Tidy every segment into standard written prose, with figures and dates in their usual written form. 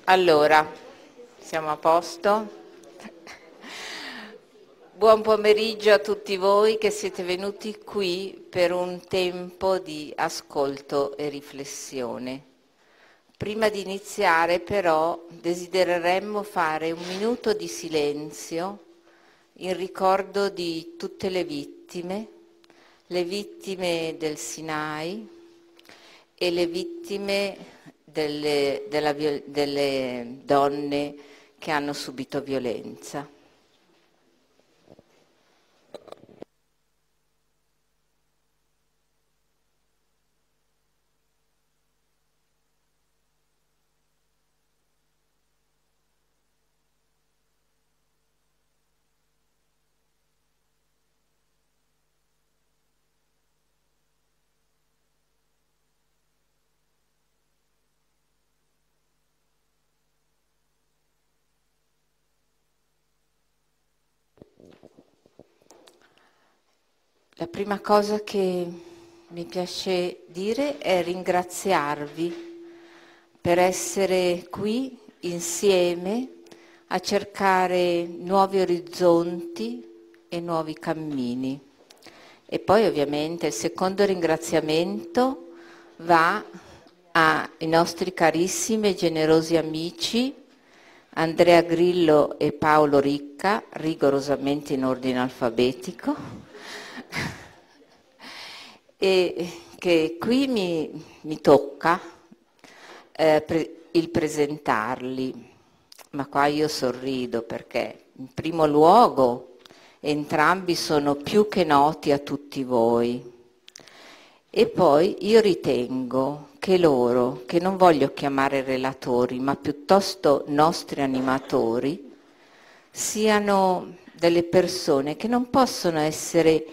Allora, siamo a posto? Buon pomeriggio a tutti voi che siete venuti qui per un tempo di ascolto e riflessione. Prima di iniziare però desidereremmo fare un minuto di silenzio in ricordo di tutte le vittime del Sinai e le vittime delle donne che hanno subito violenza. La prima cosa che mi piace dire è ringraziarvi per essere qui insieme a cercare nuovi orizzonti e nuovi cammini. E poi ovviamente il secondo ringraziamento va ai nostri carissimi e generosi amici Andrea Grillo e Paolo Ricca, rigorosamente in ordine alfabetico, e che qui mi tocca il presentarli, ma qua io sorrido perché in primo luogo entrambi sono più che noti a tutti voi e poi io ritengo che loro, che non voglio chiamare relatori ma piuttosto nostri animatori, siano delle persone che non possono essere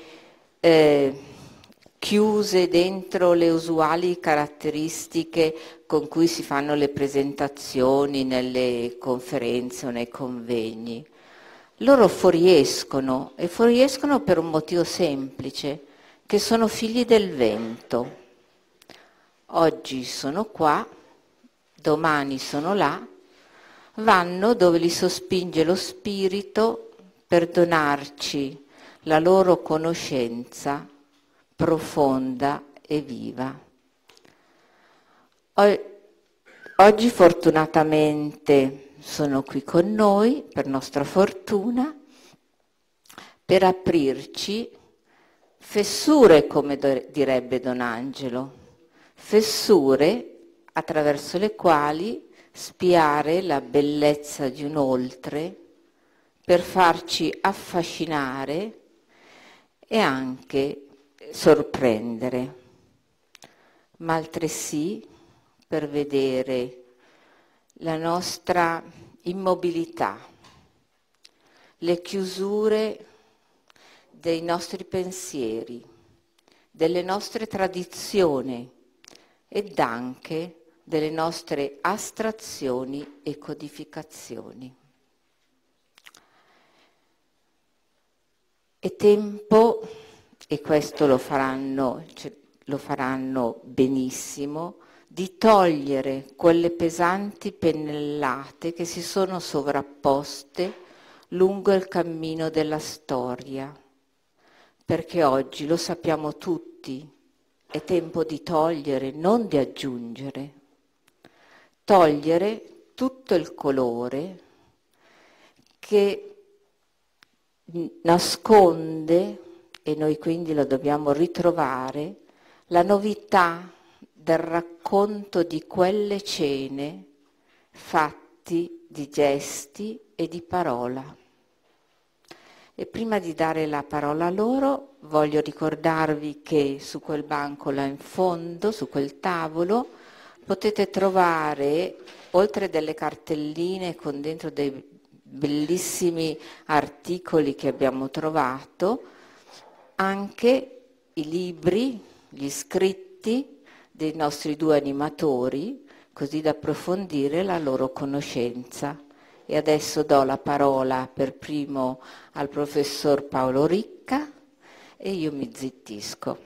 chiuse dentro le usuali caratteristiche con cui si fanno le presentazioni nelle conferenze o nei convegni. Loro fuoriescono e fuoriescono per un motivo semplice, che sono figli del vento. Oggi sono qua, domani sono là, vanno dove li sospinge lo spirito per donarci la loro conoscenza profonda e viva. Oggi fortunatamente sono qui con noi, per nostra fortuna, per aprirci fessure, come direbbe Don Angelo, fessure attraverso le quali spiare la bellezza di un oltre per farci affascinare e anche sorprendere, ma altresì per vedere la nostra immobilità, le chiusure dei nostri pensieri, delle nostre tradizioni ed anche delle nostre astrazioni e codificazioni. È tempo, e questo lo faranno benissimo, di togliere quelle pesanti pennellate che si sono sovrapposte lungo il cammino della storia, perché oggi lo sappiamo tutti, è tempo di togliere, non di aggiungere. Togliere tutto il colore che nasconde, e noi quindi lo dobbiamo ritrovare, la novità del racconto di quelle cene fatti di gesti e di parola. E prima di dare la parola a loro, voglio ricordarvi che su quel banco là in fondo, su quel tavolo, potete trovare, oltre delle cartelline con dentro dei bellissimi articoli che abbiamo trovato, anche i libri, gli scritti dei nostri due animatori, così da approfondire la loro conoscenza. E adesso do la parola per primo al professor Paolo Ricca e io mi zittisco.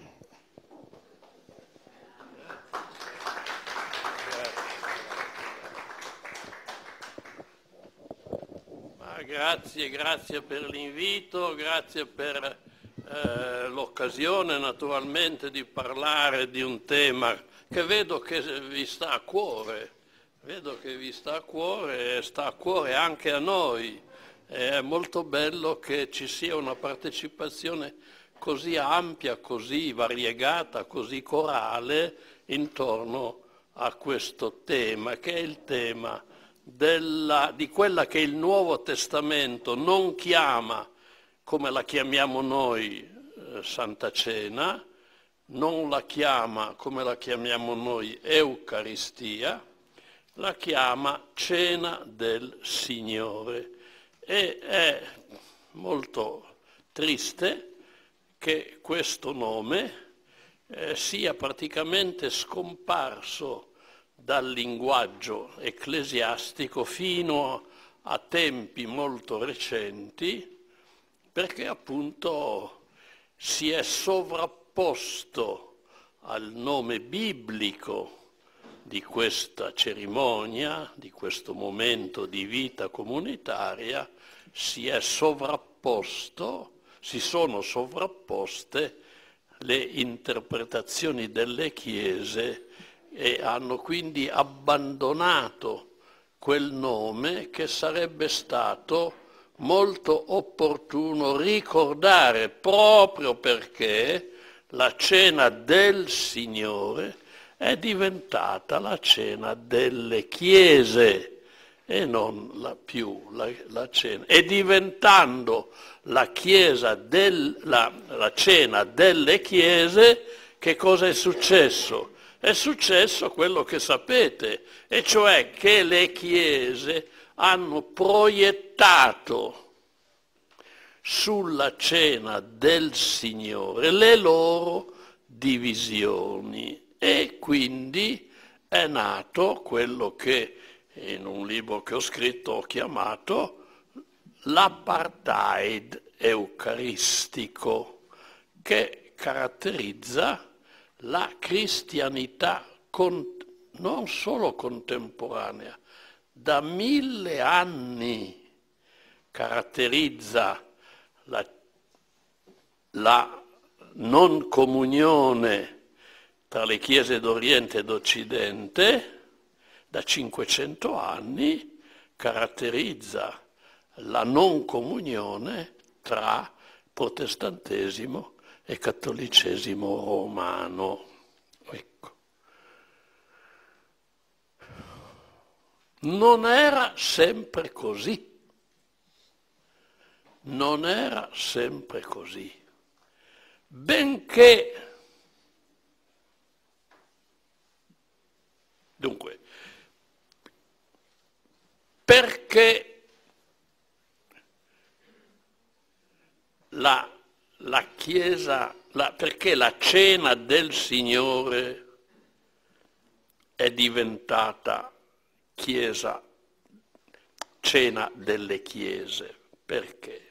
Grazie per l'invito, grazie per l'occasione naturalmente di parlare di un tema che vedo che vi sta a cuore, e sta a cuore anche a noi. È molto bello che ci sia una partecipazione così ampia, così variegata, così corale intorno a questo tema, che è il tema di quella che il Nuovo Testamento non chiama, come la chiamiamo noi, Santa Cena, non la chiama come la chiamiamo noi, Eucaristia, la chiama Cena del Signore. E è molto triste che questo nome sia praticamente scomparso dal linguaggio ecclesiastico fino a tempi molto recenti, perché appunto si è sovrapposto al nome biblico di questa cerimonia, di questo momento di vita comunitaria, si sono sovrapposte le interpretazioni delle chiese e hanno quindi abbandonato quel nome che sarebbe stato molto opportuno ricordare, proprio perché la cena del Signore è diventata la cena delle chiese e non più la cena. E diventando la cena delle chiese, che cosa è successo? È successo quello che sapete, e cioè che le chiese hanno proiettato sulla cena del Signore le loro divisioni, e quindi è nato quello che in un libro che ho scritto ho chiamato l'apartheid eucaristico, che caratterizza la cristianità non solo contemporanea, da 1000 anni caratterizza la non comunione tra le chiese d'Oriente e d'Occidente, da 500 anni caratterizza la non comunione tra protestantesimo e cattolicesimo romano. Ecco. Non era sempre così. Non era sempre così. Benché, dunque, perché la Chiesa, perché la cena del Signore è diventata cena delle chiese. Perché?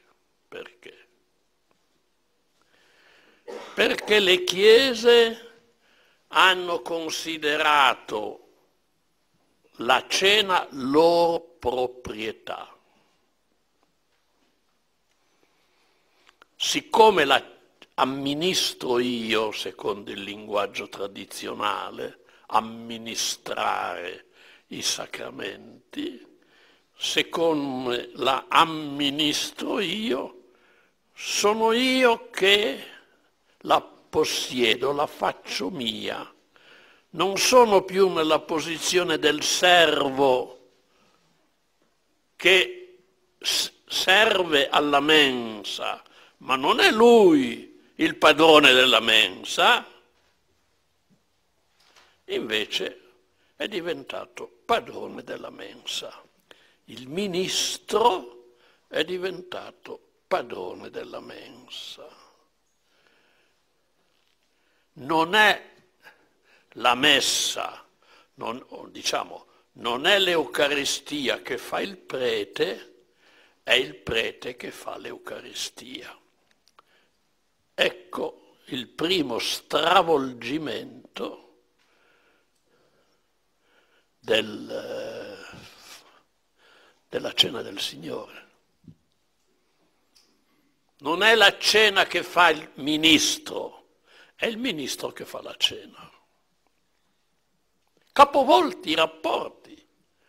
Perché le chiese hanno considerato la cena loro proprietà. Siccome la amministro io, secondo il linguaggio tradizionale, amministrare i sacramenti, siccome la amministro io, sono io che la possiedo, la faccio mia. Non sono più nella posizione del servo che serve alla mensa, ma non è lui il padrone della mensa, invece è diventato padrone della mensa. Il ministro è diventato padrone della mensa. Non è la messa, non è l'Eucaristia che fa il prete, è il prete che fa l'Eucaristia. Ecco il primo stravolgimento della cena del Signore. Non è la cena che fa il ministro, è il ministro che fa la cena. Capovolti i rapporti.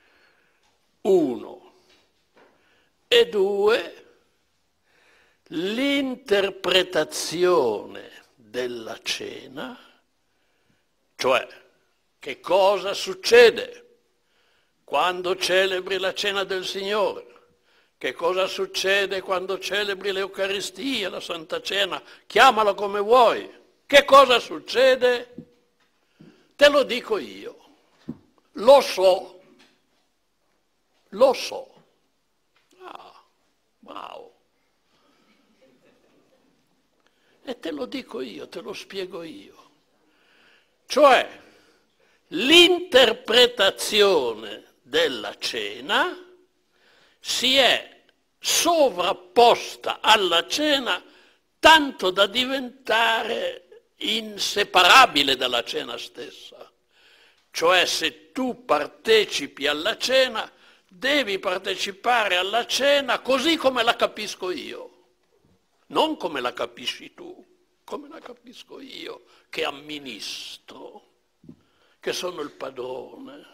1. E 2. L'interpretazione della cena, cioè che cosa succede quando celebri la cena del Signore, che cosa succede quando celebri l'Eucaristia, la Santa Cena, chiamala come vuoi, che cosa succede? Te lo dico io, lo so, lo so. Ah, bravo. E te lo dico io, te lo spiego io. Cioè, l'interpretazione della cena si è sovrapposta alla cena tanto da diventare inseparabile dalla cena stessa. Cioè, se tu partecipi alla cena, devi partecipare alla cena così come la capisco io. Non come la capisci tu, come la capisco io, che amministro, che sono il padrone.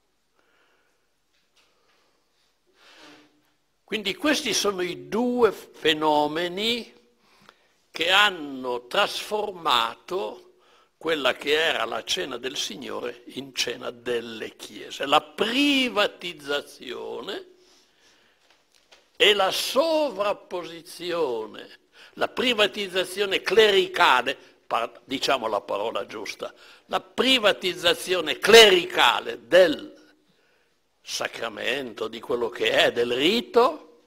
Quindi questi sono i due fenomeni che hanno trasformato quella che era la cena del Signore in cena delle chiese. La privatizzazione e la sovrapposizione, la privatizzazione clericale, diciamo la parola giusta, la privatizzazione clericale del sacramento, di quello che è, del rito,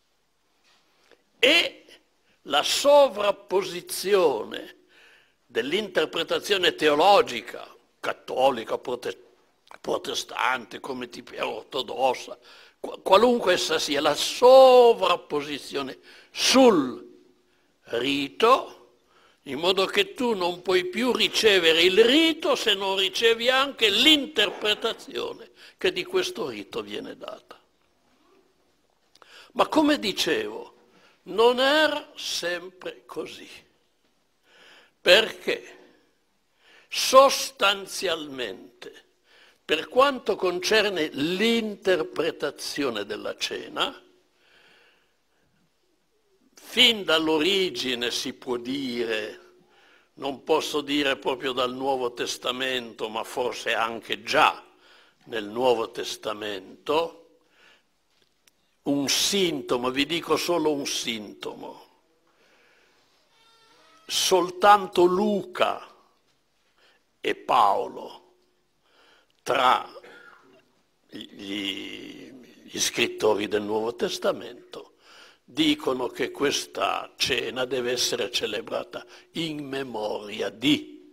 e la sovrapposizione dell'interpretazione teologica, cattolica, protestante, come ti piace, ortodossa, qualunque essa sia, la sovrapposizione sul rito, in modo che tu non puoi più ricevere il rito se non ricevi anche l'interpretazione che di questo rito viene data. Ma come dicevo, non era sempre così, perché sostanzialmente, per quanto concerne l'interpretazione della cena, fin dall'origine si può dire, non posso dire proprio dal Nuovo Testamento, ma forse anche già nel Nuovo Testamento, un sintomo, vi dico solo un sintomo. Soltanto Luca e Paolo, tra gli scrittori del Nuovo Testamento, dicono che questa cena deve essere celebrata in memoria di.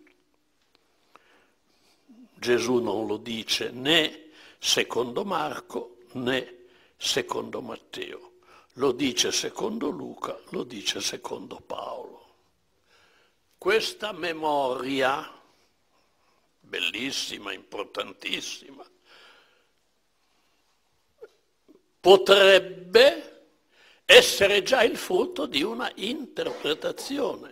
Gesù non lo dice né secondo Marco né secondo Matteo, lo dice secondo Luca, lo dice secondo Paolo. Questa memoria, bellissima, importantissima, potrebbe essere già il frutto di una interpretazione,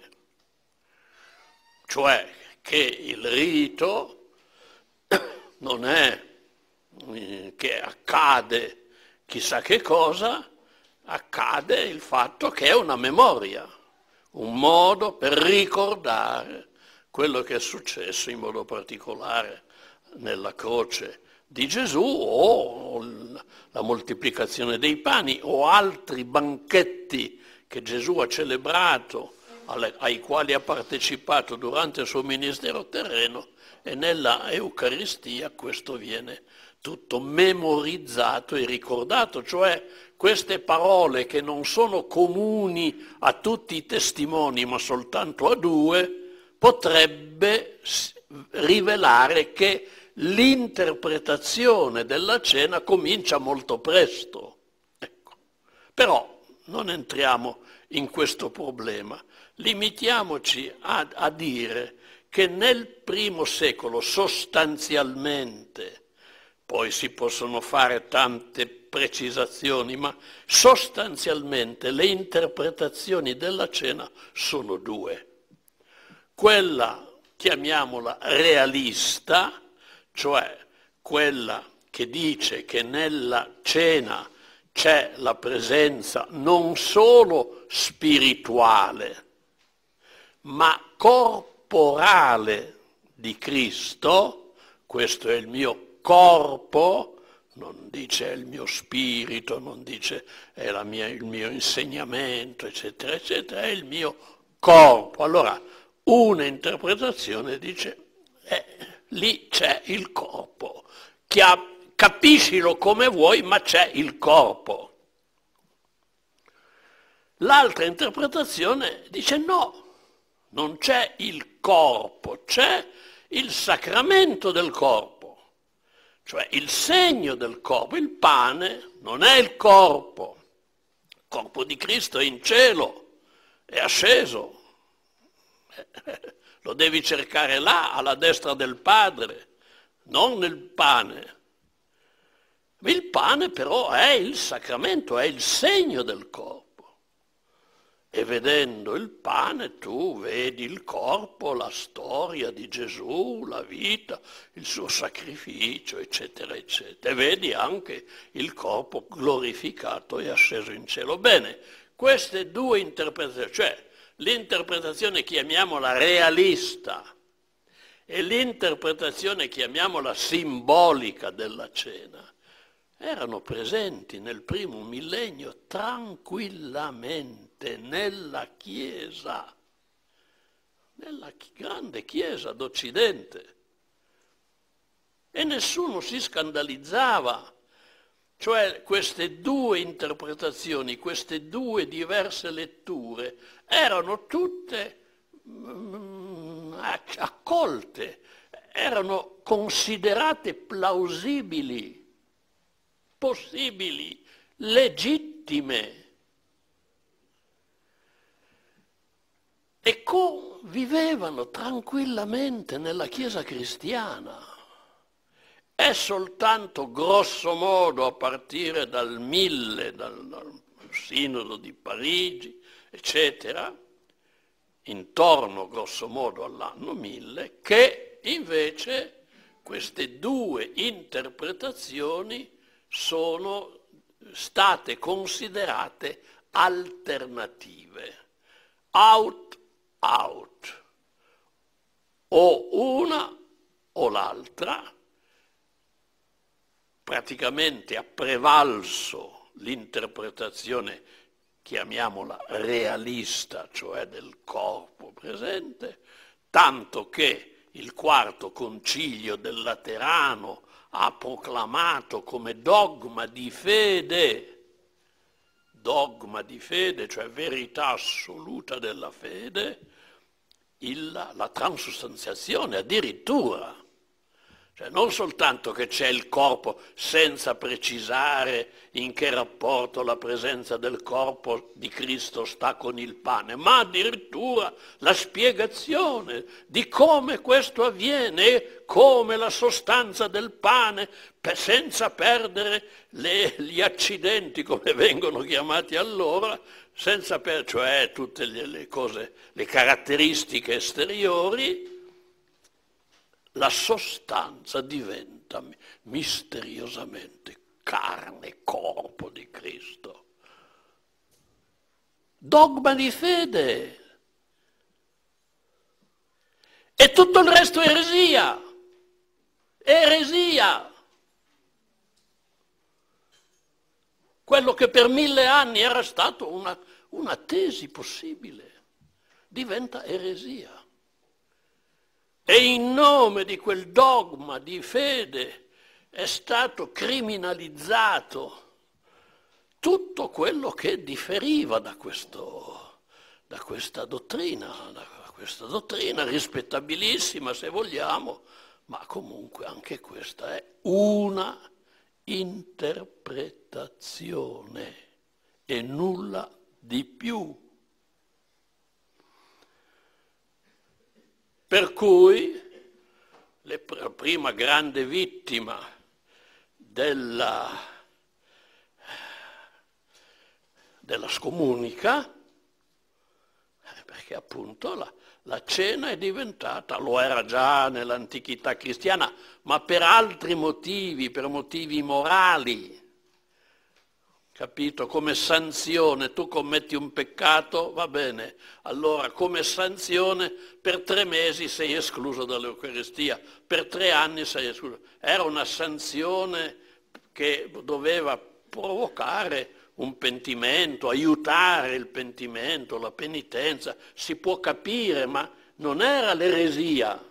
cioè che il rito non è che accade chissà che cosa, accade il fatto che è una memoria, un modo per ricordare quello che è successo in modo particolare nella croce di Gesù, o la moltiplicazione dei pani, o altri banchetti che Gesù ha celebrato, ai quali ha partecipato durante il suo ministero terreno, e nella Eucaristia questo viene tutto memorizzato e ricordato, cioè queste parole che non sono comuni a tutti i testimoni ma soltanto a due, potrebbe rivelare che l'interpretazione della cena comincia molto presto. Ecco. Però non entriamo in questo problema, limitiamoci a dire che nel primo secolo sostanzialmente, poi poi si possono fare tante precisazioni, ma sostanzialmente le interpretazioni della cena sono due. Quella, chiamiamola realista, cioè quella che dice che nella cena c'è la presenza non solo spirituale, ma corporale di Cristo. Questo è il mio corpo, non dice è il mio spirito, non dice è il mio insegnamento, eccetera, eccetera, è il mio corpo. Allora, una interpretazione dice, lì c'è il corpo, capiscilo come vuoi, ma c'è il corpo. L'altra interpretazione dice no, non c'è il corpo, c'è il sacramento del corpo, cioè il segno del corpo. Il pane non è il corpo di Cristo è in cielo, è asceso, lo devi cercare là, alla destra del Padre, non nel pane. Il pane però è il sacramento, è il segno del corpo. E vedendo il pane tu vedi il corpo, la storia di Gesù, la vita, il suo sacrificio, eccetera, eccetera. E vedi anche il corpo glorificato e asceso in cielo. Bene, queste due interpretazioni, cioè l'interpretazione chiamiamola realista e l'interpretazione chiamiamola simbolica della cena, erano presenti nel primo millennio tranquillamente nella Chiesa, nella grande Chiesa d'Occidente. E nessuno si scandalizzava. Cioè queste due interpretazioni, queste due diverse letture erano tutte accolte, erano considerate plausibili, possibili, legittime. E vivevano tranquillamente nella Chiesa cristiana. È soltanto grosso modo a partire dal 1000, dal Sinodo di Parigi, eccetera, intorno grosso modo all'anno 1000, che invece queste due interpretazioni sono state considerate alternative, out, o una o l'altra. Praticamente ha prevalso l'interpretazione, chiamiamola realista, cioè del corpo presente, tanto che il quarto concilio del Laterano ha proclamato come dogma di fede, cioè verità assoluta della fede, la transustanziazione addirittura. Cioè non soltanto che c'è il corpo senza precisare in che rapporto la presenza del corpo di Cristo sta con il pane, ma addirittura la spiegazione di come questo avviene, come la sostanza del pane, senza perdere gli accidenti, come vengono chiamati allora, cioè tutte le cose, le caratteristiche esteriori. La sostanza diventa misteriosamente carne e corpo di Cristo. Dogma di fede. E tutto il resto è eresia. Eresia. Quello che per 1000 anni era stato una tesi possibile diventa eresia. E in nome di quel dogma di fede è stato criminalizzato tutto quello che differiva da questa dottrina, rispettabilissima se vogliamo, ma comunque anche questa è una interpretazione e nulla di più. Per cui la prima grande vittima della scomunica, perché appunto la cena è diventata, lo era già nell'antichità cristiana, ma per altri motivi, per motivi morali, capito? Come sanzione, tu commetti un peccato, va bene, allora come sanzione per 3 mesi sei escluso dall'Eucaristia, per 3 anni sei escluso. Era una sanzione che doveva provocare un pentimento, aiutare il pentimento, la penitenza, si può capire, ma non era l'eresia.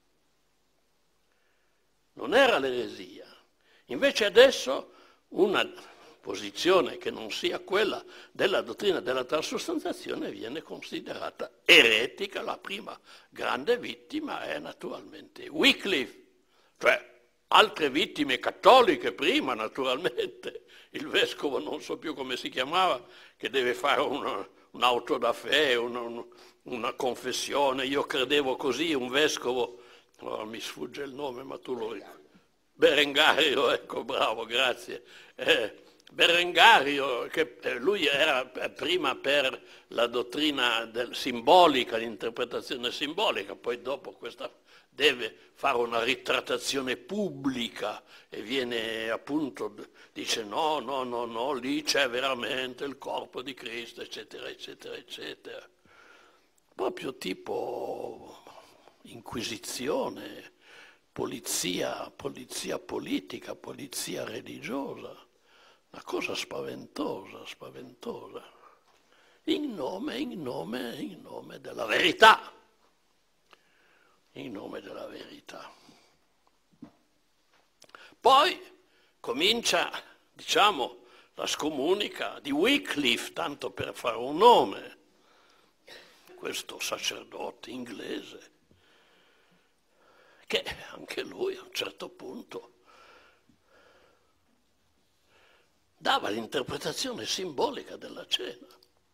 Non era l'eresia. Invece adesso una posizione che non sia quella della dottrina della transustanziazione viene considerata eretica. La prima grande vittima è naturalmente Wycliffe, cioè altre vittime cattoliche prima naturalmente. Il vescovo, non so più come si chiamava, che deve fare un'auto da fé, una confessione. Io credevo così, un vescovo, ora mi sfugge il nome, ma tu lo ricordi. Berengario, ecco, bravo, grazie. Berengario, che lui era prima per la dottrina simbolica, l'interpretazione simbolica, poi dopo questa deve fare una ritrattazione pubblica e viene appunto, dice no, lì c'è veramente il corpo di Cristo, eccetera, eccetera, eccetera. Proprio tipo inquisizione, polizia politica, polizia religiosa, una cosa spaventosa, in nome della verità. In nome della verità. Poi comincia, diciamo, la scomunica di Wycliffe, tanto per fare un nome, questo sacerdote inglese, che anche lui a un certo punto dava l'interpretazione simbolica della cena.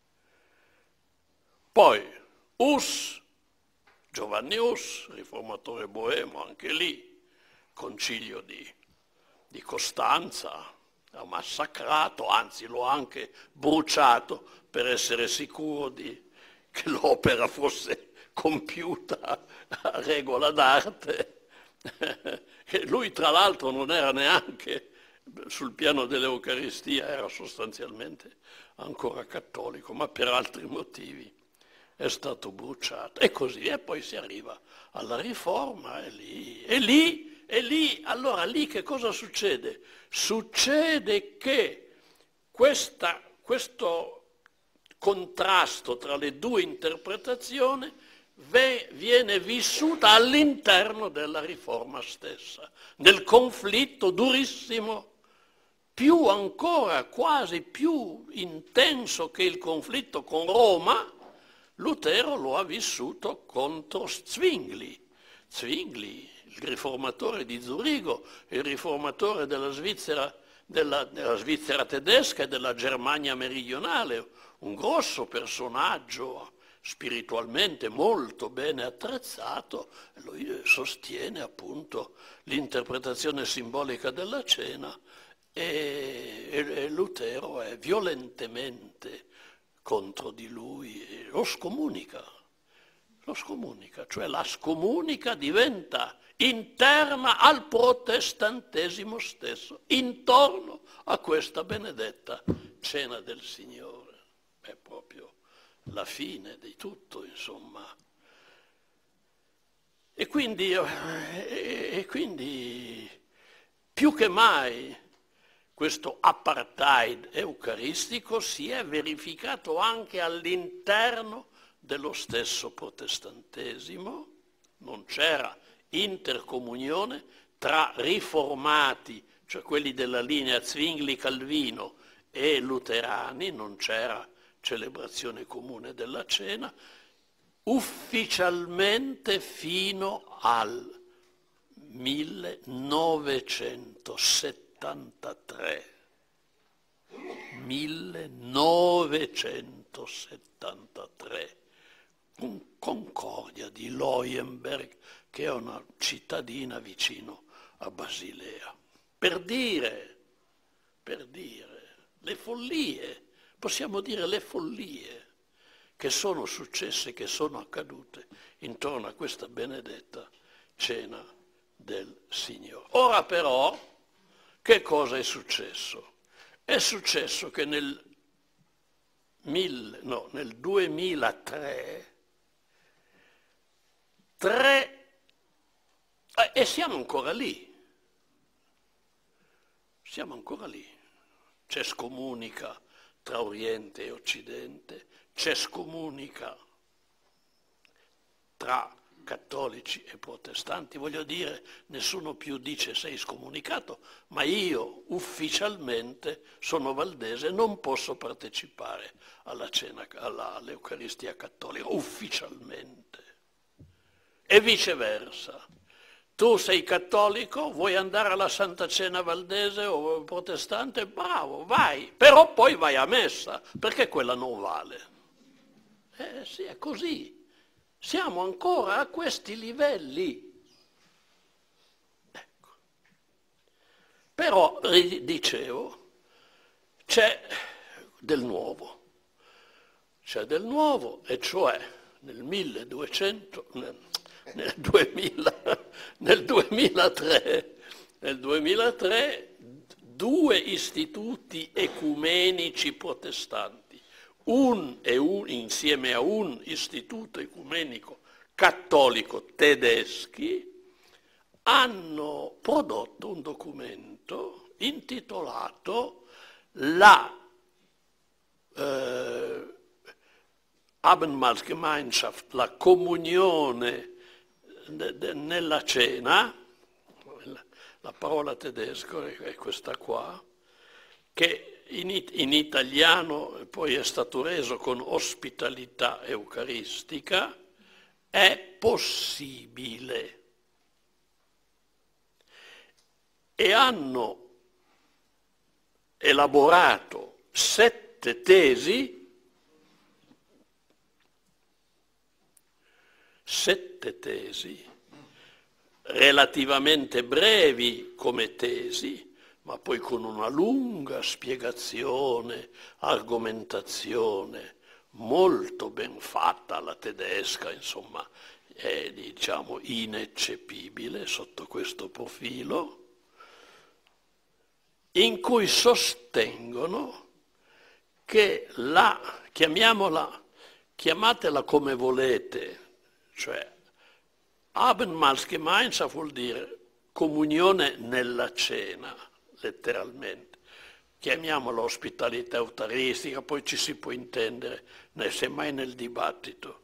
Poi Giovanni Hus, riformatore boemo, anche lì, concilio di Costanza, ha massacrato, anzi lo ha anche bruciato per essere sicuro che l'opera fosse compiuta a regola d'arte. Lui tra l'altro non era neanche sul piano dell'Eucaristia, era sostanzialmente ancora cattolico, ma per altri motivi è stato bruciato, e così, e poi si arriva alla Riforma, e lì, allora lì che cosa succede? Succede che questo contrasto tra le due interpretazioni viene vissuta all'interno della Riforma stessa, nel conflitto durissimo, più ancora, quasi più intenso che il conflitto con Roma. Lutero lo ha vissuto contro Zwingli. Zwingli, il riformatore di Zurigo, il riformatore della Svizzera tedesca e della Germania meridionale, un grosso personaggio spiritualmente molto bene attrezzato. Lui sostiene appunto l'interpretazione simbolica della cena e Lutero è violentemente contro di lui e lo scomunica, cioè la scomunica diventa interna al protestantesimo stesso, intorno a questa benedetta cena del Signore. È proprio la fine di tutto, insomma. E quindi più che mai questo apartheid eucaristico si è verificato anche all'interno dello stesso protestantesimo. Non c'era intercomunione tra riformati, cioè quelli della linea Zwingli-Calvino, e luterani, non c'era celebrazione comune della cena, ufficialmente fino al 1973, con Concordia di Leuenberg, che è una cittadina vicino a Basilea. per dire, le follie, possiamo dire le follie che sono successe, che sono accadute intorno a questa benedetta cena del Signore. Ora però, che cosa è successo? È successo che nel 2003, e siamo ancora lì, c'è scomunica tra Oriente e Occidente, c'è scomunica tra cattolici e protestanti, voglio dire, nessuno più dice sei scomunicato, ma io ufficialmente sono valdese e non posso partecipare alla cena, all'Eucaristia cattolica, ufficialmente. E viceversa. Tu sei cattolico, vuoi andare alla Santa Cena valdese o protestante? Bravo, vai, però poi vai a messa, perché quella non vale. Sì, è così. Siamo ancora a questi livelli. Ecco. Però, dicevo, c'è del nuovo. C'è del nuovo, e cioè nel 2003 due istituti ecumenici protestanti, insieme a un istituto ecumenico cattolico tedeschi, hanno prodotto un documento intitolato Abendmahlsgemeinschaft, la comunione nella cena, la parola tedesca è questa qua, che in italiano poi è stato reso con ospitalità eucaristica, è possibile. E hanno elaborato 7 tesi, 7 tesi, relativamente brevi come tesi, ma poi con una lunga spiegazione, argomentazione, molto ben fatta alla tedesca, insomma, è diciamo ineccepibile sotto questo profilo, in cui sostengono che chiamatela come volete, cioè Abendmahlsgemeinschaft vuol dire comunione nella cena, letteralmente. Chiamiamola ospitalità eucaristica, poi ci si può intendere, semmai nel dibattito.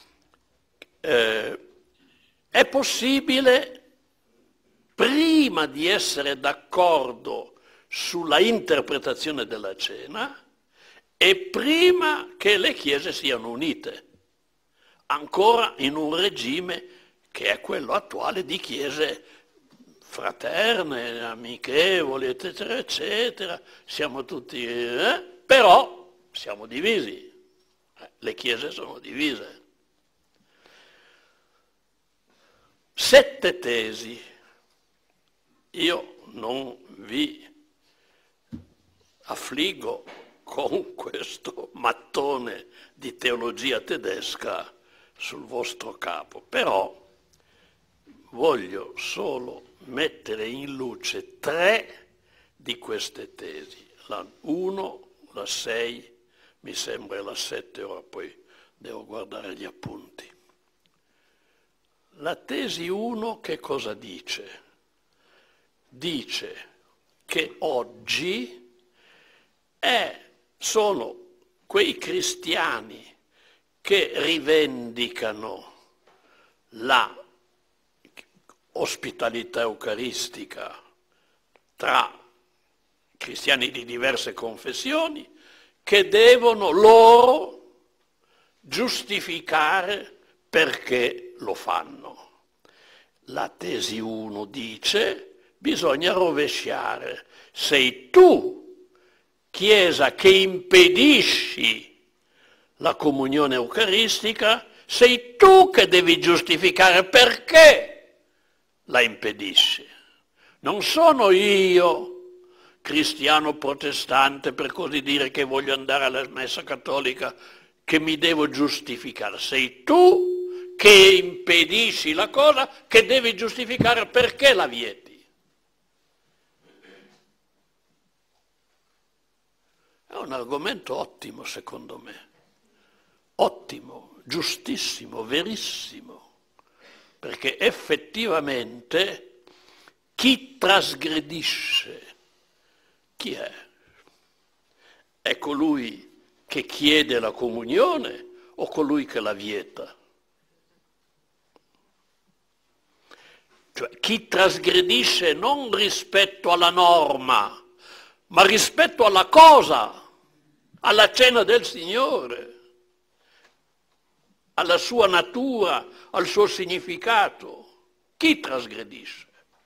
È possibile, prima di essere d'accordo sulla interpretazione della cena e prima che le chiese siano unite, ancora in un regime che è quello attuale di chiese fraterne, amichevoli, eccetera, eccetera, siamo tutti, però siamo divisi, le chiese sono divise. 7 tesi, io non vi affliggo con questo mattone di teologia tedesca sul vostro capo, però voglio solo mettere in luce 3 di queste tesi, la 1, la 6, mi sembra la 7, ora poi devo guardare gli appunti. La tesi 1 che cosa dice? Dice che oggi sono quei cristiani che rivendicano la ospitalità eucaristica tra cristiani di diverse confessioni che devono loro giustificare perché lo fanno. La tesi 1 dice: bisogna rovesciare. Sei tu, Chiesa, che impedisci la comunione eucaristica, sei tu che devi giustificare perché la impedisci. Non sono io, cristiano protestante, per così dire, che voglio andare alla messa cattolica, che mi devo giustificare. Sei tu che impedisci la cosa, che devi giustificare perché la vieti. È un argomento ottimo, secondo me. Ottimo, giustissimo, verissimo. Perché effettivamente chi trasgredisce, chi è? È colui che chiede la comunione o colui che la vieta? Cioè, chi trasgredisce non rispetto alla norma, ma rispetto alla cosa, alla cena del Signore, alla sua natura, al suo significato. Chi trasgredisce?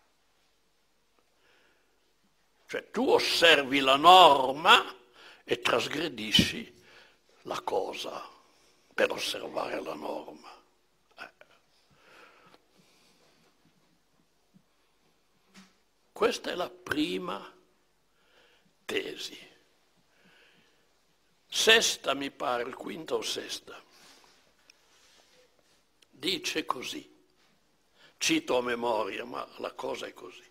Cioè, tu osservi la norma e trasgredisci la cosa per osservare la norma. Questa è la prima tesi. Sesta, mi pare, quinta o sesta. Dice così, cito a memoria, ma la cosa è così.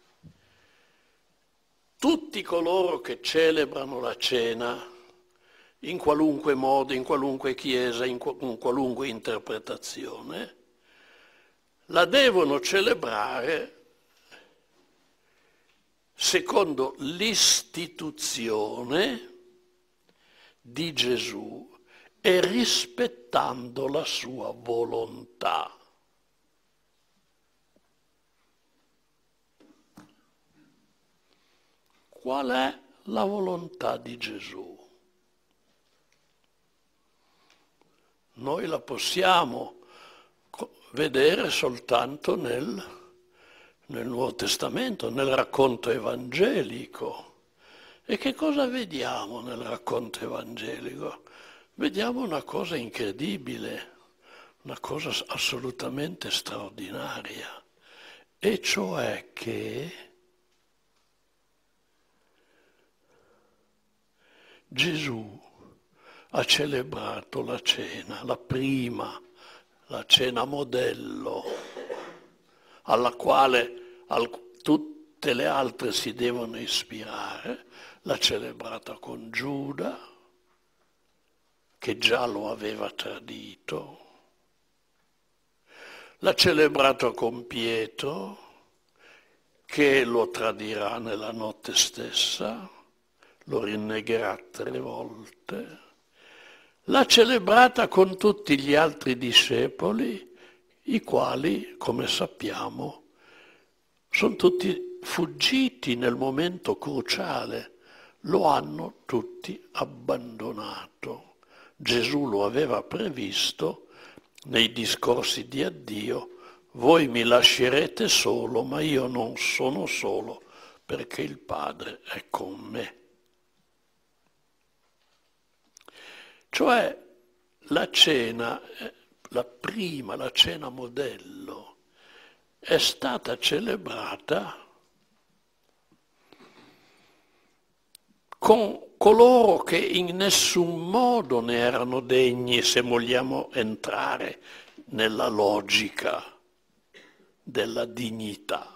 Tutti coloro che celebrano la cena, in qualunque modo, in qualunque chiesa, in qualunque interpretazione, la devono celebrare secondo l'istituzione di Gesù e rispettando la sua volontà. Qual è la volontà di Gesù? Noi la possiamo vedere soltanto nel Nuovo Testamento, nel racconto evangelico. E che cosa vediamo nel racconto evangelico? Vediamo una cosa incredibile, una cosa assolutamente straordinaria, e cioè che Gesù ha celebrato la cena, la prima, la cena modello, alla quale tutte le altre si devono ispirare, l'ha celebrata con Giuda, che già lo aveva tradito, l'ha celebrata con Pietro, che lo tradirà nella notte stessa, lo rinnegherà 3 volte, l'ha celebrata con tutti gli altri discepoli, i quali, come sappiamo, sono tutti fuggiti nel momento cruciale, lo hanno tutti abbandonato. Gesù lo aveva previsto nei discorsi di addio: voi mi lascerete solo, ma io non sono solo, perché il Padre è con me. Cioè la cena, la prima, la cena modello, è stata celebrata con coloro che in nessun modo ne erano degni, se vogliamo entrare nella logica della dignità.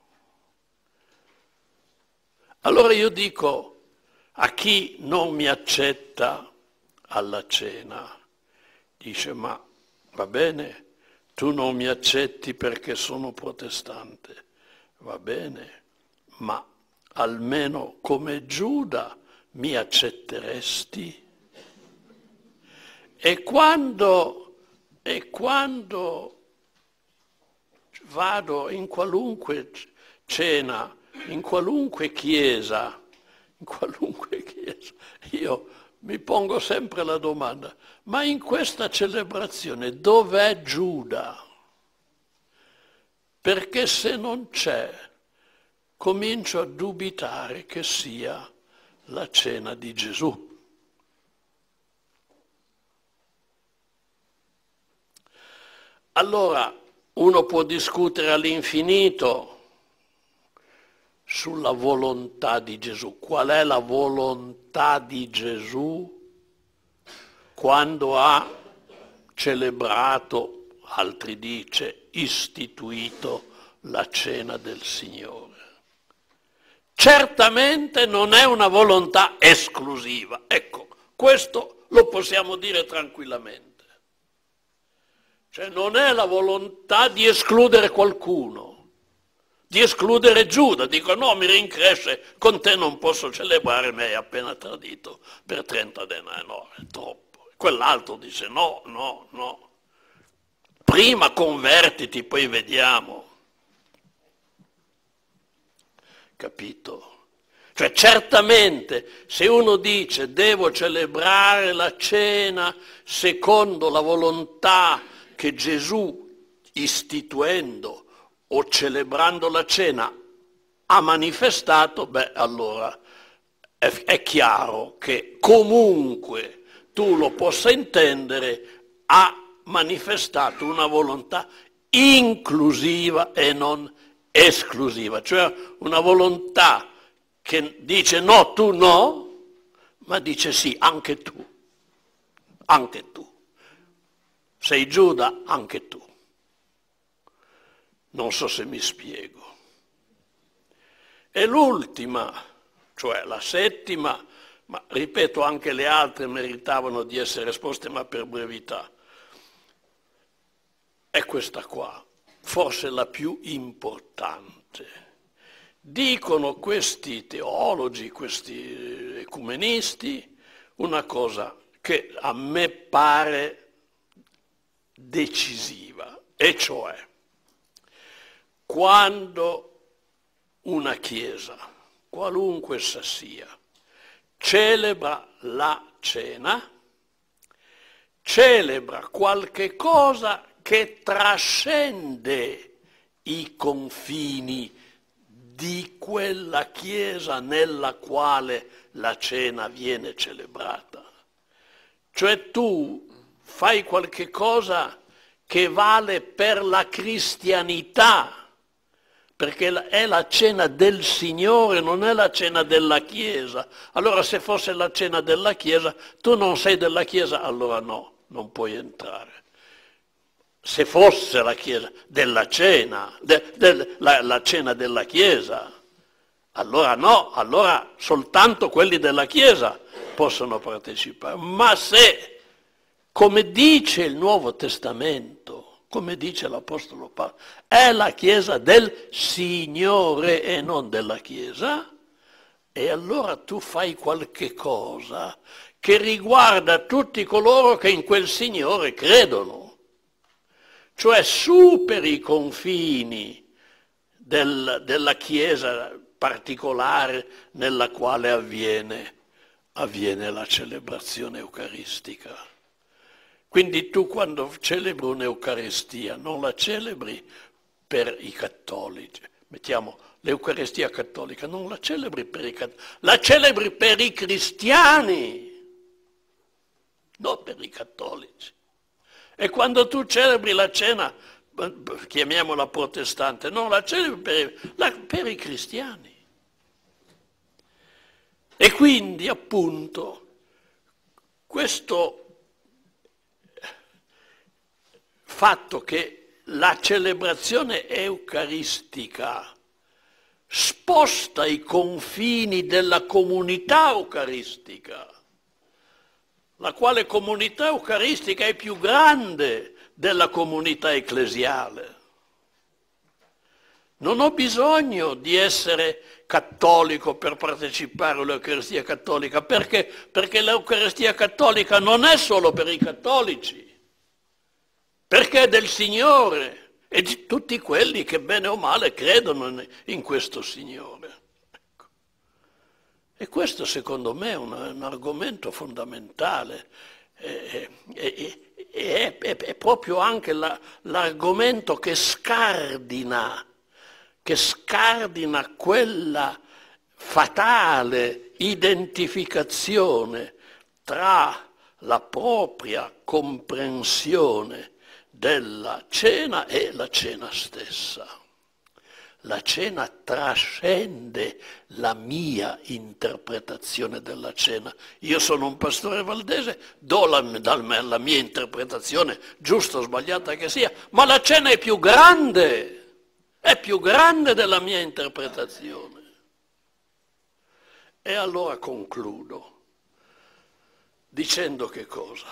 Allora io dico a chi non mi accetta alla cena, dice: ma va bene, tu non mi accetti perché sono protestante, va bene, ma almeno come Giuda mi accetteresti? E quando vado in qualunque cena, in qualunque chiesa, io mi pongo sempre la domanda: ma in questa celebrazione dov'è Giuda? Perché se non c'è, comincio a dubitare che sia la cena di Gesù. Allora, uno può discutere all'infinito sulla volontà di Gesù. Qual è la volontà di Gesù quando ha celebrato, altri dice, istituito la cena del Signore? Certamente non è una volontà esclusiva. Ecco, questo lo possiamo dire tranquillamente. Cioè non è la volontà di escludere qualcuno, di escludere Giuda. Dico no, mi rincresce, con te non posso celebrare, mi hai appena tradito per 30 denari. No, è troppo. Quell'altro dice no, no, no. Prima convertiti, poi vediamo. Capito? Cioè certamente se uno dice devo celebrare la cena secondo la volontà che Gesù, istituendo o celebrando la cena, ha manifestato, beh allora è chiaro che comunque tu lo possa intendere, ha manifestato una volontà inclusiva e non esclusiva, cioè una volontà che dice no, tu no, ma dice sì, anche tu, anche tu. Sei Giuda, anche tu. Non so se mi spiego. E l'ultima, cioè la settima, ma ripeto anche le altre meritavano di essere esposte, ma per brevità, è questa qua, forse la più importante. Dicono questi teologi, questi ecumenisti, una cosa che a me pare decisiva, e cioè quando una chiesa, qualunque essa sia, celebra la cena, celebra qualche cosa che trascende i confini di quella chiesa nella quale la cena viene celebrata. Cioè tu fai qualche cosa che vale per la cristianità, perché è la cena del Signore, non è la cena della Chiesa. Allora se fosse la cena della Chiesa, tu non sei della Chiesa, allora no, non puoi entrare. Se fosse la Chiesa della cena, la cena della Chiesa, allora no, allora soltanto quelli della Chiesa possono partecipare. Ma se, come dice il Nuovo Testamento, come dice l'Apostolo Paolo, è la Chiesa del Signore e non della Chiesa, e allora tu fai qualche cosa che riguarda tutti coloro che in quel Signore credono. Cioè superi i confini della Chiesa particolare nella quale avviene la celebrazione eucaristica. Quindi tu quando celebri un'Eucaristia non la celebri per i cattolici, mettiamo l'Eucaristia cattolica, non la celebri per i cattolici, la celebri per i cristiani, non per i cattolici. E quando tu celebri la cena, chiamiamola protestante, non la celebri per i cristiani. E quindi appunto questo fatto che la celebrazione eucaristica sposta i confini della comunità eucaristica, la quale comunità eucaristica è più grande della comunità ecclesiale. Non ho bisogno di essere cattolico per partecipare all'Eucaristia cattolica, perché l'Eucaristia cattolica non è solo per i cattolici, perché è del Signore e di tutti quelli che bene o male credono in questo Signore. Ecco. E questo secondo me è un argomento fondamentale, è proprio anche l'argomento che scardina quella fatale identificazione tra la propria comprensione della cena e la cena stessa. La cena trascende la mia interpretazione della cena. Io sono un pastore valdese, do la mia interpretazione, giusta o sbagliata che sia, ma la cena è più grande della mia interpretazione. E allora concludo dicendo che cosa?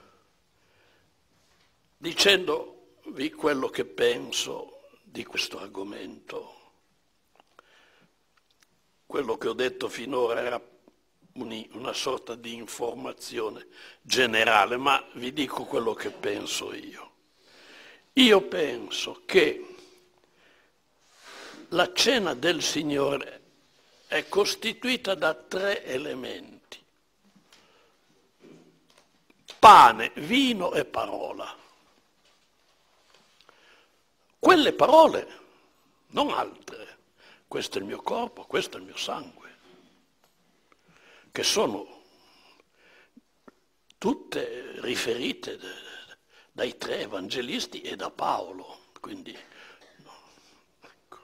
Dicendovi quello che penso di questo argomento. Quello che ho detto finora era una sorta di informazione generale, ma vi dico quello che penso io. Io penso che la cena del Signore è costituita da 3 elementi: pane, vino e parola. Quelle parole, non altre. Questo è il mio corpo, questo è il mio sangue, che sono tutte riferite dai 3 evangelisti e da Paolo. Quindi, ecco.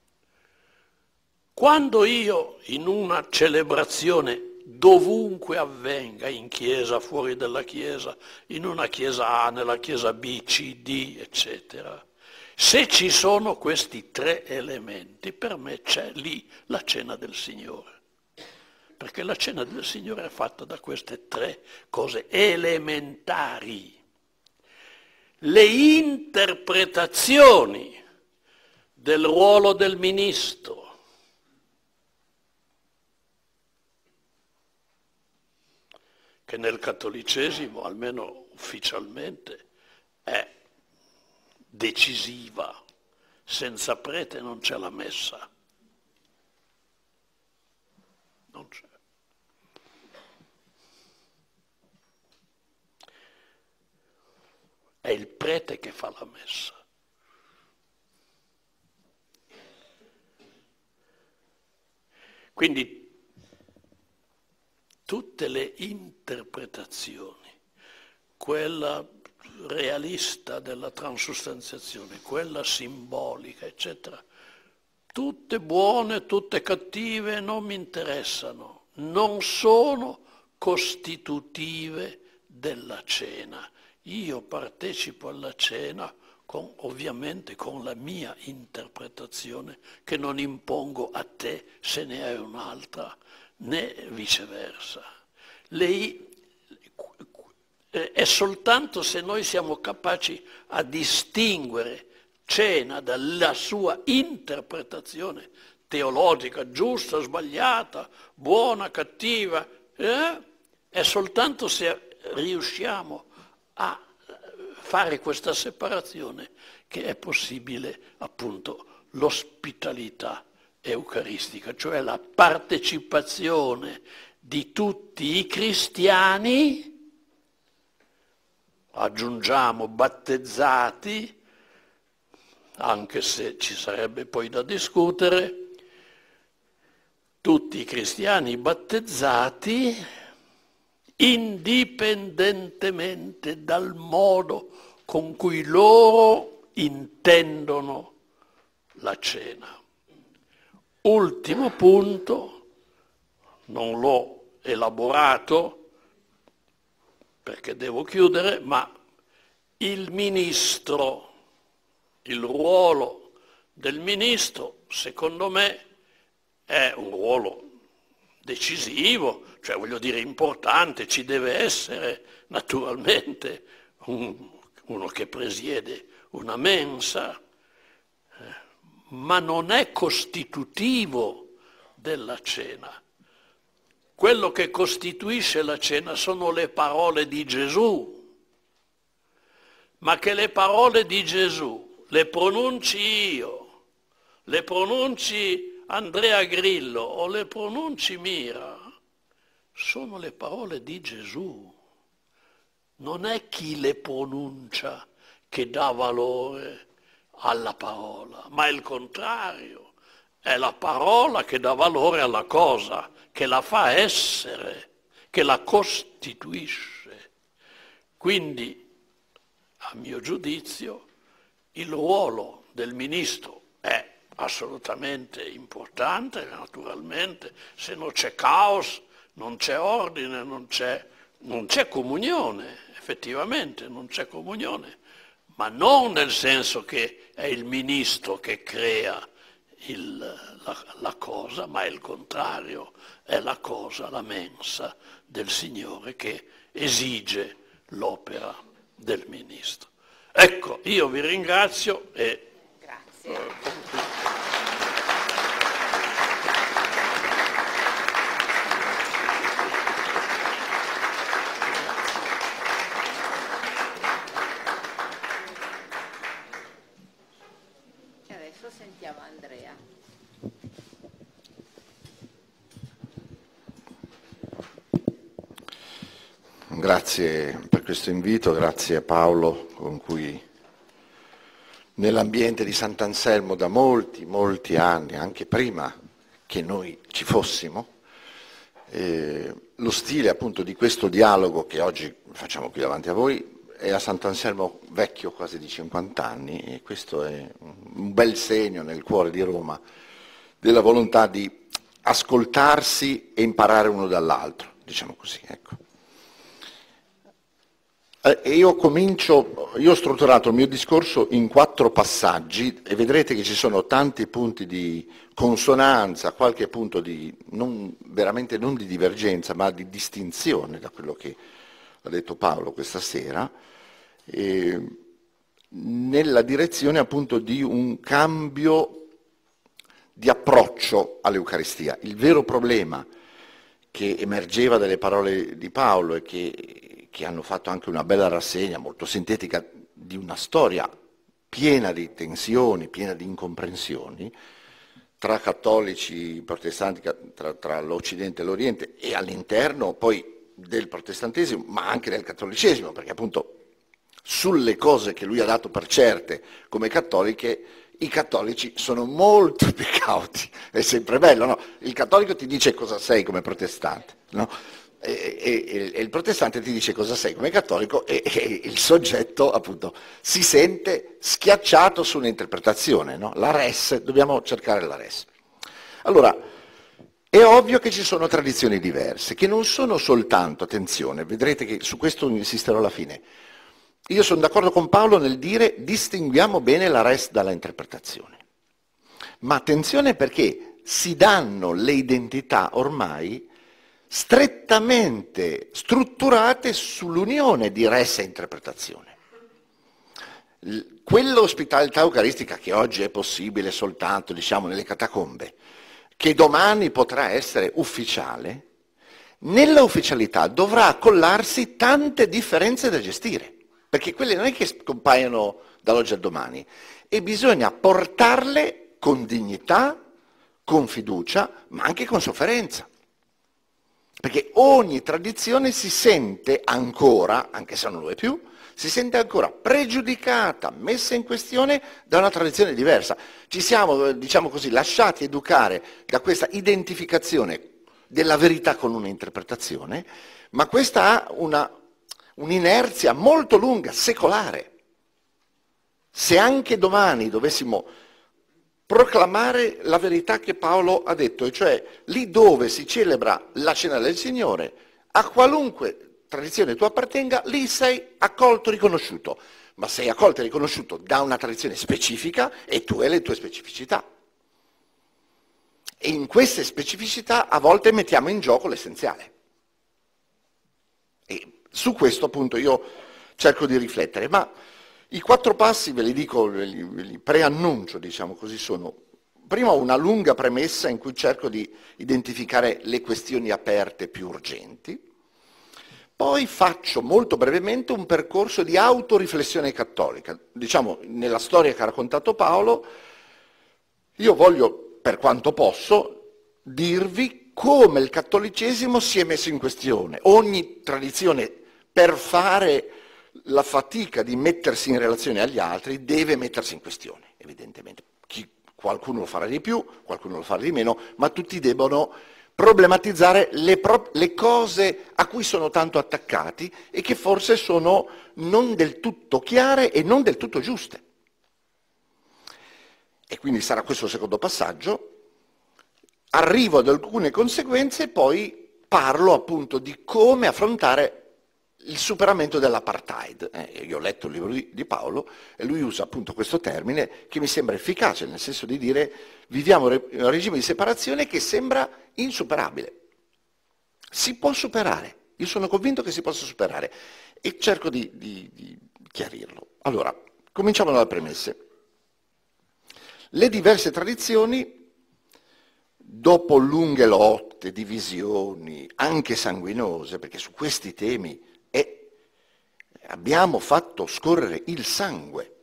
Quando io in una celebrazione, dovunque avvenga, in chiesa, fuori dalla chiesa, in una chiesa A, nella chiesa B, C, D, eccetera, se ci sono questi 3 elementi, per me c'è lì la cena del Signore. Perché la cena del Signore è fatta da queste 3 cose elementari. Le interpretazioni del ruolo del ministro, che nel cattolicesimo, almeno ufficialmente, è decisiva. Senza prete non c'è la messa. Non c'è. È il prete che fa la messa. Quindi tutte le interpretazioni, quella realista della transustanziazione, quella simbolica, eccetera, tutte buone, tutte cattive, non mi interessano, non sono costitutive della cena. Io partecipo alla cena ovviamente con la mia interpretazione, che non impongo a te se ne hai un'altra, né viceversa. È soltanto se noi siamo capaci a distinguere cena dalla sua interpretazione teologica, giusta, sbagliata, buona, cattiva, è soltanto se riusciamo a fare questa separazione che è possibile appunto l'ospitalità eucaristica, cioè la partecipazione di tutti i cristiani, aggiungiamo battezzati, anche se ci sarebbe poi da discutere, tutti i cristiani battezzati indipendentemente dal modo con cui loro intendono la cena. Ultimo punto, non l'ho elaborato perché devo chiudere, ma il ministro, il ruolo del ministro, secondo me, è un ruolo decisivo, cioè voglio dire importante, ci deve essere naturalmente uno che presiede una mensa, ma non è costitutivo della cena. Quello che costituisce la cena sono le parole di Gesù, ma che le parole di Gesù le pronunci io, le pronunci Andrea Grillo o le pronunci Mira, sono le parole di Gesù. Non è chi le pronuncia che dà valore alla parola, ma è il contrario, è la parola che dà valore alla cosa, che la fa essere, che la costituisce. Quindi, a mio giudizio, il ruolo del ministro è assolutamente importante, naturalmente. Se non c'è caos, non c'è ordine, non c'è comunione, effettivamente non c'è comunione, ma non nel senso che è il ministro che crea la cosa, ma è il contrario, è la cosa, la mensa del Signore che esige l'opera del ministro. Ecco, io vi ringrazio e... Grazie. E adesso sentiamo Andrea. Grazie per questo invito, grazie a Paolo con cui nell'ambiente di Sant'Anselmo da molti, molti anni, anche prima che noi ci fossimo, lo stile appunto di questo dialogo che oggi facciamo qui davanti a voi è a Sant'Anselmo vecchio quasi di 50 anni e questo è un bel segno nel cuore di Roma della volontà di ascoltarsi e imparare uno dall'altro, diciamo così, ecco. E io ho strutturato il mio discorso in 4 passaggi e vedrete che ci sono tanti punti di consonanza, qualche punto di, veramente non di divergenza, ma di distinzione da quello che ha detto Paolo questa sera, nella direzione appunto di un cambio di approccio all'Eucaristia. Il vero problema che emergeva dalle parole di Paolo e che hanno fatto anche una bella rassegna molto sintetica di una storia piena di tensioni, piena di incomprensioni tra cattolici, protestanti, tra l'Occidente e l'Oriente e all'interno poi del protestantesimo, ma anche del cattolicesimo, perché appunto sulle cose che lui ha dato per certe come cattoliche, i cattolici sono molto più cauti, è sempre bello, no? Il cattolico ti dice cosa sei come protestante, no? E il protestante ti dice cosa sei come cattolico e il soggetto appunto si sente schiacciato su un'interpretazione, no? La res, dobbiamo cercare la res. Allora, è ovvio che ci sono tradizioni diverse, che non sono soltanto, attenzione, vedrete che su questo insisterò alla fine. Io sono d'accordo con Paolo nel dire distinguiamo bene la res dalla interpretazione, ma attenzione perché si danno le identità ormai strettamente strutturate sull'unione di res e interpretazione. Quell'ospitalità eucaristica che oggi è possibile soltanto, diciamo, nelle catacombe, che domani potrà essere ufficiale, nella ufficialità dovrà accollarsi tante differenze da gestire, perché quelle non è che scompaiono dall'oggi al domani, e bisogna portarle con dignità, con fiducia, ma anche con sofferenza. Perché ogni tradizione si sente ancora, anche se non lo è più, si sente ancora pregiudicata, messa in questione da una tradizione diversa. Ci siamo, diciamo così, lasciati educare da questa identificazione della verità con un'interpretazione, ma questa ha un'inerzia molto lunga, secolare. Se anche domani dovessimo proclamare la verità che Paolo ha detto, e cioè lì dove si celebra la cena del Signore, a qualunque tradizione tu appartenga, lì sei accolto, riconosciuto, ma sei accolto e riconosciuto da una tradizione specifica e tu hai le tue specificità. E in queste specificità a volte mettiamo in gioco l'essenziale. E su questo appunto io cerco di riflettere, ma i 4 passi, ve li dico, ve li preannuncio, diciamo così, sono prima una lunga premessa in cui cerco di identificare le questioni aperte più urgenti, poi faccio molto brevemente un percorso di autoriflessione cattolica. Diciamo, nella storia che ha raccontato Paolo, io voglio, per quanto posso, dirvi come il cattolicesimo si è messo in questione. Ogni tradizione, per fare la fatica di mettersi in relazione agli altri, deve mettersi in questione, evidentemente. Qualcuno lo farà di più, qualcuno lo farà di meno, ma tutti debbono problematizzare le cose a cui sono tanto attaccati e che forse sono non del tutto chiare e non del tutto giuste. e quindi sarà questo il secondo passaggio, arrivo ad alcune conseguenze e poi parlo appunto di come affrontare il superamento dell'apartheid. Io ho letto il libro di Paolo e lui usa appunto questo termine che mi sembra efficace, nel senso di dire viviamo in un regime di separazione che sembra insuperabile. Si può superare, io sono convinto che si possa superare e cerco di chiarirlo. Allora, cominciamo dalle premesse. Le diverse tradizioni, dopo lunghe lotte, divisioni, anche sanguinose, perché su questi temi abbiamo fatto scorrere il sangue,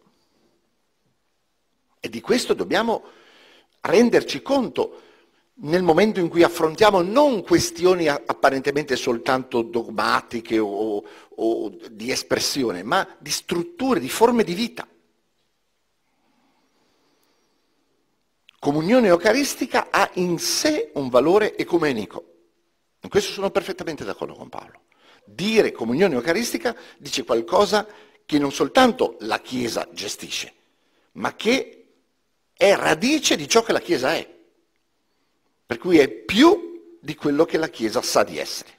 e di questo dobbiamo renderci conto nel momento in cui affrontiamo non questioni apparentemente soltanto dogmatiche o di espressione, ma di strutture, di forme di vita. Comunione eucaristica ha in sé un valore ecumenico. In questo sono perfettamente d'accordo con Paolo. Dire comunione eucaristica dice qualcosa che non soltanto la Chiesa gestisce, ma che è radice di ciò che la Chiesa è. Per cui è più di quello che la Chiesa sa di essere.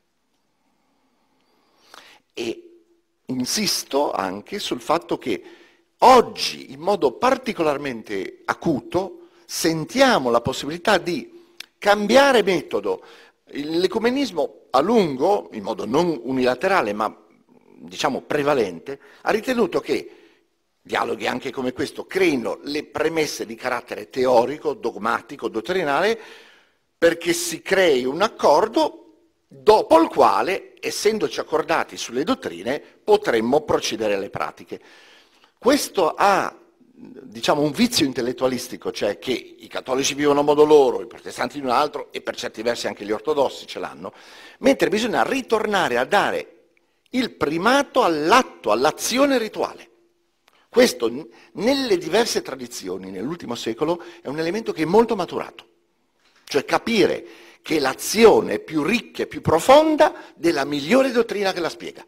E insisto anche sul fatto che oggi, in modo particolarmente acuto, sentiamo la possibilità di cambiare metodo. L'ecumenismo a lungo, in modo non unilaterale ma diciamo prevalente, ha ritenuto che dialoghi anche come questo creino le premesse di carattere teorico, dogmatico, dottrinale, perché si crei un accordo dopo il quale, essendoci accordati sulle dottrine, potremmo procedere alle pratiche. Questo ha, diciamo, un vizio intellettualistico, cioè che i cattolici vivono a modo loro, i protestanti in un altro, e per certi versi anche gli ortodossi ce l'hanno, mentre bisogna ritornare a dare il primato all'atto, all'azione rituale. Questo nelle diverse tradizioni nell'ultimo secolo è un elemento che è molto maturato, cioè capire che l'azione è più ricca e più profonda della migliore dottrina che la spiega,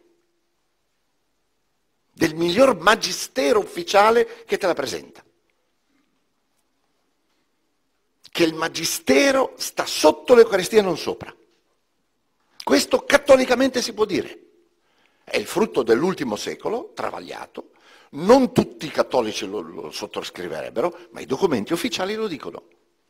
del miglior magistero ufficiale che te la presenta, che il magistero sta sotto l'Eucaristia e non sopra. Questo cattolicamente si può dire. È il frutto dell'ultimo secolo, travagliato. Non tutti i cattolici lo sottoscriverebbero, ma i documenti ufficiali lo dicono.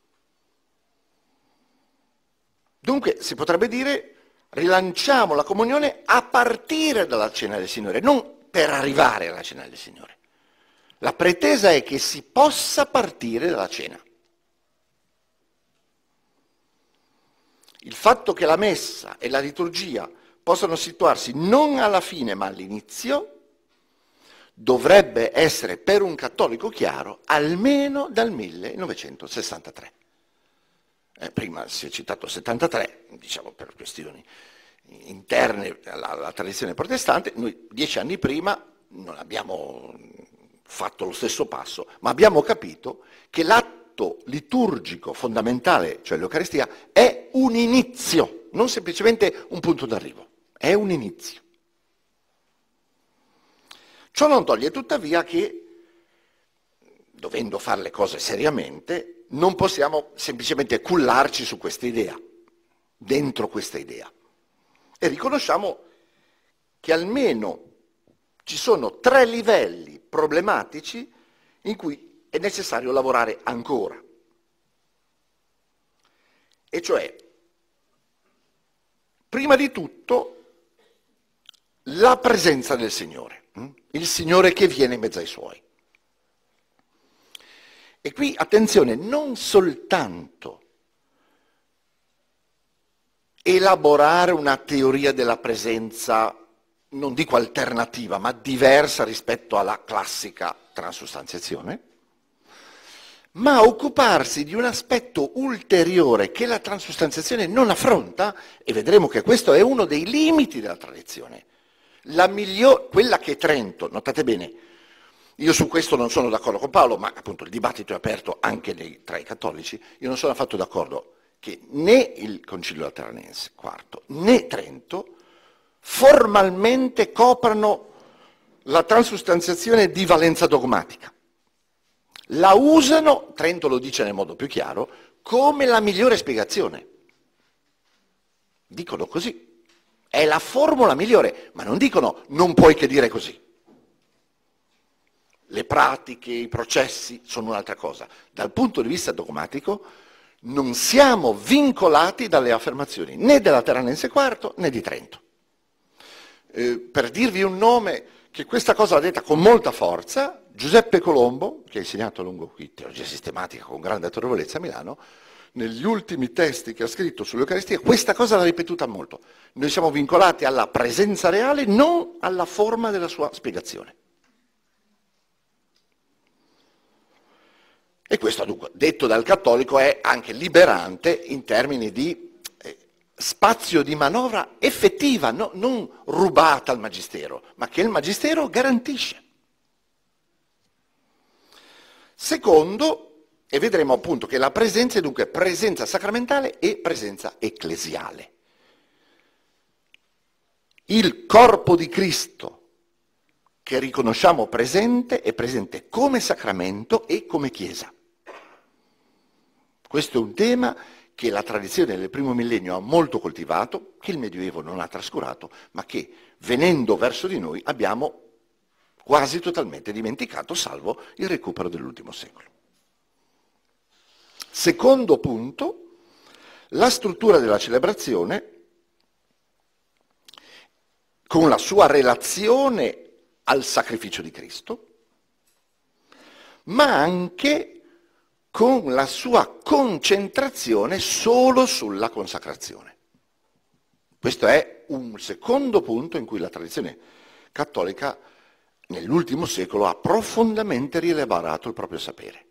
Dunque si potrebbe dire rilanciamo la comunione a partire dalla cena del Signore, non per arrivare alla cena del Signore. La pretesa è che si possa partire dalla cena. Il fatto che la messa e la liturgia possano situarsi non alla fine ma all'inizio dovrebbe essere per un cattolico chiaro almeno dal 1963. Prima si è citato 73, diciamo per questioni interne alla tradizione protestante, noi 10 anni prima non abbiamo fatto lo stesso passo, ma abbiamo capito che l'atto liturgico fondamentale, cioè l'Eucaristia, è un inizio, non semplicemente un punto d'arrivo, è un inizio. Ciò non toglie tuttavia che, dovendo fare le cose seriamente, non possiamo semplicemente cullarci su questa idea, dentro questa idea. E riconosciamo che almeno ci sono 3 livelli problematici in cui è necessario lavorare ancora. E cioè, prima di tutto, la presenza del Signore, il Signore che viene in mezzo ai Suoi. E qui, attenzione, non soltanto elaborare una teoria della presenza, non dico alternativa, ma diversa rispetto alla classica transustanziazione, ma occuparsi di un aspetto ulteriore che la transustanziazione non affronta, e vedremo che questo è uno dei limiti della tradizione. Quella che Trento, notate bene, io su questo non sono d'accordo con Paolo, ma appunto il dibattito è aperto anche tra i cattolici, io non sono affatto d'accordo che né il Concilio Lateranense IV né Trento formalmente coprano la transustanziazione di valenza dogmatica. la usano, Trento lo dice nel modo più chiaro, come la migliore spiegazione. Dicono così, è la formula migliore, ma non dicono non puoi che dire così. Le pratiche, i processi sono un'altra cosa. Dal punto di vista dogmatico non siamo vincolati dalle affermazioni né della Lateranense IV né di Trento. Per dirvi un nome che questa cosa l'ha detta con molta forza, Giuseppe Colombo, che ha insegnato a lungo qui teologia sistematica con grande autorevolezza a Milano, negli ultimi testi che ha scritto sull'Eucaristia, questa cosa l'ha ripetuta molto. Noi siamo vincolati alla presenza reale, non alla forma della sua spiegazione. E questo, dunque, detto dal cattolico, è anche liberante in termini di spazio di manovra effettiva, non rubata al Magistero, ma che il Magistero garantisce. Secondo, e vedremo appunto che la presenza è dunque presenza sacramentale e presenza ecclesiale. Il corpo di Cristo che riconosciamo presente è presente come sacramento e come Chiesa. Questo è un tema che la tradizione del primo millennio ha molto coltivato, che il Medioevo non ha trascurato, ma che venendo verso di noi abbiamo quasi totalmente dimenticato, salvo il recupero dell'ultimo secolo. Secondo punto, la struttura della celebrazione, con la sua relazione al sacrificio di Cristo, ma anche con la sua concentrazione solo sulla consacrazione. Questo è un secondo punto in cui la tradizione cattolica nell'ultimo secolo ha profondamente rilevato il proprio sapere.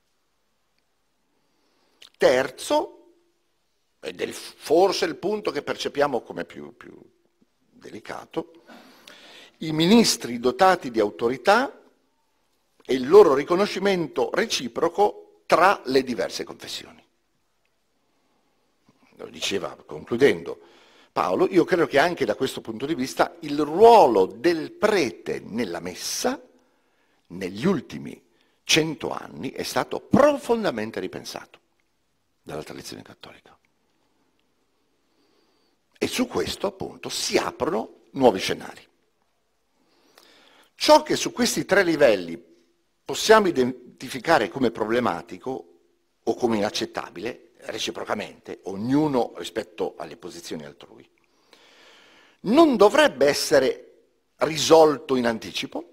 Terzo, ed è forse il punto che percepiamo come più delicato, i ministri dotati di autorità e il loro riconoscimento reciproco tra le diverse confessioni. Lo diceva concludendo Paolo, io credo che anche da questo punto di vista il ruolo del prete nella messa negli ultimi 100 anni è stato profondamente ripensato dalla tradizione cattolica. E su questo appunto si aprono nuovi scenari. Ciò che su questi tre livelli possiamo identificare come problematico o come inaccettabile, reciprocamente, ognuno rispetto alle posizioni altrui, non dovrebbe essere risolto in anticipo,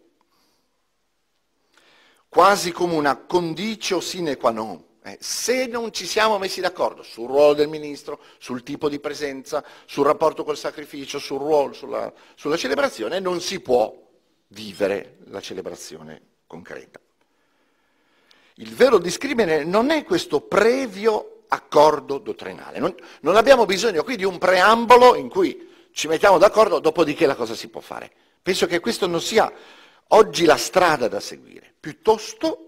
quasi come una conditio sine qua non. Se non ci siamo messi d'accordo sul ruolo del ministro, sul tipo di presenza, sul rapporto col sacrificio, sul ruolo, sulla celebrazione, non si può vivere la celebrazione concreta. Il vero discrimine non è questo previo accordo dottrinale. Non abbiamo bisogno qui di un preambolo in cui ci mettiamo d'accordo, dopodiché la cosa si può fare. Penso che questo non sia oggi la strada da seguire. Piuttosto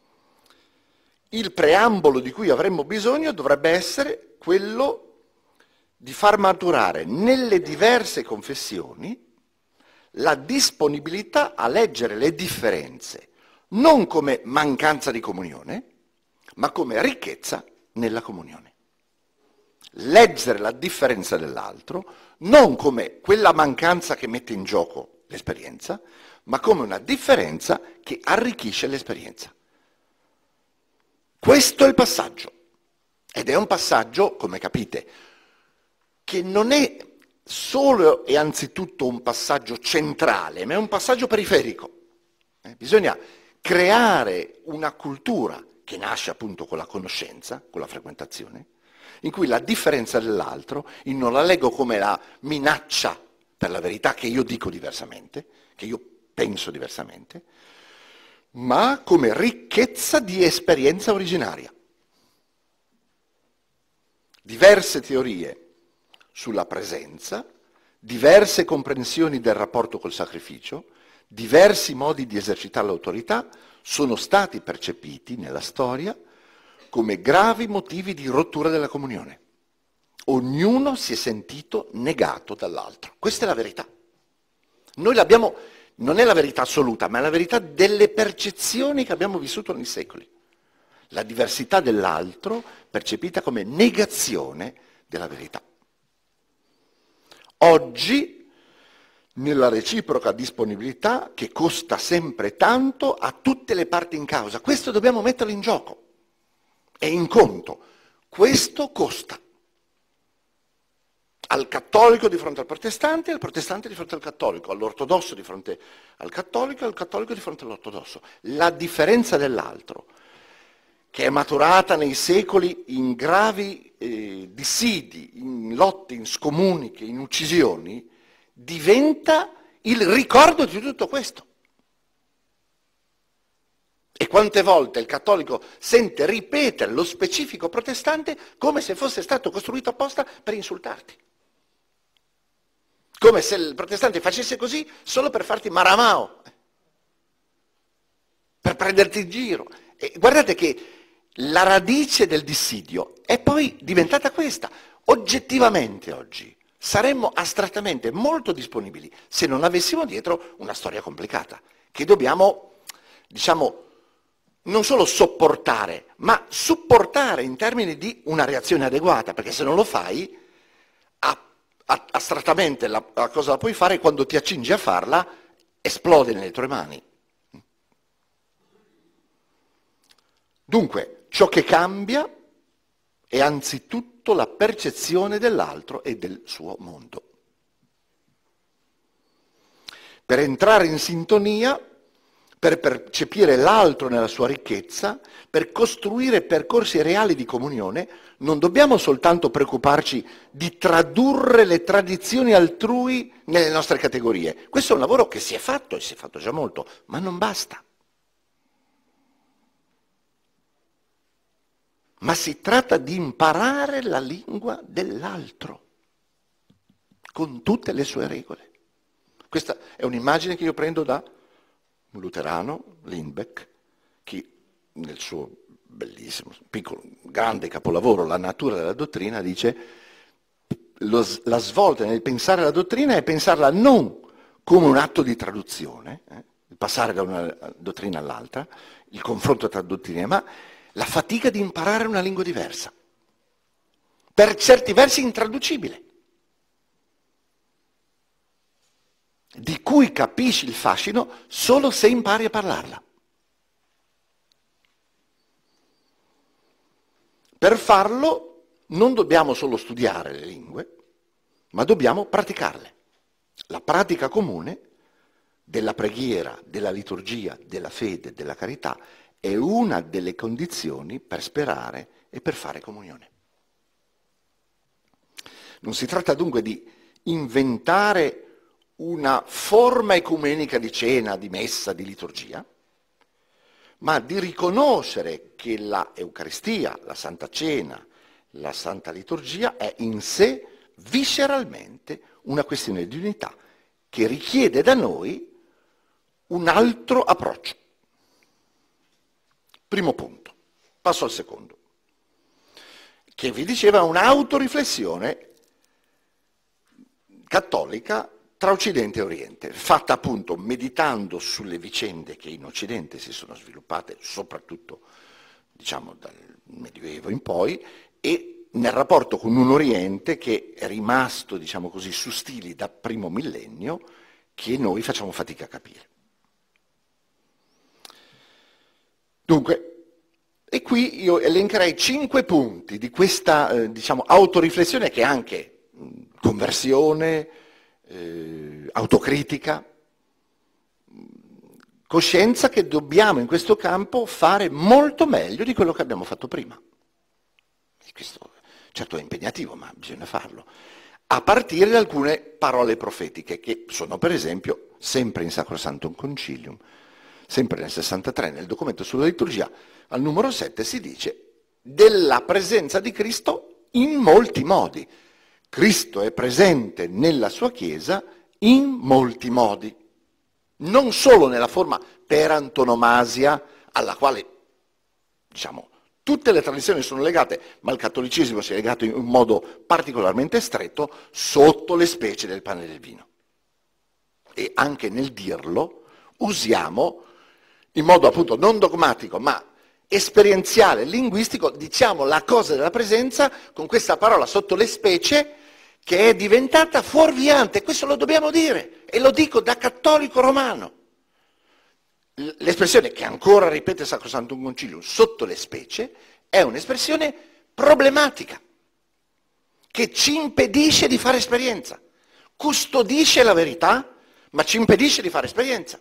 il preambolo di cui avremmo bisogno dovrebbe essere quello di far maturare nelle diverse confessioni la disponibilità a leggere le differenze non come mancanza di comunione, ma come ricchezza nella comunione. Leggere la differenza dell'altro non come quella mancanza che mette in gioco l'esperienza, ma come una differenza che arricchisce l'esperienza. Questo è il passaggio. Ed è un passaggio, come capite, che non è solo e anzitutto un passaggio centrale, ma è un passaggio periferico. Bisogna creare una cultura che nasce appunto con la conoscenza, con la frequentazione, in cui la differenza dell'altro io non la leggo come la minaccia per la verità che io dico diversamente, che io penso diversamente, ma come ricchezza di esperienza originaria. Diverse teorie sulla presenza, diverse comprensioni del rapporto col sacrificio, diversi modi di esercitare l'autorità sono stati percepiti nella storia come gravi motivi di rottura della comunione. Ognuno si è sentito negato dall'altro. Questa è la verità. Noi l'abbiamo non è la verità assoluta, ma è la verità delle percezioni che abbiamo vissuto nei secoli. La diversità dell'altro percepita come negazione della verità. Oggi, nella reciproca disponibilità che costa sempre tanto a tutte le parti in causa, questo dobbiamo metterlo in gioco e in conto. Questo costa. Al cattolico di fronte al protestante, al protestante di fronte al cattolico, all'ortodosso di fronte al cattolico e al cattolico di fronte all'ortodosso. La differenza dell'altro, che è maturata nei secoli in gravi dissidi, in lotte, in scomuniche, in uccisioni, diventa il ricordo di tutto questo. E quante volte il cattolico sente ripetere lo specifico protestante come se fosse stato costruito apposta per insultarti. Come se il protestante facesse così solo per farti maramao, per prenderti in giro. E guardate che la radice del dissidio è poi diventata questa. Oggettivamente oggi saremmo astrattamente molto disponibili se non avessimo dietro una storia complicata, che dobbiamo, diciamo, non solo sopportare, ma supportare in termini di una reazione adeguata, perché se non lo fai, astrattamente la cosa la puoi fare e quando ti accingi a farla esplode nelle tue mani. Dunque, ciò che cambia è anzitutto la percezione dell'altro e del suo mondo. Per entrare in sintonia, per percepire l'altro nella sua ricchezza, per costruire percorsi reali di comunione, non dobbiamo soltanto preoccuparci di tradurre le tradizioni altrui nelle nostre categorie. Questo è un lavoro che si è fatto e si è fatto già molto, ma non basta. Ma si tratta di imparare la lingua dell'altro, con tutte le sue regole. Questa è un'immagine che io prendo da un luterano, Lindbeck, che nel suo bellissimo, piccolo, grande capolavoro, La natura della dottrina, dice la svolta nel pensare la dottrina è pensarla non come un atto di traduzione, il passare da una dottrina all'altra, il confronto tra dottrine, ma la fatica di imparare una lingua diversa, per certi versi intraducibile, di cui capisci il fascino solo se impari a parlarla. Per farlo non dobbiamo solo studiare le lingue, ma dobbiamo praticarle. La pratica comune della preghiera, della liturgia, della fede, della carità è una delle condizioni per sperare e per fare comunione. Non si tratta dunque di inventare una forma ecumenica di cena, di messa, di liturgia, ma di riconoscere che la Eucaristia, la Santa Cena, la Santa Liturgia è in sé visceralmente una questione di unità che richiede da noi un altro approccio. Primo punto. Passo al secondo, che vi diceva un'autoriflessione cattolica tra Occidente e Oriente, fatta appunto meditando sulle vicende che in Occidente si sono sviluppate, soprattutto diciamo dal Medioevo in poi, e nel rapporto con un Oriente che è rimasto, diciamo così, su stili da primo millennio che noi facciamo fatica a capire. Dunque, e qui io elencherei 5 punti di questa, diciamo, autoriflessione che è anche conversione, autocritica, coscienza che dobbiamo in questo campo fare molto meglio di quello che abbiamo fatto prima. E questo certo è impegnativo, ma bisogna farlo. A partire da alcune parole profetiche che sono per esempio sempre in Sacrosanctum Concilium, sempre nel 63, nel documento sulla liturgia, al numero 7 si dice della presenza di Cristo in molti modi. Cristo è presente nella sua Chiesa in molti modi, non solo nella forma per antonomasia alla quale, diciamo, tutte le tradizioni sono legate, ma il cattolicesimo si è legato in un modo particolarmente stretto sotto le specie del pane e del vino. e anche nel dirlo, usiamo in modo appunto non dogmatico ma esperienziale, linguistico, diciamo la cosa della presenza con questa parola sotto le specie che è diventata fuorviante. Questo lo dobbiamo dire, e lo dico da cattolico romano. L'espressione che ancora ripete Sacrosanctum Concilium, sotto le specie, è un'espressione problematica, che ci impedisce di fare esperienza, custodisce la verità, ma ci impedisce di fare esperienza.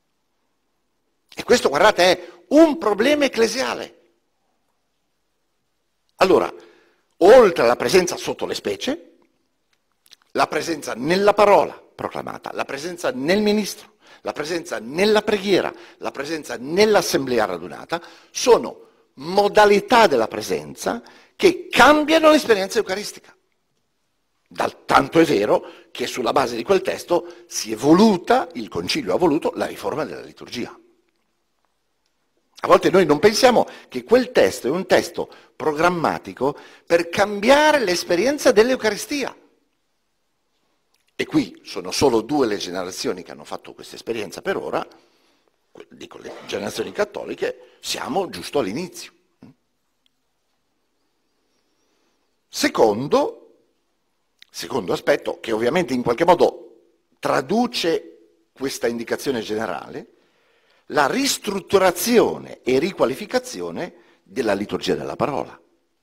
E questo, guardate, è un problema ecclesiale. Allora, oltre alla presenza sotto le specie, la presenza nella parola proclamata, la presenza nel ministro, la presenza nella preghiera, la presenza nell'assemblea radunata, sono modalità della presenza che cambiano l'esperienza eucaristica. Tanto è vero che sulla base di quel testo il Concilio ha voluto la riforma della liturgia. A volte noi non pensiamo che quel testo è un testo programmatico per cambiare l'esperienza dell'Eucaristia. E qui sono solo 2 le generazioni che hanno fatto questa esperienza per ora, dico le generazioni cattoliche, siamo giusto all'inizio. Secondo aspetto, che ovviamente in qualche modo traduce questa indicazione generale, la ristrutturazione e riqualificazione della liturgia della parola.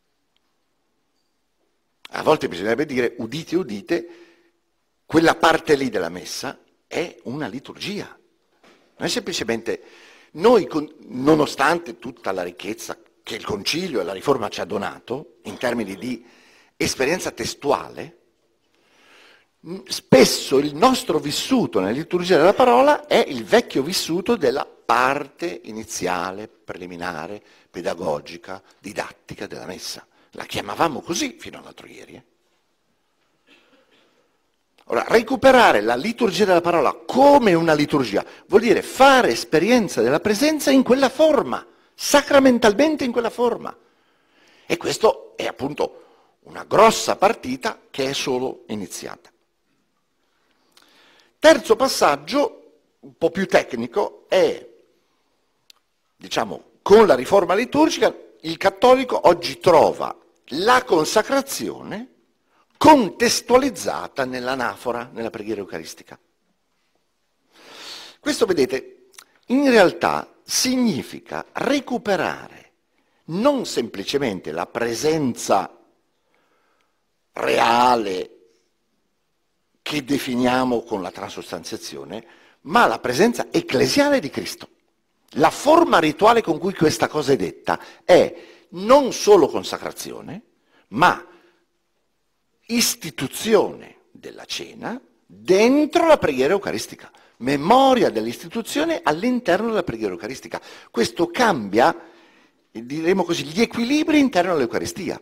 A volte bisognerebbe dire, udite, udite, quella parte lì della messa è una liturgia. Non è semplicemente noi, nonostante tutta la ricchezza che il Concilio e la Riforma ci ha donato, in termini di esperienza testuale, spesso il nostro vissuto nella liturgia della parola è il vecchio vissuto della parte iniziale, preliminare, pedagogica, didattica della messa. La chiamavamo così fino all'altro ieri. Ora, recuperare la liturgia della parola come una liturgia vuol dire fare esperienza della presenza in quella forma, sacramentalmente in quella forma. E questo è appunto una grossa partita che è solo iniziata. Terzo passaggio, un po' più tecnico, è, diciamo, con la riforma liturgica il cattolico oggi trova la consacrazione contestualizzata nell'anafora, nella preghiera eucaristica. Questo, vedete, in realtà significa recuperare non semplicemente la presenza reale che definiamo con la transustanziazione, ma la presenza ecclesiale di Cristo. La forma rituale con cui questa cosa è detta è non solo consacrazione, ma istituzione della cena dentro la preghiera eucaristica, memoria dell'istituzione all'interno della preghiera eucaristica. Questo cambia, diremo così, gli equilibri interni all'Eucaristia.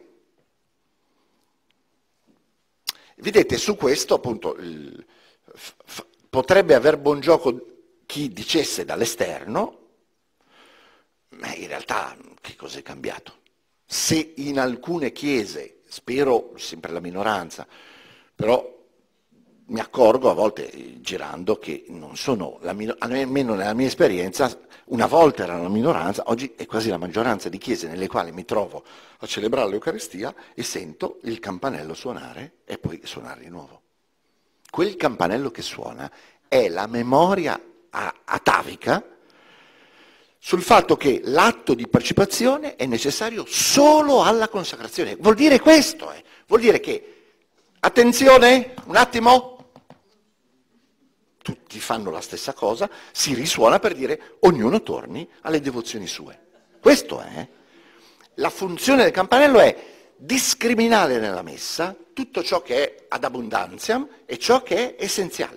Vedete, su questo appunto potrebbe aver buon gioco chi dicesse dall'esterno, ma in realtà che cosa è cambiato? Se in alcune chiese, spero sempre la minoranza, però mi accorgo a volte girando che non sono, almeno nella mia esperienza, una volta era la minoranza, oggi è quasi la maggioranza di chiese nelle quali mi trovo a celebrare l'Eucaristia e sento il campanello suonare e poi suonare di nuovo. Quel campanello che suona è la memoria atavica sul fatto che l'atto di partecipazione è necessario solo alla consacrazione. Vuol dire questo, vuol dire che, attenzione, un attimo, tutti fanno la stessa cosa, si risuona per dire ognuno torni alle devozioni sue. Questo è. La funzione del campanello è discriminare nella messa tutto ciò che è ad abundantiam e ciò che è essenziale.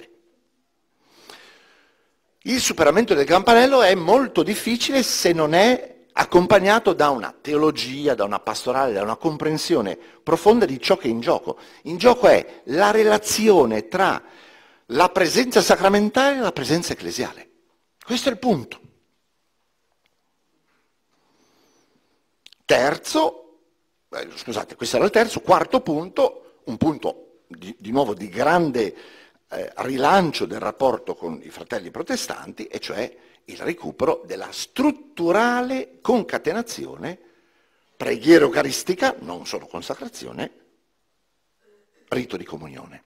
Il superamento del campanello è molto difficile se non è accompagnato da una teologia, da una pastorale, da una comprensione profonda di ciò che è in gioco. In gioco è la relazione tra la presenza sacramentale e la presenza ecclesiale. Questo è il punto. Questo era il terzo. Quarto punto, un punto di nuovo di grande rilancio del rapporto con i fratelli protestanti, e cioè il recupero della strutturale concatenazione preghiera eucaristica, non solo consacrazione, rito di comunione.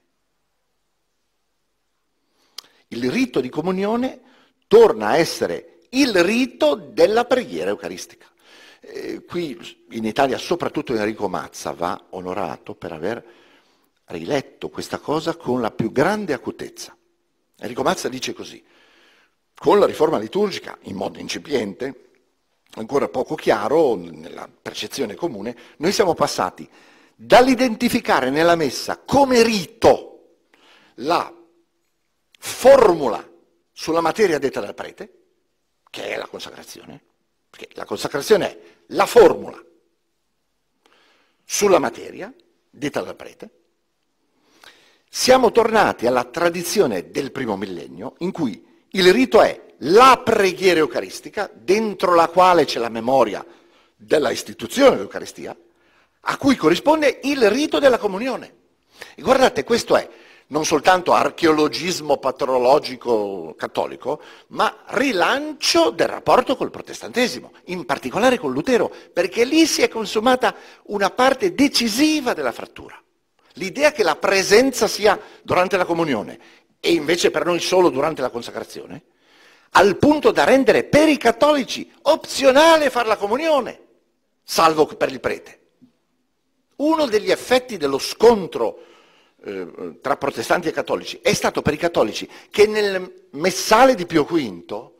Il rito di comunione torna a essere il rito della preghiera eucaristica. Qui in Italia, soprattutto Enrico Mazza, va onorato per aver riletto questa cosa con la più grande acutezza. Enrico Mazza dice così: con la riforma liturgica, in modo incipiente, ancora poco chiaro nella percezione comune, noi siamo passati dall'identificare nella messa come rito la formula sulla materia detta dal prete, che è la consacrazione, perché la consacrazione è la formula sulla materia detta dal prete. Siamo tornati alla tradizione del primo millennio, in cui il rito è la preghiera eucaristica, dentro la quale c'è la memoria della istituzione dell'Eucaristia, a cui corrisponde il rito della comunione. E guardate, questo è non soltanto archeologismo patrologico cattolico, ma rilancio del rapporto col protestantesimo, in particolare con Lutero, perché lì si è consumata una parte decisiva della frattura. L'idea che la presenza sia durante la comunione e invece per noi solo durante la consacrazione, al punto da rendere per i cattolici opzionale fare la comunione, salvo per il prete. Uno degli effetti dello scontro tra protestanti e cattolici è stato per i cattolici che nel messale di Pio V,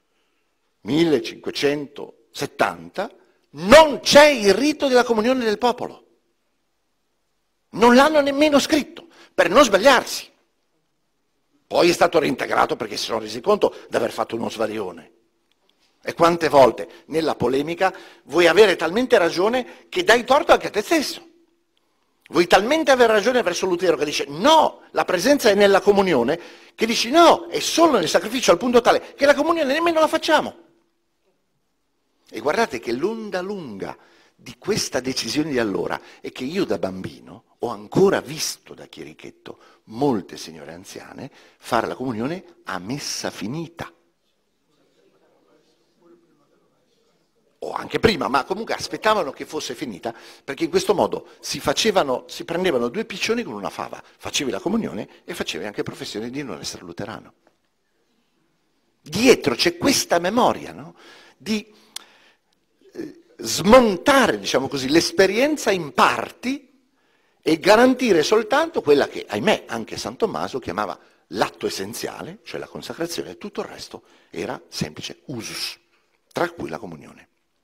1570, non c'è il rito della comunione del popolo. Non l'hanno nemmeno scritto, per non sbagliarsi. Poi è stato reintegrato perché si sono resi conto di aver fatto uno svarione. E quante volte nella polemica vuoi avere talmente ragione che dai torto anche a te stesso. Vuoi talmente avere ragione verso Lutero che dice no, la presenza è nella comunione, che dici no, è solo nel sacrificio, al punto tale che la comunione nemmeno la facciamo. E guardate che l'onda lunga di questa decisione di allora è che io da bambino ho ancora visto da chierichetto molte signore anziane fare la comunione a messa finita. O anche prima, ma comunque aspettavano che fosse finita, perché in questo modo si prendevano due piccioni con una fava, facevi la comunione e facevi anche professione di non essere luterano. Dietro c'è questa memoria, no? Di smontare, diciamo così, l'esperienza in parti e garantire soltanto quella che, ahimè, anche San Tommaso chiamava l'atto essenziale, cioè la consacrazione, e tutto il resto era semplice usus, tra cui la comunione.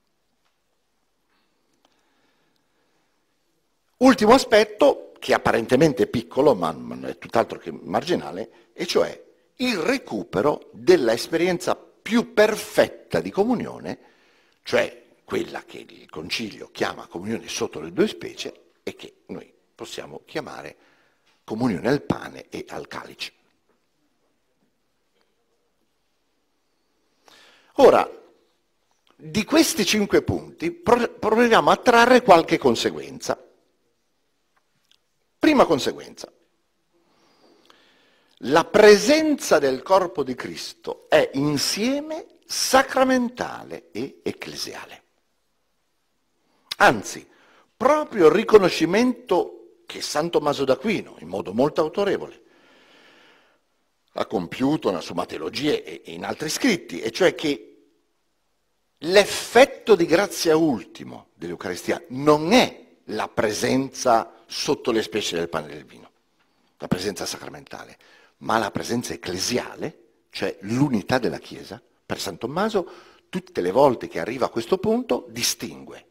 Ultimo aspetto, che apparentemente è piccolo, ma è tutt'altro che marginale, e cioè il recupero dell'esperienza più perfetta di comunione, cioè quella che il Concilio chiama comunione sotto le due specie e che noi possiamo chiamare comunione al pane e al calice. Ora, di questi 5 punti proviamo a trarre qualche conseguenza. Prima conseguenza: la presenza del corpo di Cristo è insieme sacramentale e ecclesiale. Anzi, proprio il riconoscimento che San Tommaso d'Aquino, in modo molto autorevole, ha compiuto nella Summa Teologia e in altri scritti, e cioè che l'effetto di grazia ultimo dell'Eucaristia non è la presenza sotto le specie del pane e del vino, la presenza sacramentale, ma la presenza ecclesiale, cioè l'unità della Chiesa. Per San Tommaso, tutte le volte che arriva a questo punto, distingue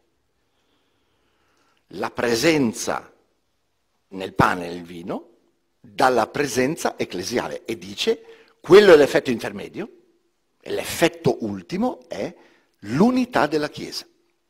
la presenza nel pane e nel vino dalla presenza ecclesiale e dice quello è l'effetto intermedio e l'effetto ultimo è l'unità della Chiesa.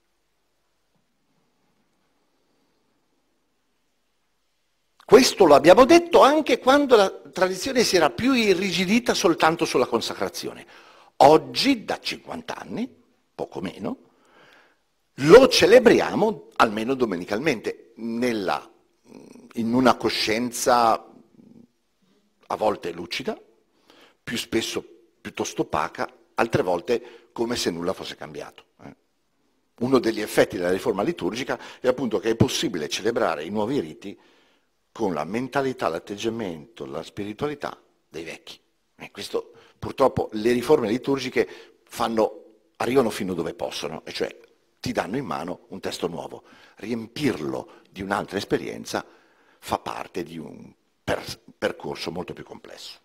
Questo lo abbiamo detto anche quando la tradizione si era più irrigidita soltanto sulla consacrazione. Oggi, da 50 anni, poco meno, lo celebriamo almeno domenicalmente, in una coscienza a volte lucida, più spesso piuttosto opaca, altre volte come se nulla fosse cambiato. Uno degli effetti della riforma liturgica è appunto che è possibile celebrare i nuovi riti con la mentalità, l'atteggiamento, la spiritualità dei vecchi. Questo purtroppo le riforme liturgiche arrivano fino dove possono, e cioè ti danno in mano un testo nuovo. Riempirlo di un'altra esperienza fa parte di un percorso molto più complesso.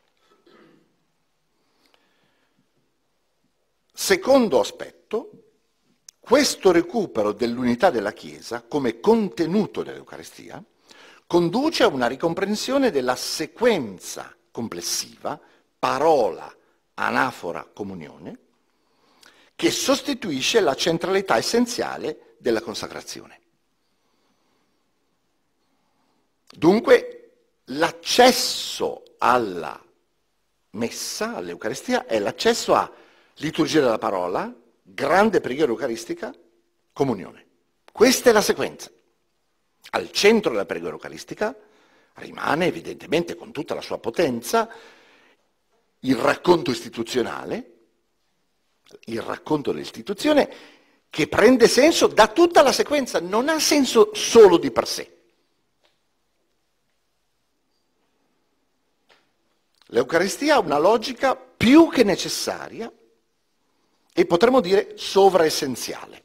Secondo aspetto, questo recupero dell'unità della Chiesa come contenuto dell'Eucaristia conduce a una ricomprensione della sequenza complessiva, parola, anafora, comunione, che sostituisce la centralità essenziale della consacrazione. Dunque, l'accesso alla messa, all'Eucaristia, è l'accesso a liturgia della parola, grande preghiera eucaristica, comunione. Questa è la sequenza. Al centro della preghiera eucaristica rimane evidentemente con tutta la sua potenza il racconto istituzionale, il racconto dell'istituzione che prende senso da tutta la sequenza, non ha senso solo di per sé. L'Eucaristia ha una logica più che necessaria e potremmo dire sovraessenziale.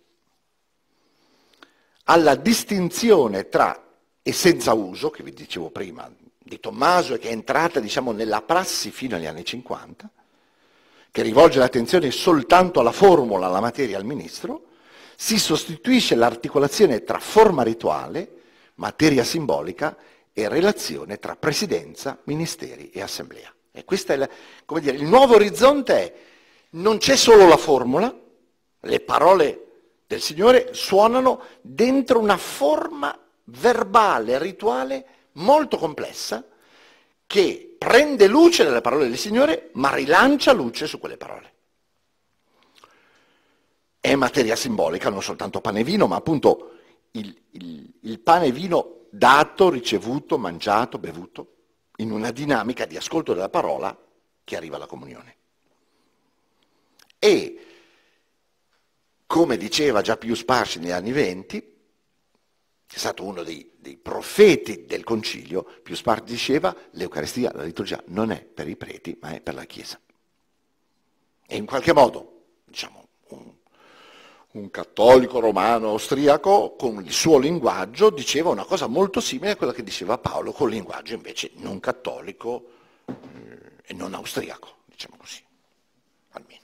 Alla distinzione tra e senza uso, che vi dicevo prima, di Tommaso e che è entrata, diciamo, nella prassi fino agli anni 50, che rivolge l'attenzione soltanto alla formula, alla materia, al ministro, si sostituisce l'articolazione tra forma rituale, materia simbolica e relazione tra presidenza, ministeri e assemblea. E questo è, come dire, il nuovo orizzonte è: non c'è solo la formula, le parole del Signore suonano dentro una forma verbale, rituale molto complessa, che prende luce dalle parole del Signore, ma rilancia luce su quelle parole. È materia simbolica, non soltanto pane e vino, ma appunto il pane e vino dato, ricevuto, mangiato, bevuto, in una dinamica di ascolto della parola che arriva alla comunione. E, come diceva già Pius Pacis negli anni '20, è stato uno dei profeti del Concilio, Pius Pacis diceva: l'Eucaristia, la liturgia, non è per i preti, ma è per la Chiesa. E in qualche modo, diciamo, un cattolico romano austriaco, con il suo linguaggio, diceva una cosa molto simile a quella che diceva Paolo, con il linguaggio invece non cattolico e non austriaco, diciamo così, almeno.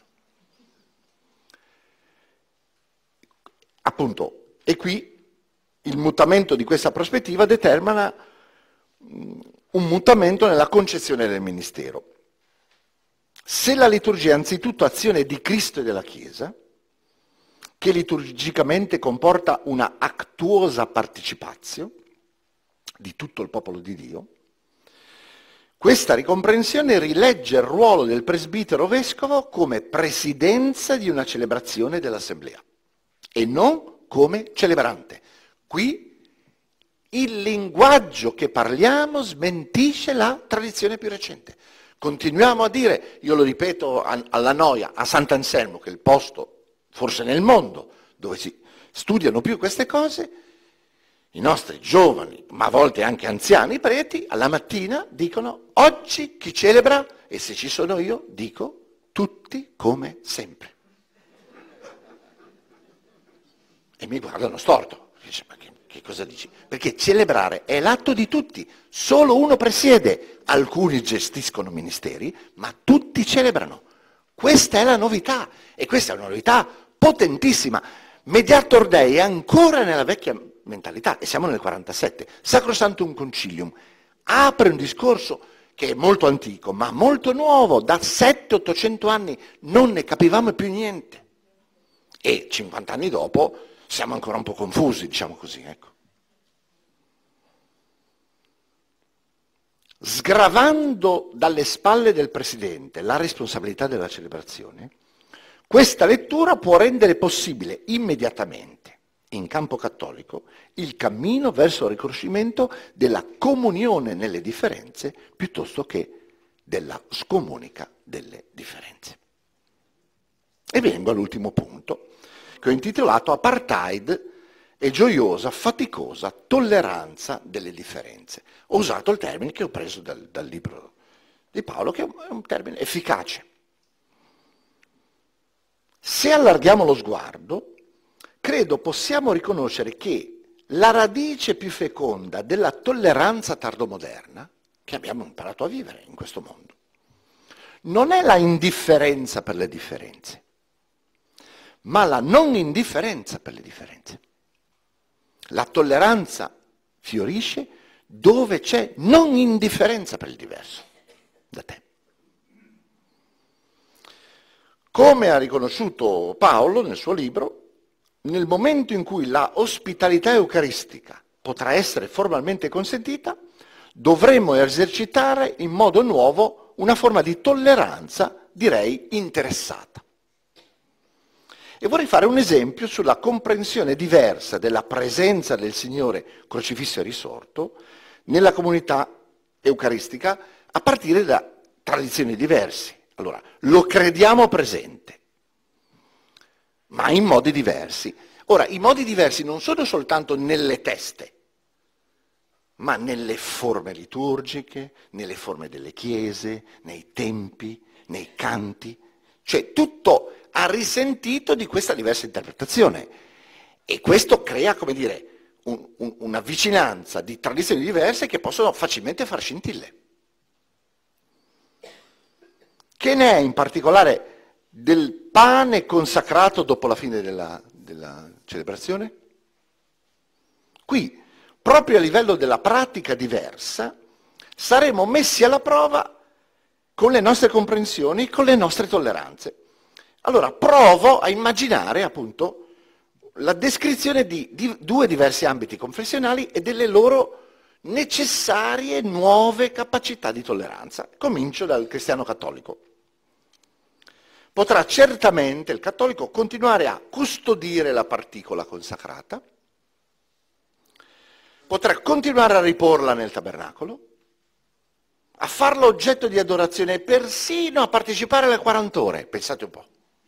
Appunto, e qui il mutamento di questa prospettiva determina un mutamento nella concezione del ministero. Se la liturgia è anzitutto azione di Cristo e della Chiesa, che liturgicamente comporta una actuosa partecipazio di tutto il popolo di Dio, questa ricomprensione rilegge il ruolo del presbitero vescovo come presidenza di una celebrazione dell'assemblea e non come celebrante. Qui il linguaggio che parliamo smentisce la tradizione più recente. Continuiamo a dire, io lo ripeto alla noia, a Sant'Anselmo, che è il posto forse nel mondo dove si studiano più queste cose, i nostri giovani, ma a volte anche anziani preti, alla mattina dicono: oggi chi celebra? E se ci sono io, dico: tutti come sempre. E mi guardano storto. Dice: ma che cosa dici? Perché celebrare è l'atto di tutti, solo uno presiede, alcuni gestiscono ministeri, ma tutti celebrano. Questa è la novità, e questa è una novità potentissima. Mediator Dei è ancora nella vecchia mentalità, e siamo nel 47. Sacrosanctum Concilium apre un discorso che è molto antico, ma molto nuovo, da 700-800 anni non ne capivamo più niente. E 50 anni dopo siamo ancora un po' confusi, diciamo così, ecco. Sgravando dalle spalle del Presidente la responsabilità della celebrazione, questa lettura può rendere possibile immediatamente, in campo cattolico, il cammino verso il riconoscimento della comunione nelle differenze piuttosto che della scomunica delle differenze. E vengo all'ultimo punto, che ho intitolato Apartheid e gioiosa, faticosa tolleranza delle differenze. Ho usato il termine che ho preso dal libro di Paolo, che è un termine efficace. Se allarghiamo lo sguardo, credo possiamo riconoscere che la radice più feconda della tolleranza tardomoderna, che abbiamo imparato a vivere in questo mondo, non è la indifferenza per le differenze, ma la non indifferenza per le differenze. La tolleranza fiorisce dove c'è non indifferenza per il diverso da te. Come ha riconosciuto Paolo nel suo libro, nel momento in cui la ospitalità eucaristica potrà essere formalmente consentita, dovremo esercitare in modo nuovo una forma di tolleranza, direi, interessata. E vorrei fare un esempio sulla comprensione diversa della presenza del Signore crocifisso e risorto nella comunità eucaristica a partire da tradizioni diverse. Allora, lo crediamo presente, ma in modi diversi. Ora, i modi diversi non sono soltanto nelle teste, ma nelle forme liturgiche, nelle forme delle chiese, nei tempi, nei canti. Cioè tutto ha risentito di questa diversa interpretazione. E questo crea, come dire, una vicinanza di tradizioni diverse che possono facilmente far scintille. Che ne è in particolare del pane consacrato dopo la fine della celebrazione? Qui, proprio a livello della pratica diversa, saremo messi alla prova con le nostre comprensioni, con le nostre tolleranze. Allora, provo a immaginare, appunto, la descrizione di due diversi ambiti confessionali e delle loro necessarie nuove capacità di tolleranza. Comincio dal cristiano cattolico. Potrà certamente il cattolico continuare a custodire la particola consacrata, potrà continuare a riporla nel tabernacolo, a farlo oggetto di adorazione e persino a partecipare alle 40 ore, pensate un po'.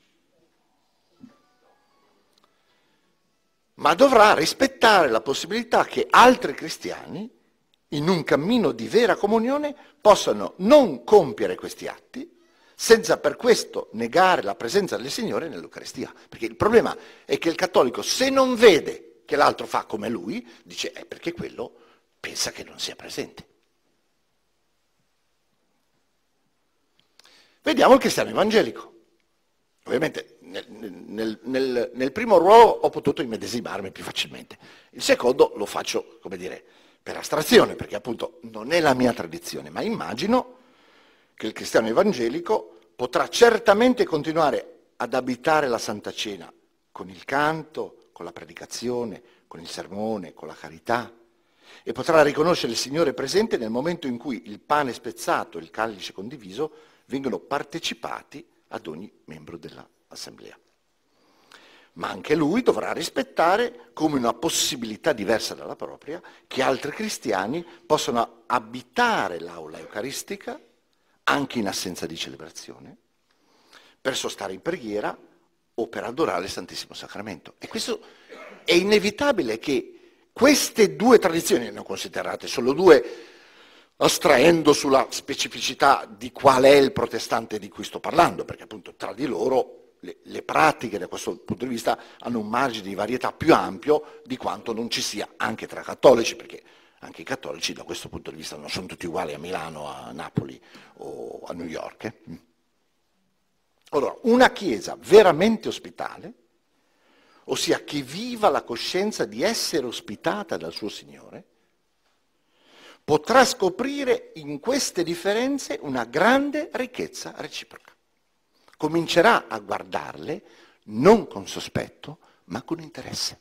Ma dovrà rispettare la possibilità che altri cristiani, in un cammino di vera comunione, possano non compiere questi atti, senza per questo negare la presenza del Signore nell'Eucaristia. Perché il problema è che il cattolico, se non vede che l'altro fa come lui, dice perché quello pensa che non sia presente. Vediamo il cristiano evangelico. Ovviamente nel primo ruolo ho potuto immedesimarmi più facilmente. Il secondo lo faccio, come dire, per astrazione, perché appunto non è la mia tradizione, ma immagino che il cristiano evangelico potrà certamente continuare ad abitare la Santa Cena con il canto, con la predicazione, con il sermone, con la carità, e potrà riconoscere il Signore presente nel momento in cui il pane spezzato e il calice condiviso vengono partecipati ad ogni membro dell'assemblea. Ma anche lui dovrà rispettare, come una possibilità diversa dalla propria, che altri cristiani possano abitare l'aula eucaristica, anche in assenza di celebrazione, per sostare in preghiera o per adorare il Santissimo Sacramento. E questo è inevitabile che queste due tradizioni, ne ho considerate solo due, astraendo sulla specificità di qual è il protestante di cui sto parlando, perché appunto tra di loro le pratiche da questo punto di vista hanno un margine di varietà più ampio di quanto non ci sia anche tra cattolici, perché anche i cattolici da questo punto di vista non sono tutti uguali a Milano, a Napoli o a New York. Allora, una chiesa veramente ospitale, ossia che viva la coscienza di essere ospitata dal suo Signore, potrà scoprire in queste differenze una grande ricchezza reciproca. Comincerà a guardarle non con sospetto, ma con interesse.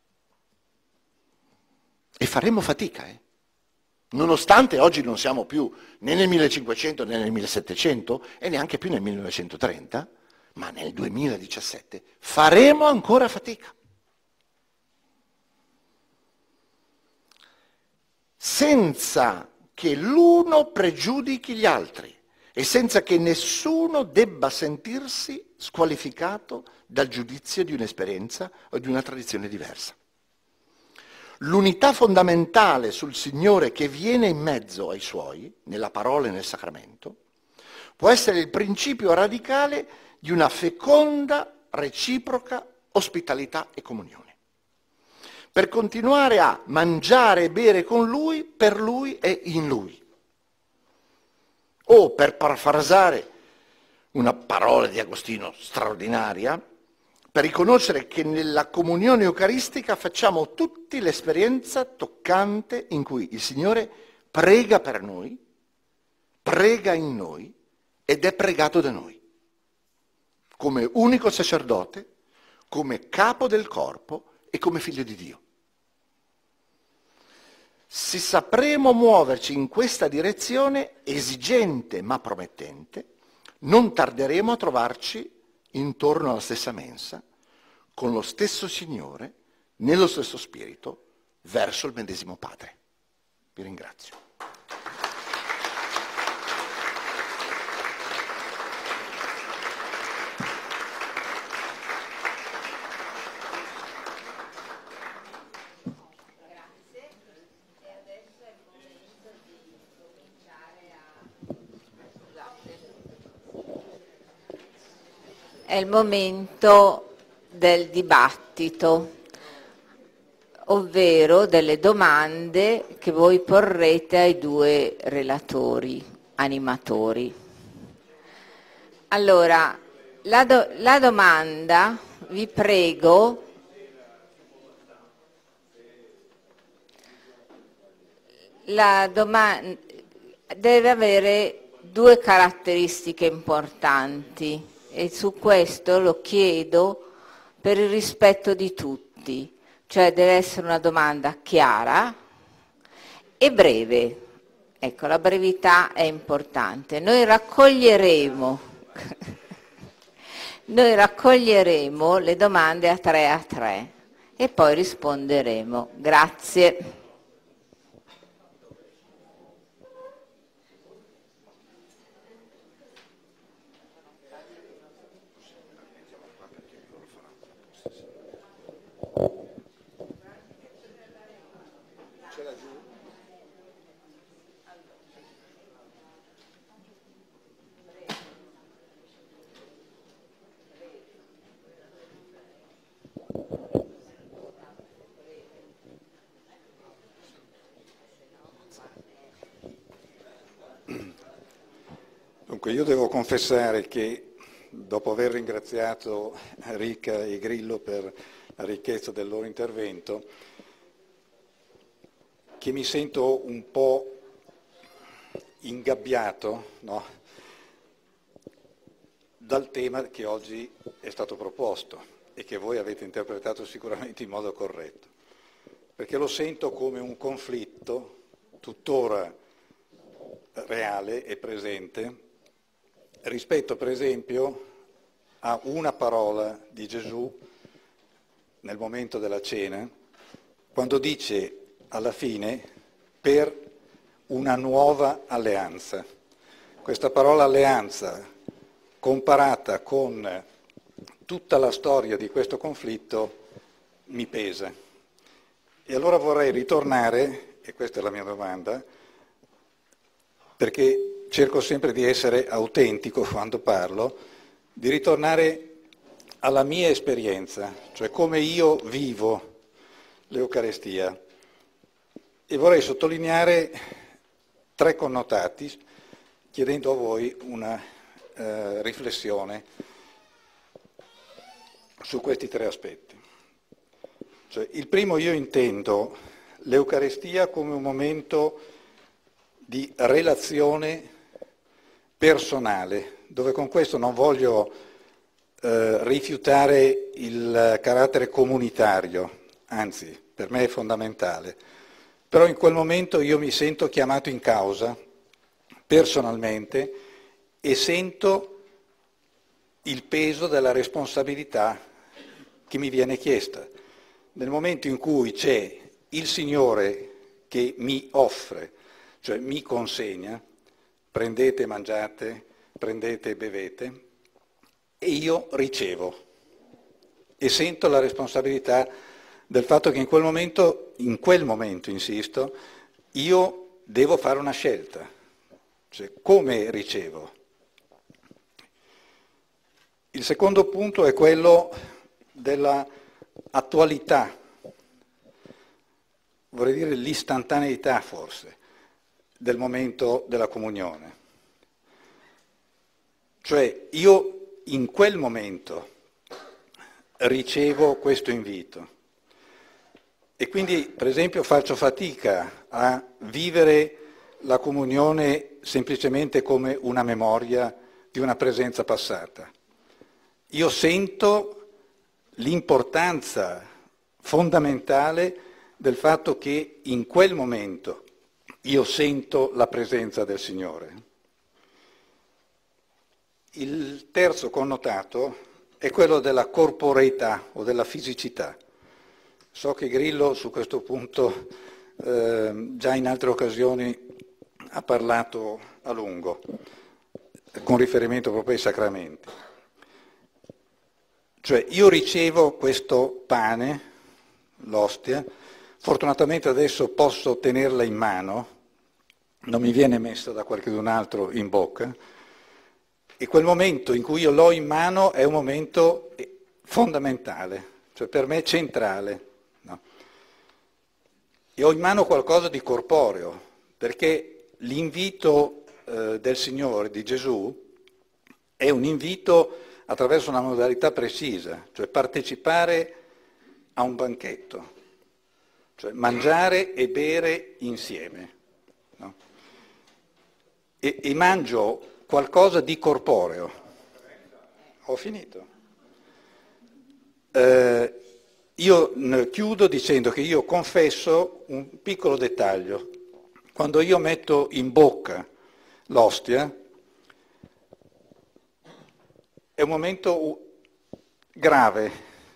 E faremo fatica, nonostante oggi non siamo più né nel 1500 né nel 1700 e neanche più nel 1930, ma nel 2017 faremo ancora fatica. Senza che l'uno pregiudichi gli altri, e senza che nessuno debba sentirsi squalificato dal giudizio di un'esperienza o di una tradizione diversa. L'unità fondamentale sul Signore che viene in mezzo ai Suoi, nella parola e nel sacramento, può essere il principio radicale di una feconda, reciproca ospitalità e comunione. Per continuare a mangiare e bere con Lui, per Lui e in Lui. O, per parafrasare una parola di Agostino straordinaria, per riconoscere che nella comunione eucaristica facciamo tutti l'esperienza toccante in cui il Signore prega per noi, prega in noi ed è pregato da noi, come unico sacerdote, come capo del corpo e come figlio di Dio. Se sapremo muoverci in questa direzione, esigente ma promettente, non tarderemo a trovarci intorno alla stessa mensa, con lo stesso Signore, nello stesso Spirito, verso il medesimo Padre. Vi ringrazio. È il momento del dibattito, ovvero delle domande che voi porrete ai due relatori, animatori. Allora, la domanda, vi prego, deve avere due caratteristiche importanti. E su questo lo chiedo per il rispetto di tutti, cioè deve essere una domanda chiara e breve. Ecco, la brevità è importante. Noi raccoglieremo le domande a 3 e poi risponderemo. Grazie. Dunque, io devo confessare che dopo aver ringraziato Ricca e Grillo per la ricchezza del loro intervento, che mi sento un po' ingabbiato, no? Dal tema che oggi è stato proposto e che voi avete interpretato sicuramente in modo corretto, perché lo sento come un conflitto tuttora reale e presente rispetto, per esempio, a una parola di Gesù nel momento della cena, quando dice alla fine per una nuova alleanza. Questa parola alleanza, comparata con tutta la storia di questo conflitto, mi pesa. E allora vorrei ritornare, e questa è la mia domanda, perché cerco sempre di essere autentico quando parlo, di ritornare alla mia esperienza, cioè come io vivo l'Eucarestia. E vorrei sottolineare 3 connotati, chiedendo a voi una riflessione su questi 3 aspetti. Cioè, il primo, io intendo l'Eucarestia come un momento di relazione personale, dove con questo non voglio rifiutare il carattere comunitario, anzi per me è fondamentale, però in quel momento io mi sento chiamato in causa personalmente e sento il peso della responsabilità che mi viene chiesta. Nel momento in cui c'è il Signore che mi offre, cioè mi consegna, prendete e mangiate, prendete e bevete, e io ricevo e sento la responsabilità del fatto che in quel momento, insisto, io devo fare una scelta, cioè come ricevo. Il secondo punto è quello della attualità, vorrei dire l'istantaneità forse, del momento della comunione. Cioè io in quel momento ricevo questo invito e quindi per esempio faccio fatica a vivere la comunione semplicemente come una memoria di una presenza passata. Io sento l'importanza fondamentale del fatto che in quel momento io sento la presenza del Signore. Il terzo connotato è quello della corporeità o della fisicità. So che Grillo su questo punto già in altre occasioni ha parlato a lungo, con riferimento proprio ai sacramenti. Cioè io ricevo questo pane, l'ostia, fortunatamente adesso posso tenerla in mano, non mi viene messa da qualcun altro in bocca, e quel momento in cui io l'ho in mano è un momento fondamentale, cioè per me centrale. No? E ho in mano qualcosa di corporeo, perché l'invito del Signore, di Gesù, è un invito attraverso una modalità precisa, cioè partecipare a un banchetto, cioè mangiare e bere insieme. No? E mangio qualcosa di corporeo. Ho finito. Io chiudo dicendo che io confesso un piccolo dettaglio. Quando io metto in bocca l'ostia, è un momento grave,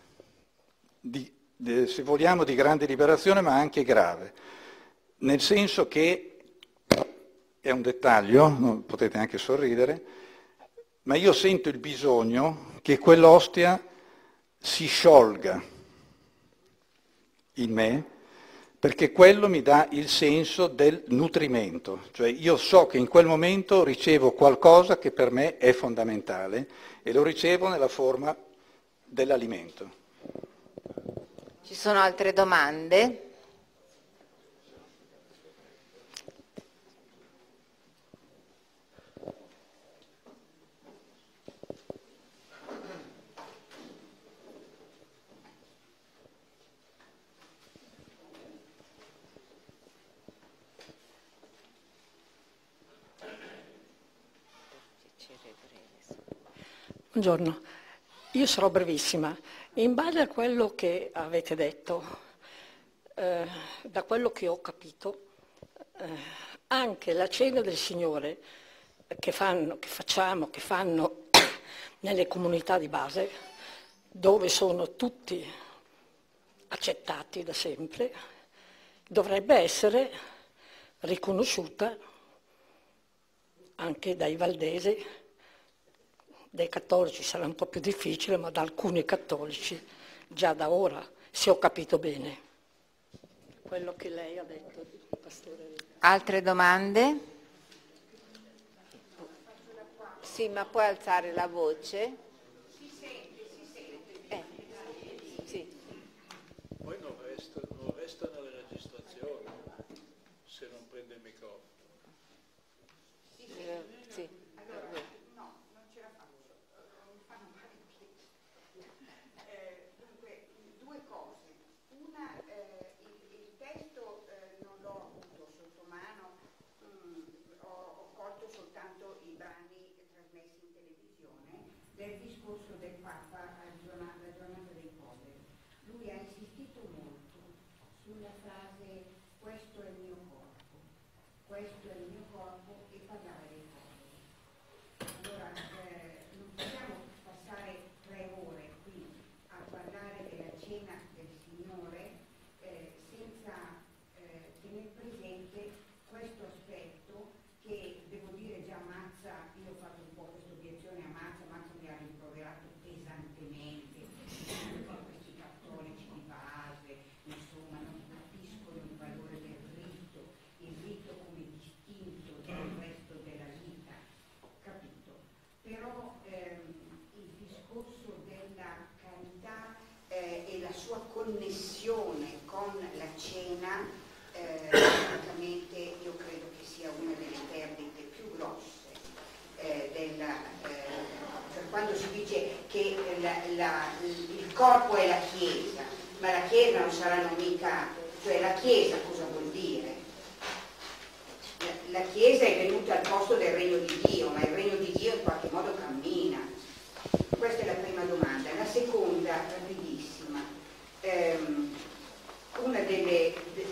se vogliamo di grande liberazione, ma anche grave, nel senso che è un dettaglio, potete anche sorridere, ma io sento il bisogno che quell'ostia si sciolga in me, perché quello mi dà il senso del nutrimento, cioè io so che in quel momento ricevo qualcosa che per me è fondamentale e lo ricevo nella forma dell'alimento. Ci sono altre domande? Buongiorno, io sarò brevissima. In base a quello che avete detto, da quello che ho capito, anche la cena del Signore che fanno nelle comunità di base, dove sono tutti accettati da sempre, dovrebbe essere riconosciuta anche dai valdesi. Dai cattolici sarà un po' più difficile, ma da alcuni cattolici già da ora, se ho capito bene. Quello che lei ha detto, Pastore. Altre domande? Sì, ma puoi alzare la voce? Si sente. Sì. Poi non resta nelle registrazioni se non prende il microfono. Sì. Del discorso del Papa alla giornata dei poveri. Lui ha insistito molto sulla frase questo è il mio corpo e parlare dei poveri. Allora non possiamo passare 3 ore qui a parlare della cena del Signore senza tener presente questo aspetto che, devo dire, già sua connessione con la cena, francamente io credo che sia una delle perdite più grosse per quando si dice che il corpo è la Chiesa, ma la Chiesa non saranno mica, cioè la Chiesa cosa vuol dire? La Chiesa è venuta al posto del Regno di Dio, ma il Regno di Dio in qualche modo cammina. Questa è la prima domanda. La seconda, rapidissima, una delle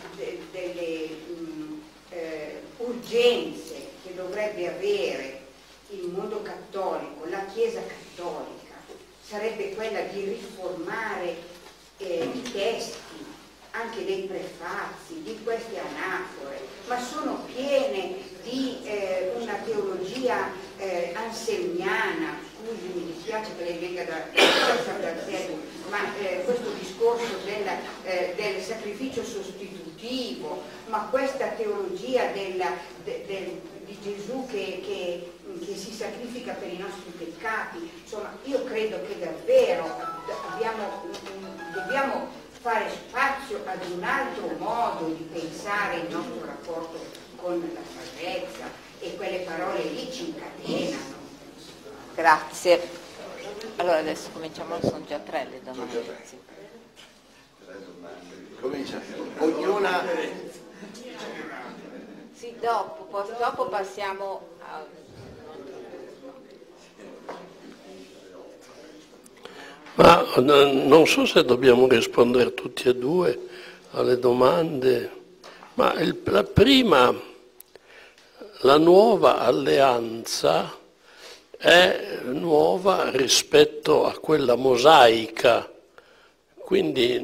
urgenze che dovrebbe avere il mondo cattolico, la Chiesa cattolica, sarebbe quella di riformare i testi, anche dei prefazi, di queste anafore, ma sono piene di una teologia anselmiana. Scusi, mi dispiace che lei venga da San ma questo discorso del sacrificio sostitutivo, ma questa teologia di Gesù che si sacrifica per i nostri peccati, insomma, io credo che davvero dobbiamo fare spazio ad un altro modo di pensare il nostro rapporto con la salvezza, e quelle parole lì ci incatenano. Grazie. Allora adesso cominciamo, sono già 3 le domande. Sì. Comincia. Ognuna. Sì, dopo passiamo a... Ma non so se dobbiamo rispondere tutti e due alle domande, ma la prima, la nuova alleanza è nuova rispetto a quella mosaica, quindi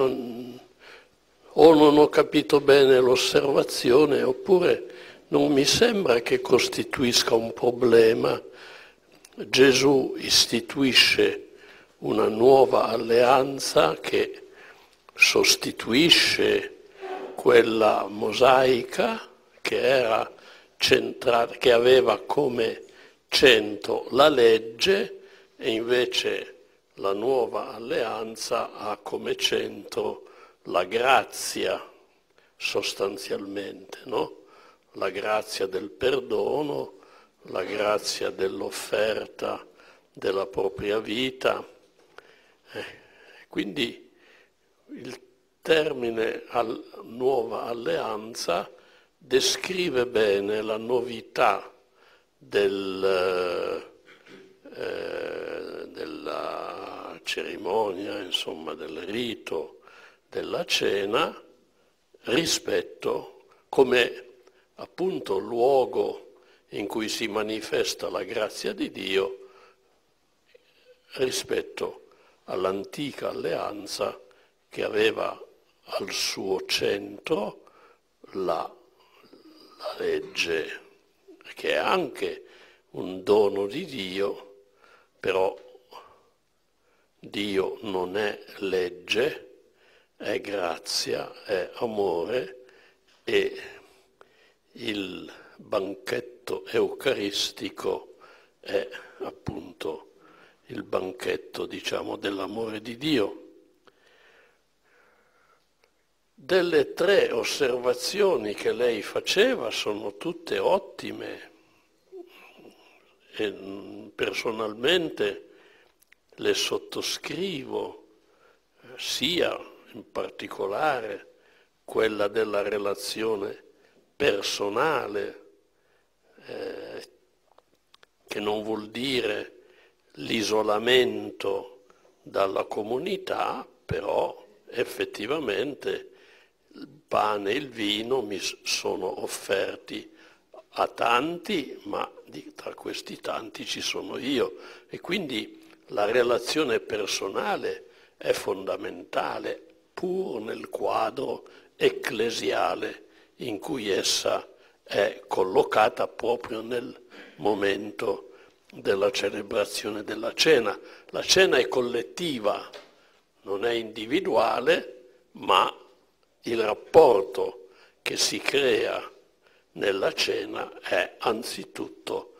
o non ho capito bene l'osservazione, oppure non mi sembra che costituisca un problema. Gesù istituisce una nuova alleanza che sostituisce quella mosaica che era centrata, che aveva come centro la legge, e invece la nuova alleanza ha come centro la grazia, sostanzialmente, no? La grazia del perdono, la grazia dell'offerta della propria vita. Quindi il termine nuova alleanza descrive bene la novità della cerimonia, insomma del rito della cena, rispetto come appunto luogo in cui si manifesta la grazia di Dio, rispetto all'antica alleanza che aveva al suo centro la legge, che è anche un dono di Dio, però Dio non è legge, è grazia, è amore, e il banchetto eucaristico è appunto il banchetto, diciamo, dell'amore di Dio. Delle 3 osservazioni che lei faceva sono tutte ottime e personalmente le sottoscrivo, sia in particolare quella della relazione personale, che non vuol dire l'isolamento dalla comunità, però effettivamente il pane e il vino mi sono offerti a tanti, ma tra questi tanti ci sono io, e quindi la relazione personale è fondamentale, pur nel quadro ecclesiale in cui essa è collocata proprio nel momento della celebrazione della cena. La cena è collettiva, non è individuale, ma il rapporto che si crea nella cena è anzitutto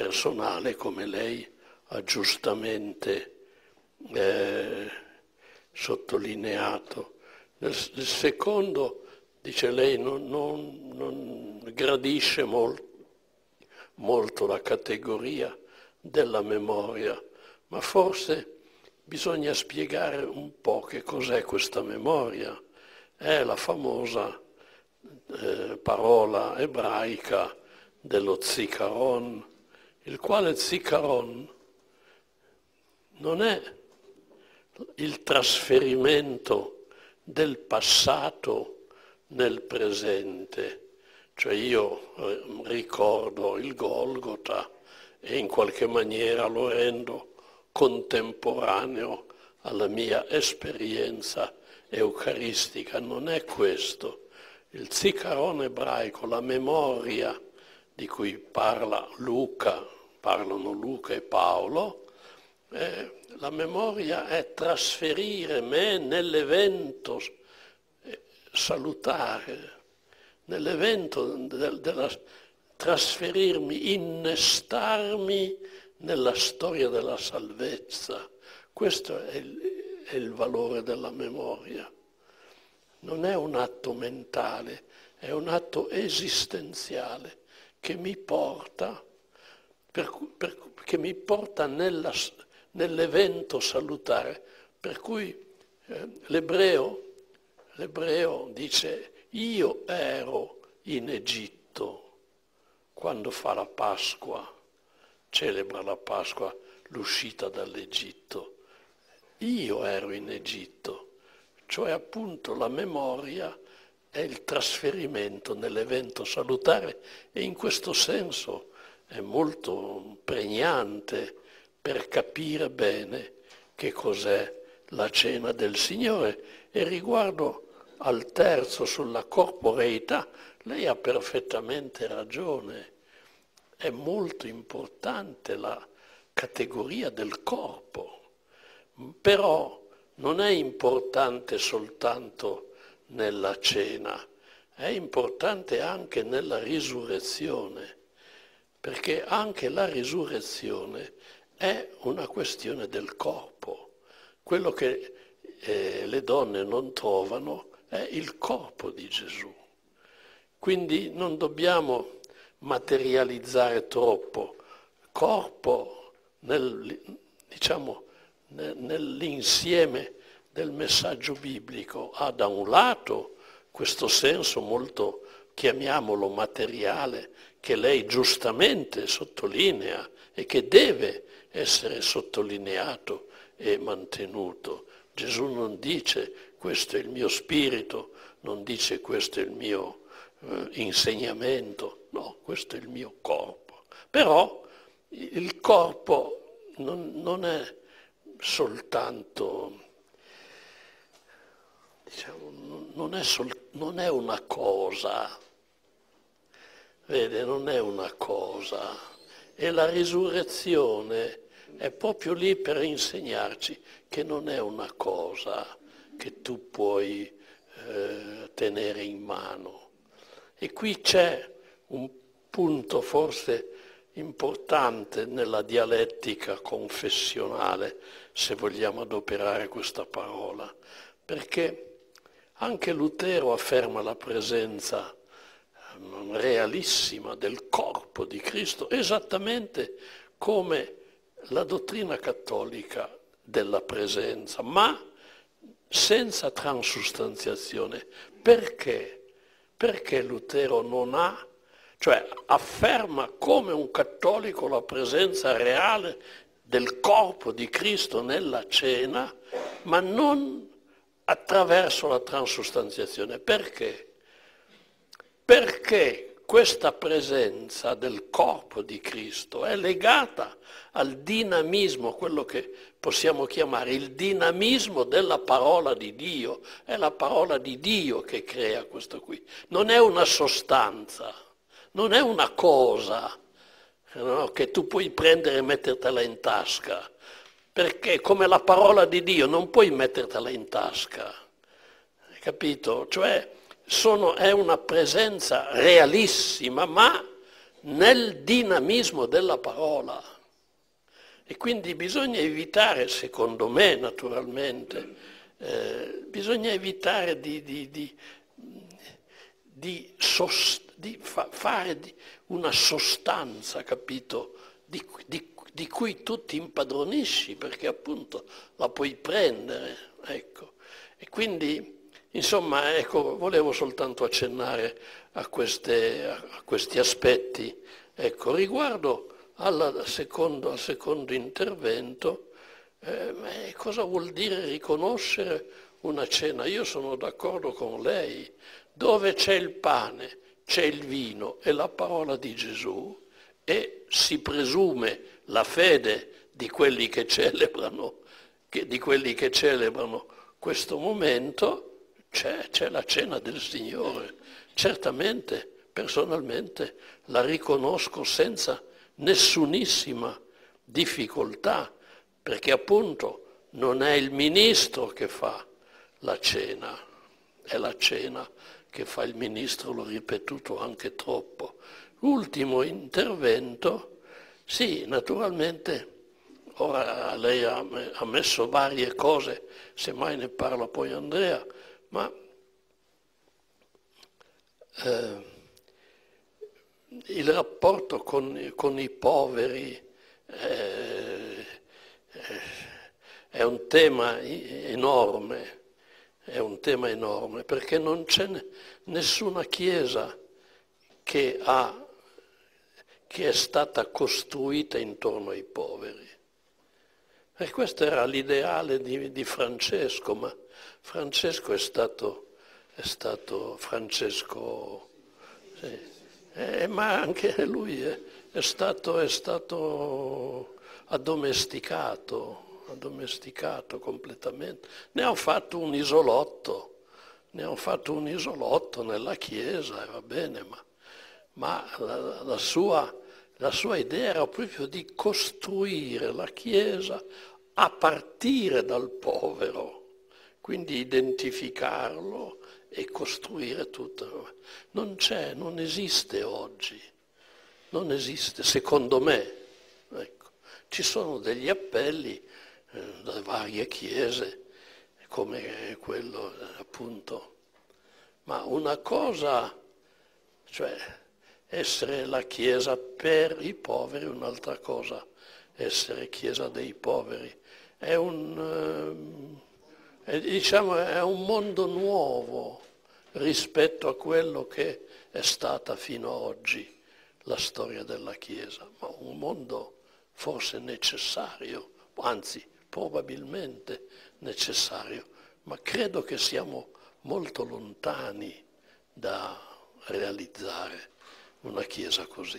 personale, come lei ha giustamente sottolineato. Nel secondo, dice lei, non gradisce molto la categoria della memoria, ma forse bisogna spiegare un po' che cos'è questa memoria. È la famosa parola ebraica dello zikaron, il quale zikaron non è il trasferimento del passato nel presente, cioè io ricordo il Golgota e in qualche maniera lo rendo contemporaneo alla mia esperienza eucaristica. Non è questo. Il zikaron ebraico, la memoria di cui parlano Luca e Paolo, la memoria è trasferire me nell'evento salutare, nell'evento trasferirmi, innestarmi nella storia della salvezza. Questo è il valore della memoria. Non è un atto mentale, è un atto esistenziale che mi porta, nell'evento salutare. Per cui l'ebreo dice: io ero in Egitto quando fa la Pasqua, celebra la Pasqua, l'uscita dall'Egitto. Io ero in Egitto, cioè appunto la memoria è il trasferimento nell'evento salutare, e in questo senso è molto pregnante per capire bene che cos'è la cena del Signore. E riguardo al terzo, sulla corporeità, lei ha perfettamente ragione. È molto importante la categoria del corpo, però non è importante soltanto nella cena, è importante anche nella risurrezione, perché anche la risurrezione è una questione del corpo. Quello che le donne non trovano è il corpo di Gesù. Quindi non dobbiamo materializzare troppo. Corpo nell'insieme del messaggio biblico ha da un lato questo senso molto, chiamiamolo materiale, che lei giustamente sottolinea e che deve essere sottolineato e mantenuto. Gesù non dice questo è il mio spirito, non dice questo è il mio insegnamento, no, questo è il mio corpo. Però il corpo non è soltanto, non è una cosa, vede, non è una cosa, e la risurrezione è proprio lì per insegnarci che non è una cosa che tu puoi tenere in mano. E qui c'è un punto forse importante nella dialettica confessionale, se vogliamo adoperare questa parola, perché anche Lutero afferma la presenza realissima del corpo di Cristo, esattamente come la dottrina cattolica della presenza, ma senza transustanziazione. Perché? Perché Lutero non ha, cioè afferma come un cattolico la presenza reale del corpo di Cristo nella cena, ma non attraverso la transustanziazione. Perché? Perché questa presenza del corpo di Cristo è legata al dinamismo, quello che possiamo chiamare il dinamismo della parola di Dio. È la parola di Dio che crea questo qui. Non è una sostanza, non è una cosa, no, che tu puoi prendere e mettertela in tasca, perché come la parola di Dio non puoi mettertela in tasca, hai capito? Cioè è una presenza realissima, ma nel dinamismo della parola. E quindi bisogna evitare, secondo me naturalmente, bisogna evitare di fare una sostanza, capito, di cui tu ti impadronisci, perché appunto la puoi prendere, ecco. E quindi, insomma, ecco, volevo soltanto accennare a questi aspetti. Ecco, riguardo al secondo intervento, cosa vuol dire riconoscere una cena? Io sono d'accordo con lei. Dove c'è il pane, c'è il vino e la parola di Gesù, e si presume la fede di quelli che celebrano questo momento, c'è la cena del Signore. Certamente, personalmente, la riconosco senza nessunissima difficoltà, perché appunto non è il ministro che fa la cena, è la cena che fa il ministro, l'ho ripetuto anche troppo. L'ultimo intervento, sì, naturalmente, ora lei ha messo varie cose, semmai ne parla poi Andrea, ma il rapporto con i poveri è un tema enorme. È un tema enorme, perché non c'è nessuna chiesa che è stata costruita intorno ai poveri. E questo era l'ideale di Francesco, ma Francesco è stato Francesco, sì, ma anche lui è stato addomesticato completamente. Ne hanno fatto un isolotto nella Chiesa, va bene, ma la sua idea era proprio di costruire la Chiesa a partire dal povero, quindi identificarlo e costruire tutto. Non esiste oggi, non esiste, secondo me. Ecco. Ci sono degli appelli da varie chiese, come quello appunto, ma una cosa, cioè essere la chiesa per i poveri, un'altra cosa essere chiesa dei poveri. È un mondo nuovo rispetto a quello che è stata fino ad oggi la storia della Chiesa, ma un mondo forse necessario, anzi probabilmente necessario, ma credo che siamo molto lontani da realizzare una Chiesa così.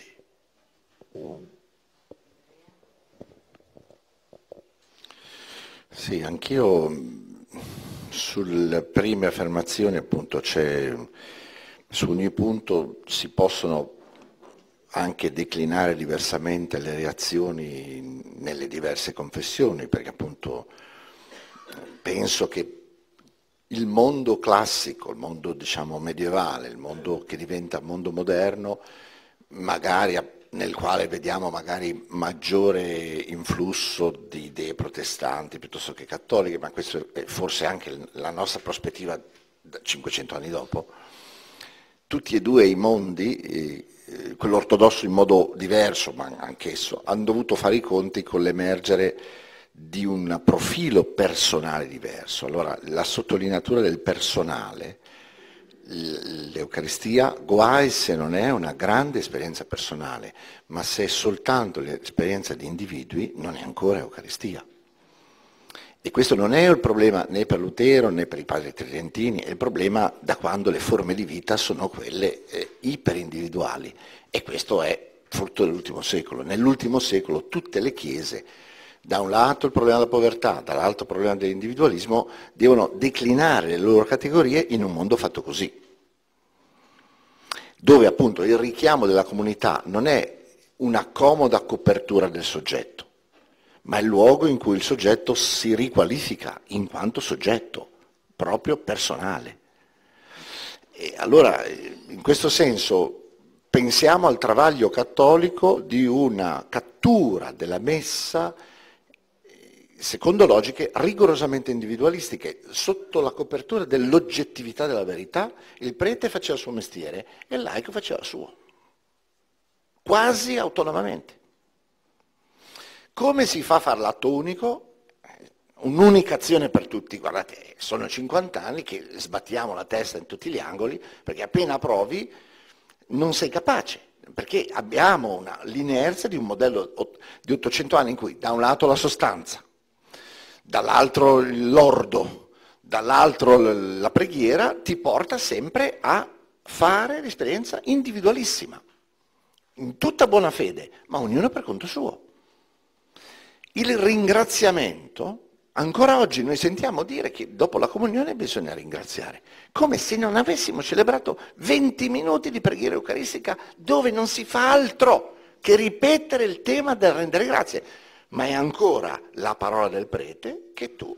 Sì, anch'io sulle prime affermazioni appunto su ogni punto si possono anche declinare diversamente le reazioni nelle diverse confessioni, perché appunto penso che il mondo classico, il mondo diciamo medievale, il mondo che diventa mondo moderno, magari nel quale vediamo magari maggiore influsso di idee protestanti piuttosto che cattoliche, ma questo è forse anche la nostra prospettiva 500 anni dopo, tutti e due i mondi, quello ortodosso in modo diverso, ma anch'esso, hanno dovuto fare i conti con l'emergere di un profilo personale diverso. Allora, la sottolineatura del personale, l'Eucaristia, guai se non è una grande esperienza personale, ma se è soltanto l'esperienza di individui, non è ancora Eucaristia. E questo non è il problema né per Lutero né per i padri tridentini, è il problema da quando le forme di vita sono quelle iperindividuali. E questo è frutto dell'ultimo secolo. Nell'ultimo secolo tutte le chiese, da un lato il problema della povertà, dall'altro il problema dell'individualismo, devono declinare le loro categorie in un mondo fatto così, dove appunto il richiamo della comunità non è una comoda copertura del soggetto, ma è il luogo in cui il soggetto si riqualifica in quanto soggetto, proprio personale. E allora, in questo senso, pensiamo al travaglio cattolico di una cattura della messa secondo logiche rigorosamente individualistiche. Sotto la copertura dell'oggettività della verità, il prete faceva il suo mestiere e il laico faceva il suo, quasi autonomamente. Come si fa a fare l'atto unico? Un'unica azione per tutti. Guardate, sono 50 anni che sbattiamo la testa in tutti gli angoli, perché appena provi non sei capace, perché abbiamo l'inerzia di un modello di 800 anni in cui da un lato la sostanza, dall'altro l'ordo, dall'altro la preghiera, ti porta sempre a fare l'esperienza individualissima, in tutta buona fede, ma ognuno per conto suo. Il ringraziamento, ancora oggi noi sentiamo dire che dopo la comunione bisogna ringraziare, come se non avessimo celebrato 20 minuti di preghiera eucaristica dove non si fa altro che ripetere il tema del rendere grazie, ma è ancora la parola del prete che tu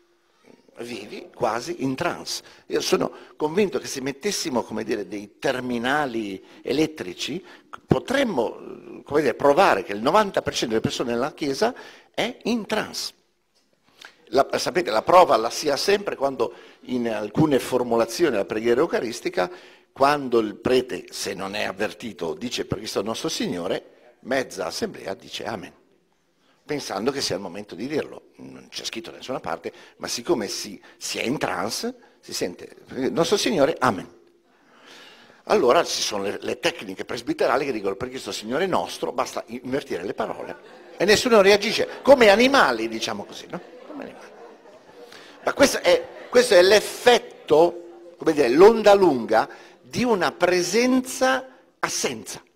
vivi quasi in trance. Io sono convinto che se mettessimo, come dire, dei terminali elettrici, potremmo, come dire, provare che il 90% delle persone nella Chiesa è in trance. Sapete, la prova la si ha sempre quando in alcune formulazioni della preghiera eucaristica, quando il prete, se non è avvertito, dice per Cristo nostro Signore, mezza assemblea dice Amen, pensando che sia il momento di dirlo. Non c'è scritto da nessuna parte, ma siccome si è in trance, si sente nostro Signore, Amen. Allora ci sono le tecniche presbiterali che dicono per Cristo Signore nostro, basta invertire le parole e nessuno reagisce, come animali, diciamo così, no? Ma questo è l'effetto, come dire, l'onda lunga di una presenza-assenza.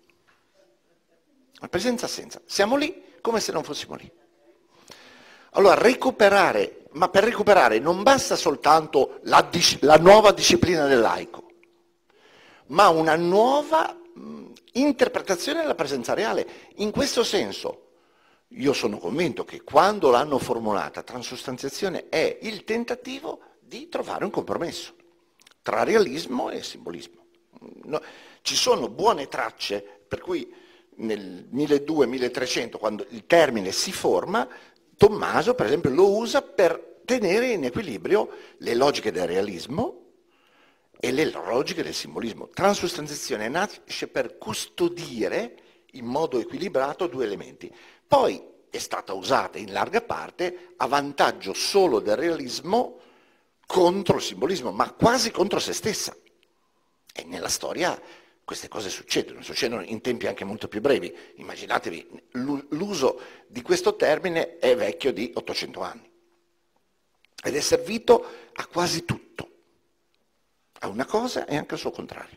Una presenza-assenza. Siamo lì come se non fossimo lì. Allora, recuperare, ma per recuperare non basta soltanto la nuova disciplina del laico, ma una nuova interpretazione della presenza reale. In questo senso, io sono convinto che quando l'hanno formulata, transustanziazione è il tentativo di trovare un compromesso tra realismo e simbolismo. No, ci sono buone tracce, per cui nel 1200-1300, quando il termine si forma, Tommaso, per esempio, lo usa per tenere in equilibrio le logiche del realismo e le logiche del simbolismo. Transustanziazione nasce per custodire in modo equilibrato due elementi. Poi è stata usata in larga parte a vantaggio solo del realismo contro il simbolismo, ma quasi contro se stessa. E nella storia queste cose succedono in tempi anche molto più brevi. Immaginatevi, l'uso di questo termine è vecchio di 800 anni ed è servito a quasi tutto, a una cosa e anche al suo contrario.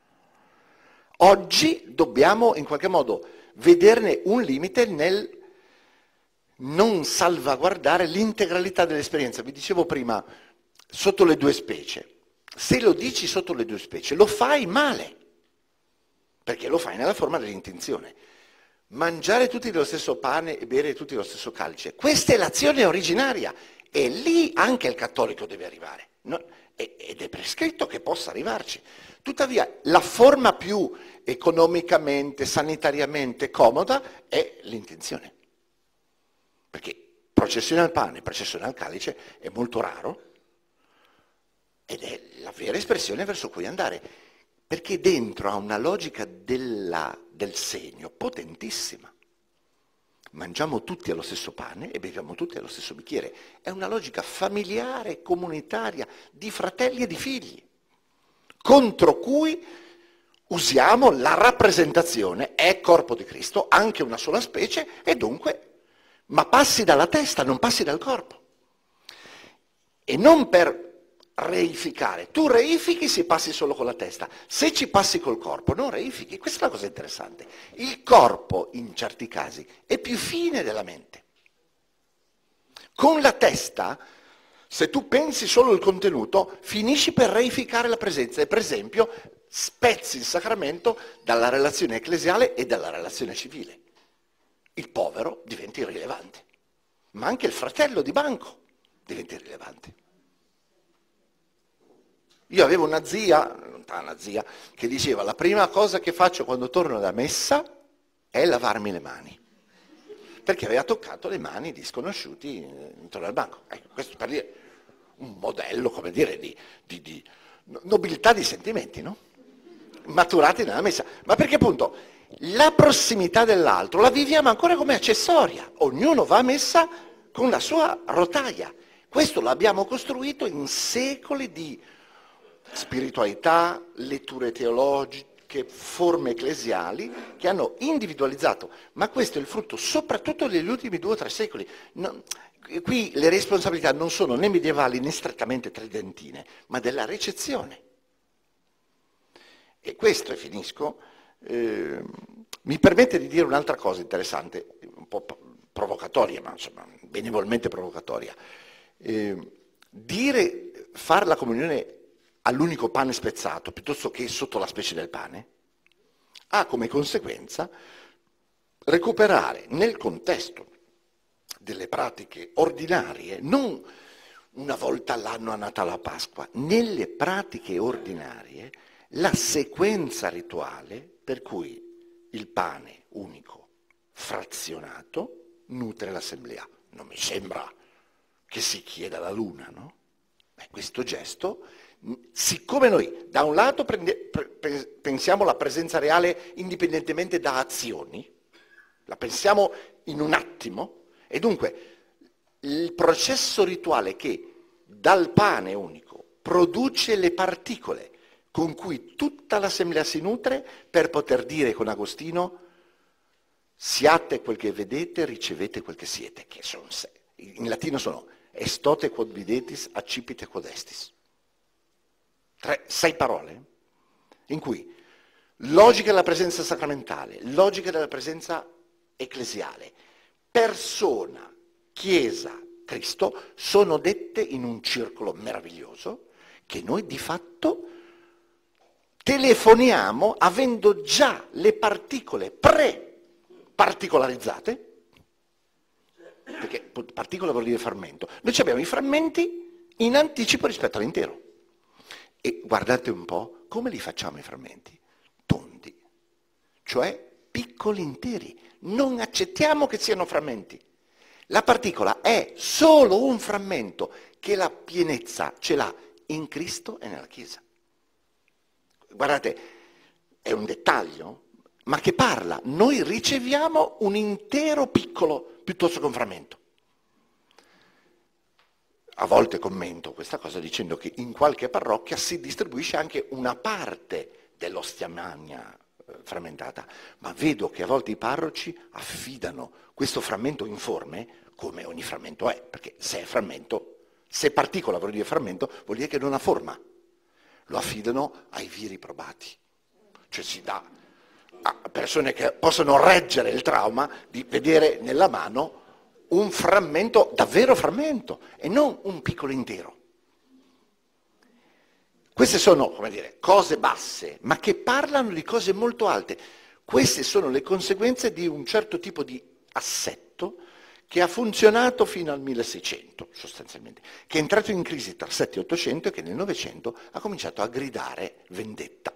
Oggi dobbiamo in qualche modo vederne un limite nel non salvaguardare l'integralità dell'esperienza. Vi dicevo prima, sotto le due specie. Se lo dici sotto le due specie, lo fai male, perché lo fai nella forma dell'intenzione. Mangiare tutti dello stesso pane e bere tutti dello stesso calice, questa è l'azione originaria, e lì anche il cattolico deve arrivare. Ed è prescritto che possa arrivarci. Tuttavia, la forma più economicamente, sanitariamente comoda è l'intenzione. Perché processione al pane, processione al calice è molto raro ed è la vera espressione verso cui andare, perché dentro ha una logica del segno potentissima. Mangiamo tutti allo stesso pane e beviamo tutti allo stesso bicchiere. È una logica familiare, comunitaria, di fratelli e di figli, contro cui usiamo la rappresentazione, è corpo di Cristo, anche una sola specie, e dunque, ma passi dalla testa, non passi dal corpo. E non per reificare. Tu reifichi se passi solo con la testa. Se ci passi col corpo, non reifichi. Questa è la cosa interessante. Il corpo, in certi casi, è più fine della mente. Con la testa, se tu pensi solo al contenuto, finisci per reificare la presenza e, per esempio, spezzi il sacramento dalla relazione ecclesiale e dalla relazione civile. Il povero diventa irrilevante, ma anche il fratello di banco diventa irrilevante. Io avevo una zia, lontana zia, che diceva: la prima cosa che faccio quando torno da messa è lavarmi le mani, perché aveva toccato le mani di sconosciuti intorno al banco. Ecco, questo per dire un modello, come dire, di nobiltà di sentimenti, no? Maturati nella messa. Ma perché appunto la prossimità dell'altro la viviamo ancora come accessoria, ognuno va a messa con la sua rotaia. Questo l'abbiamo costruito in secoli di spiritualità, letture teologiche, forme ecclesiali che hanno individualizzato, ma questo è il frutto soprattutto degli ultimi 2 o 3 secoli. Qui le responsabilità non sono né medievali né strettamente tridentine, ma della recezione. E questo, e finisco, mi permette di dire un'altra cosa interessante, un po' provocatoria, ma insomma benevolmente provocatoria. Fare la comunione all'unico pane spezzato piuttosto che sotto la specie del pane ha come conseguenza recuperare nel contesto delle pratiche ordinarie, non una volta all'anno a Natale a Pasqua, nelle pratiche ordinarie la sequenza rituale per cui il pane unico frazionato nutre l'assemblea. Non mi sembra che si chieda la luna, no? Questo gesto, siccome noi da un lato pensiamo la presenza reale indipendentemente da azioni, la pensiamo in un attimo, e dunque il processo rituale che dal pane unico produce le particole con cui tutta l'assemblea si nutre per poter dire con Agostino: siate quel che vedete, ricevete quel che siete, che sono in latino sono estote quod videtis, accipite quod estis. 6 parole in cui logica della presenza sacramentale, logica della presenza ecclesiale, persona, Chiesa, Cristo sono dette in un circolo meraviglioso che noi di fatto telefoniamo avendo già le particole pre-particolarizzate, perché particola vuol dire frammento. Noi abbiamo i frammenti in anticipo rispetto all'intero. E guardate un po' come li facciamo i frammenti? Tondi, cioè piccoli interi. Non accettiamo che siano frammenti. La particola è solo un frammento che la pienezza ce l'ha in Cristo e nella Chiesa. Guardate, è un dettaglio, ma che parla. Noi riceviamo un intero piccolo piuttosto che un frammento. A volte commento questa cosa dicendo che in qualche parrocchia si distribuisce anche una parte dell'ostia magna frammentata, ma vedo che a volte i parroci affidano questo frammento informe come ogni frammento è, perché se è frammento, se particola vuol dire frammento, vuol dire che non ha forma. Lo affidano ai viri probati, cioè si dà a persone che possono reggere il trauma di vedere nella mano un frammento, davvero frammento, e non un piccolo intero. Queste sono, come dire, cose basse, ma che parlano di cose molto alte. Queste sono le conseguenze di un certo tipo di assetto che ha funzionato fino al 1600, sostanzialmente, che è entrato in crisi tra 7 e 800 e che nel 900 ha cominciato a gridare vendetta.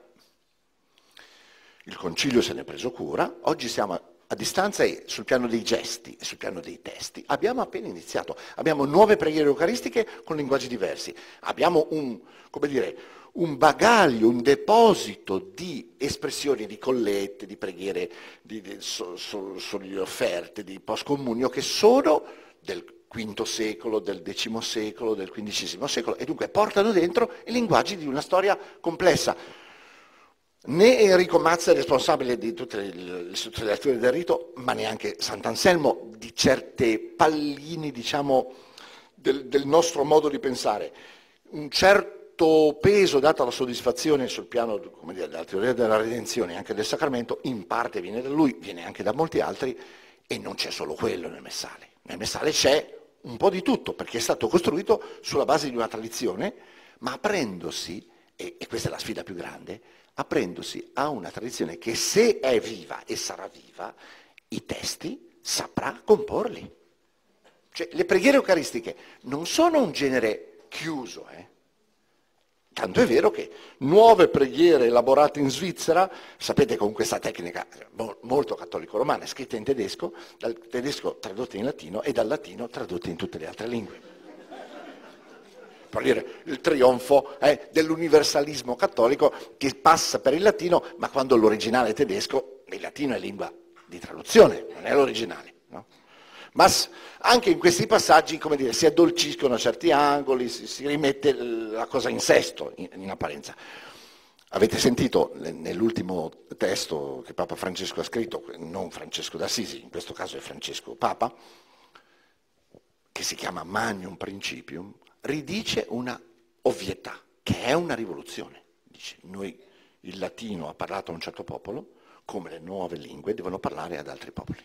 Il concilio se ne è preso cura, oggi siamo a distanza e sul piano dei gesti e sul piano dei testi. Abbiamo appena iniziato, abbiamo nuove preghiere eucaristiche con linguaggi diversi, abbiamo un bagaglio, un deposito di espressioni, di collette, di preghiere, di offerte, di postcomunio che sono del V secolo, del X secolo, del XV secolo e dunque portano dentro i linguaggi di una storia complessa. Né Enrico Mazza è responsabile di tutte le sottolineature del rito, ma neanche Sant'Anselmo di certe palline, diciamo, del nostro modo di pensare. Un certo peso dato alla soddisfazione sul piano, come dire, della teoria della redenzione e anche del sacramento, in parte viene da lui, viene anche da molti altri, e non c'è solo quello nel Messale. Nel Messale c'è un po' di tutto, perché è stato costruito sulla base di una tradizione, ma aprendosi, e questa è la sfida più grande, aprendosi a una tradizione che se è viva e sarà viva, i testi saprà comporli. Cioè, le preghiere eucaristiche non sono un genere chiuso, Tanto è vero che nuove preghiere elaborate in Svizzera, sapete con questa tecnica molto cattolico-romana, scritte in tedesco, dal tedesco tradotte in latino e dal latino tradotte in tutte le altre lingue. Per dire il trionfo dell'universalismo cattolico che passa per il latino, ma quando l'originale è tedesco, il latino è lingua di traduzione, non è l'originale. No? Ma anche in questi passaggi, come dire, si addolciscono certi angoli, si rimette la cosa in sesto, in apparenza. Avete sentito nell'ultimo testo che Papa Francesco ha scritto, non Francesco d'Assisi, in questo caso è Francesco Papa, che si chiama Magnum Principium, ridice una ovvietà, che è una rivoluzione. Dice, il latino ha parlato a un certo popolo, come le nuove lingue devono parlare ad altri popoli.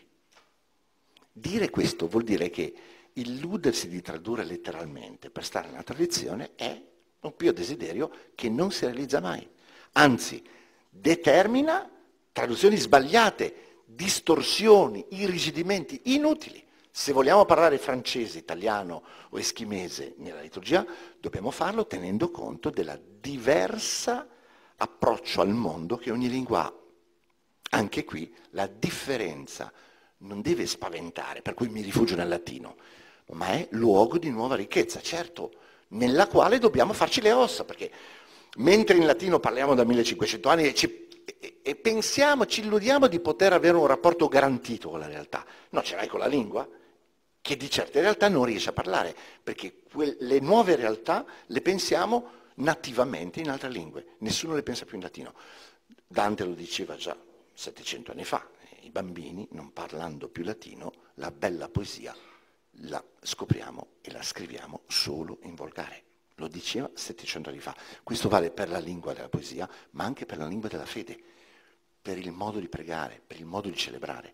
Dire questo vuol dire che illudersi di tradurre letteralmente per stare nella tradizione è un pio desiderio che non si realizza mai. Anzi, determina traduzioni sbagliate, distorsioni, irrigidimenti inutili. Se vogliamo parlare francese, italiano o eschimese nella liturgia, dobbiamo farlo tenendo conto della diversa approccio al mondo che ogni lingua ha. Anche qui la differenza non deve spaventare, per cui mi rifugio nel latino, ma è luogo di nuova ricchezza, certo, nella quale dobbiamo farci le ossa, perché mentre in latino parliamo da 1500 anni e pensiamo, ci illudiamo di poter avere un rapporto garantito con la realtà, no, ce l'hai con la lingua, che di certe realtà non riesce a parlare, perché le nuove realtà le pensiamo nativamente in altre lingue, nessuno le pensa più in latino. Dante lo diceva già 700 anni fa, i bambini, non parlando più latino, la bella poesia la scopriamo e la scriviamo solo in volgare. Lo diceva 700 anni fa. Questo vale per la lingua della poesia, ma anche per la lingua della fede, per il modo di pregare, per il modo di celebrare.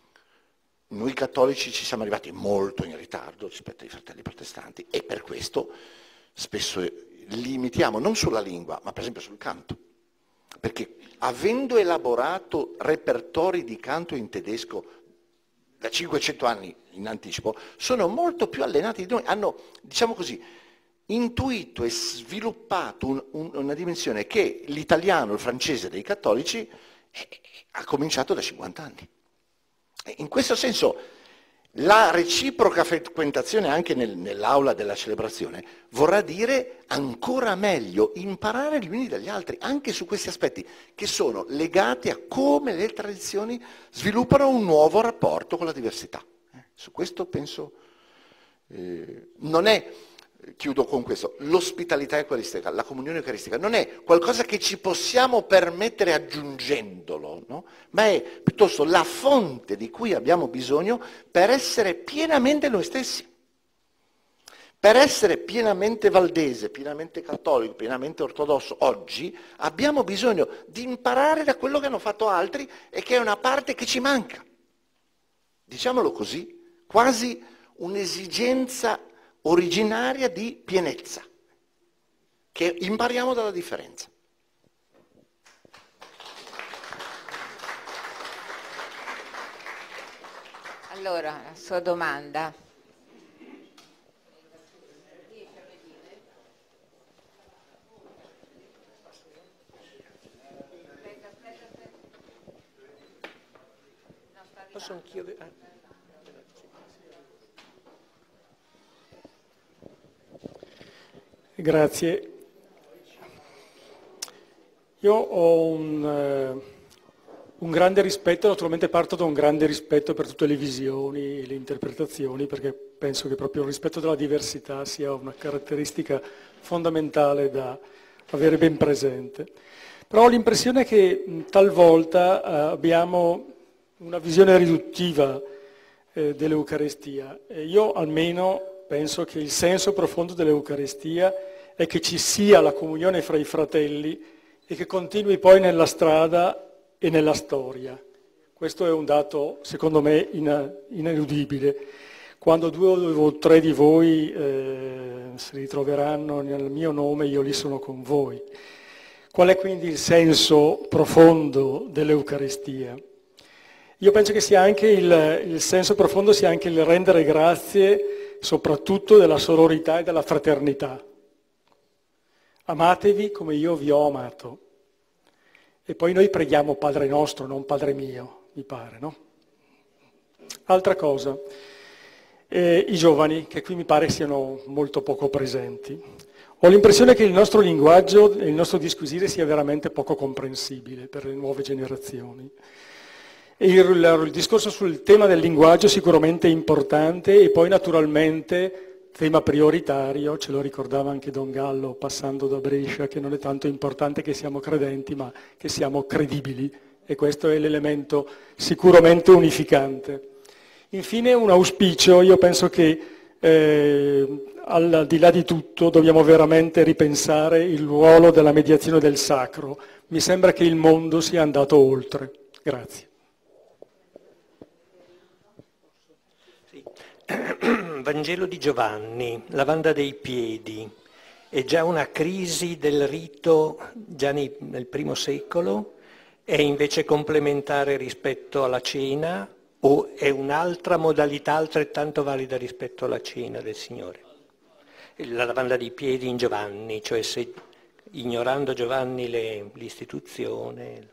Noi cattolici ci siamo arrivati molto in ritardo rispetto ai fratelli protestanti e per questo spesso limitiamo non sulla lingua, ma per esempio sul canto. Perché avendo elaborato repertori di canto in tedesco da 500 anni in anticipo, sono molto più allenati di noi, hanno, diciamo così, intuito e sviluppato una dimensione che l'italiano, il francese dei cattolici ha cominciato da 50 anni. In questo senso la reciproca frequentazione anche nell'aula della celebrazione vorrà dire ancora meglio imparare gli uni dagli altri, anche su questi aspetti che sono legati a come le tradizioni sviluppano un nuovo rapporto con la diversità. Su questo penso non è, chiudo con questo, l'ospitalità eucaristica, la comunione eucaristica non è qualcosa che ci possiamo permettere aggiungendolo, no? Ma è piuttosto la fonte di cui abbiamo bisogno per essere pienamente noi stessi, per essere pienamente valdese, pienamente cattolico, pienamente ortodosso. Oggi abbiamo bisogno di imparare da quello che hanno fatto altri e che è una parte che ci manca. Diciamolo così, quasi un'esigenza originaria di pienezza, che impariamo dalla differenza. Allora, la sua domanda. Posso anch'io? Grazie. Io ho un grande rispetto, naturalmente parto da un grande rispetto per tutte le visioni e le interpretazioni, perché penso che proprio il rispetto della diversità sia una caratteristica fondamentale da avere ben presente. Però ho l'impressione che talvolta abbiamo una visione riduttiva dell'Eucaristia. E io almeno penso che il senso profondo dell'Eucaristia è che ci sia la comunione fra i fratelli e che continui poi nella strada e nella storia. Questo è un dato, secondo me, ineludibile. Quando 2 o 3 di voi si ritroveranno nel mio nome, io lì sono con voi. Qual è quindi il senso profondo dell'Eucaristia? Io penso che sia anche il senso profondo sia anche il rendere grazie soprattutto della sororità e della fraternità. Amatevi come io vi ho amato. E poi noi preghiamo Padre nostro, non Padre mio, mi pare, no? Altra cosa, i giovani, che qui mi pare siano molto poco presenti. Ho l'impressione che il nostro linguaggio e il nostro disquisire sia veramente poco comprensibile per le nuove generazioni. E il discorso sul tema del linguaggio sicuramente è importante e poi naturalmente tema prioritario, ce lo ricordava anche Don Gallo passando da Brescia, che non è tanto importante che siamo credenti ma che siamo credibili, e questo è l'elemento sicuramente unificante. Infine un auspicio, io penso che al di là di tutto dobbiamo veramente ripensare il ruolo della mediazione del sacro. Mi sembra che il mondo sia andato oltre. Grazie. Vangelo di Giovanni, lavanda dei piedi, è già una crisi del rito già nel primo secolo? È invece complementare rispetto alla cena o è un'altra modalità altrettanto valida rispetto alla cena del Signore? La lavanda dei piedi in Giovanni, cioè se ignorando Giovanni l'istituzione...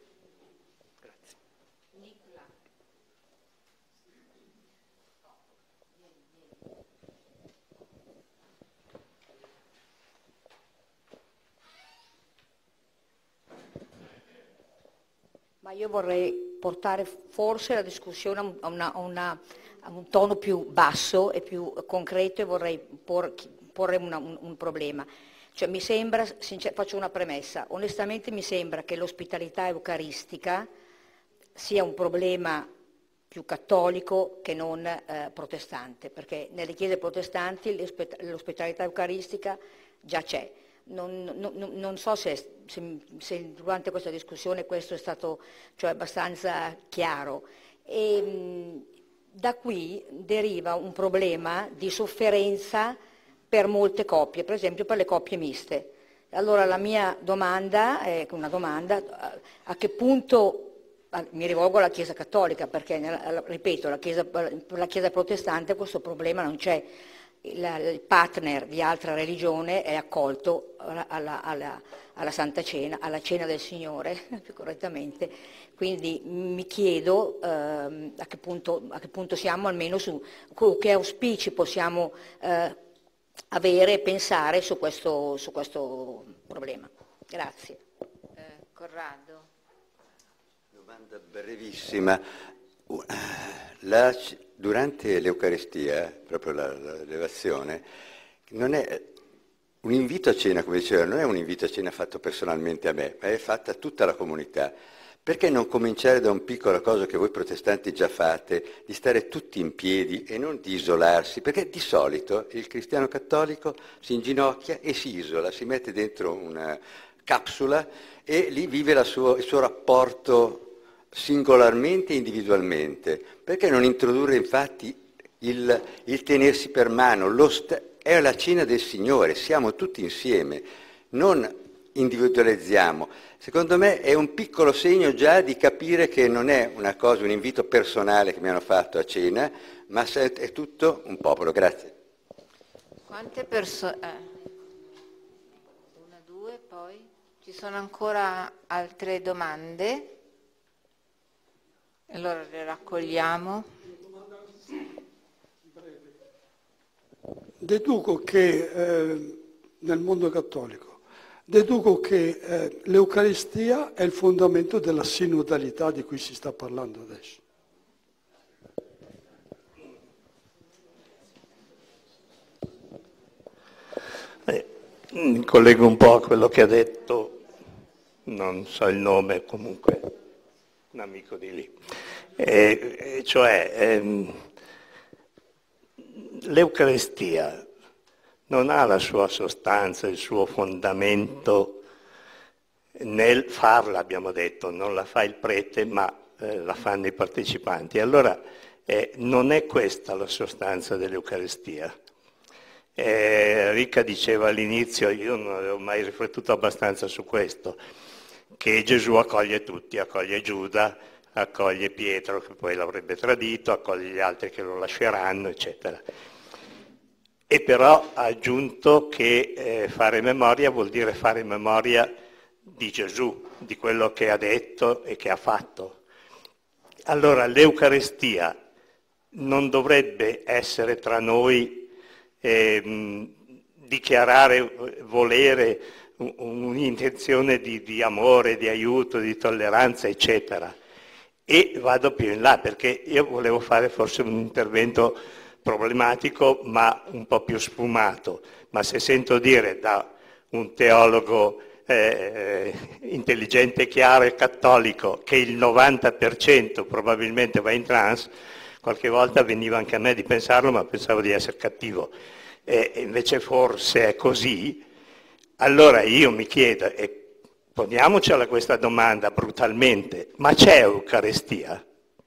Ma io vorrei portare forse la discussione a un tono più basso e più concreto, e vorrei porre un problema. Cioè, mi sembra, faccio una premessa, onestamente mi sembra che l'ospitalità eucaristica sia un problema più cattolico che non protestante, perché nelle chiese protestanti l'ospitalità eucaristica già c'è. Non so se durante questa discussione questo è stato abbastanza chiaro. E da qui deriva un problema di sofferenza per molte coppie, per esempio per le coppie miste. Allora la mia domanda è a che punto, mi rivolgo alla Chiesa Cattolica, perché ripeto, per la Chiesa protestante questo problema non c'è. Il partner di altra religione è accolto alla Santa Cena, alla Cena del Signore, più correttamente. Quindi mi chiedo a che punto siamo, almeno su che auspici possiamo avere e pensare su questo problema. Grazie. Corrado. Domanda brevissima. Durante l'Eucaristia, proprio l'elevazione, non è un invito a cena, come diceva, non è un invito a cena fatto personalmente a me, ma è fatta a tutta la comunità. Perché non cominciare da un piccolo cosa che voi protestanti già fate, di stare tutti in piedi e non di isolarsi? Perché di solito il cristiano cattolico si inginocchia e si isola, si mette dentro una capsula e lì vive il suo rapporto singolarmente e individualmente. Perché non introdurre infatti il tenersi per mano? È la cena del Signore, siamo tutti insieme, non individualizziamo. Secondo me è un piccolo segno già di capire che non è una cosa, un invito personale che mi hanno fatto a cena, ma è tutto un popolo. Grazie. Quante persone? Una, due, poi ci sono ancora altre domande? Allora le raccogliamo. Deduco che nel mondo cattolico, l'Eucaristia è il fondamento della sinodalità di cui si sta parlando adesso. Collego un po' a quello che ha detto, non so il nome, comunque un amico di lì. L'Eucaristia non ha la sua sostanza, il suo fondamento nel farla, abbiamo detto, non la fa il prete, ma la fanno i partecipanti. Allora non è questa la sostanza dell'Eucaristia. Ricca diceva all'inizio, io non avevo mai riflettuto abbastanza su questo, che Gesù accoglie tutti, accoglie Giuda, accoglie Pietro che poi l'avrebbe tradito, accoglie gli altri che lo lasceranno, eccetera. e però ha aggiunto che fare memoria vuol dire fare memoria di Gesù, di quello che ha detto e che ha fatto. Allora l'Eucarestia non dovrebbe essere tra noi dichiarare, volere un'intenzione di amore, di aiuto, di tolleranza, eccetera. E vado più in là, perché io volevo fare forse un intervento problematico, ma un po' più sfumato. Ma se sento dire da un teologo intelligente, chiaro e cattolico che il 90% probabilmente va in trance, qualche volta veniva anche a me di pensarlo, ma pensavo di essere cattivo. E invece forse è così. Allora io mi chiedo, e poniamocela questa domanda brutalmente, ma c'è Eucaristia?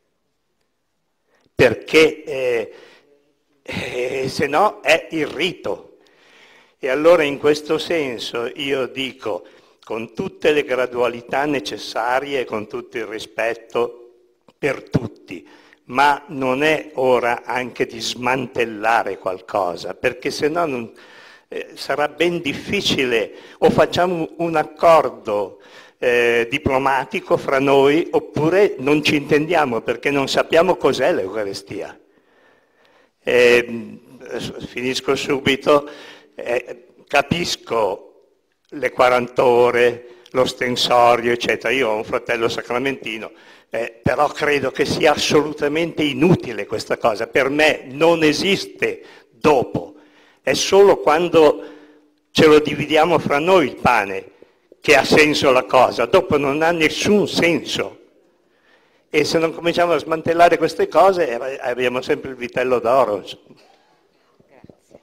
Perché se no è il rito. E allora in questo senso io dico, con tutte le gradualità necessarie e con tutto il rispetto per tutti, ma non è ora anche di smantellare qualcosa, perché se no sarà ben difficile, o facciamo un accordo diplomatico fra noi, oppure non ci intendiamo perché non sappiamo cos'è l'Eucaristia. Finisco subito, capisco le 40 ore, l'ostensorio, eccetera. Io ho un fratello sacramentino, però credo che sia assolutamente inutile questa cosa. Per me non esiste dopo, è solo quando ce lo dividiamo fra noi il pane che ha senso la cosa, dopo non ha nessun senso. E se non cominciamo a smantellare queste cose abbiamo sempre il vitello d'oro. Grazie.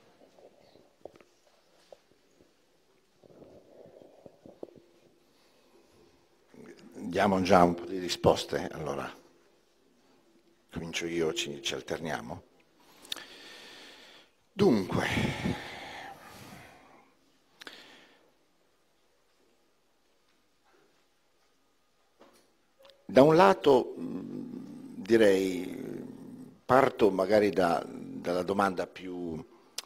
Diamo già un po' di risposte, allora comincio io, ci alterniamo. Dunque, da un lato direi, parto magari dalla domanda più,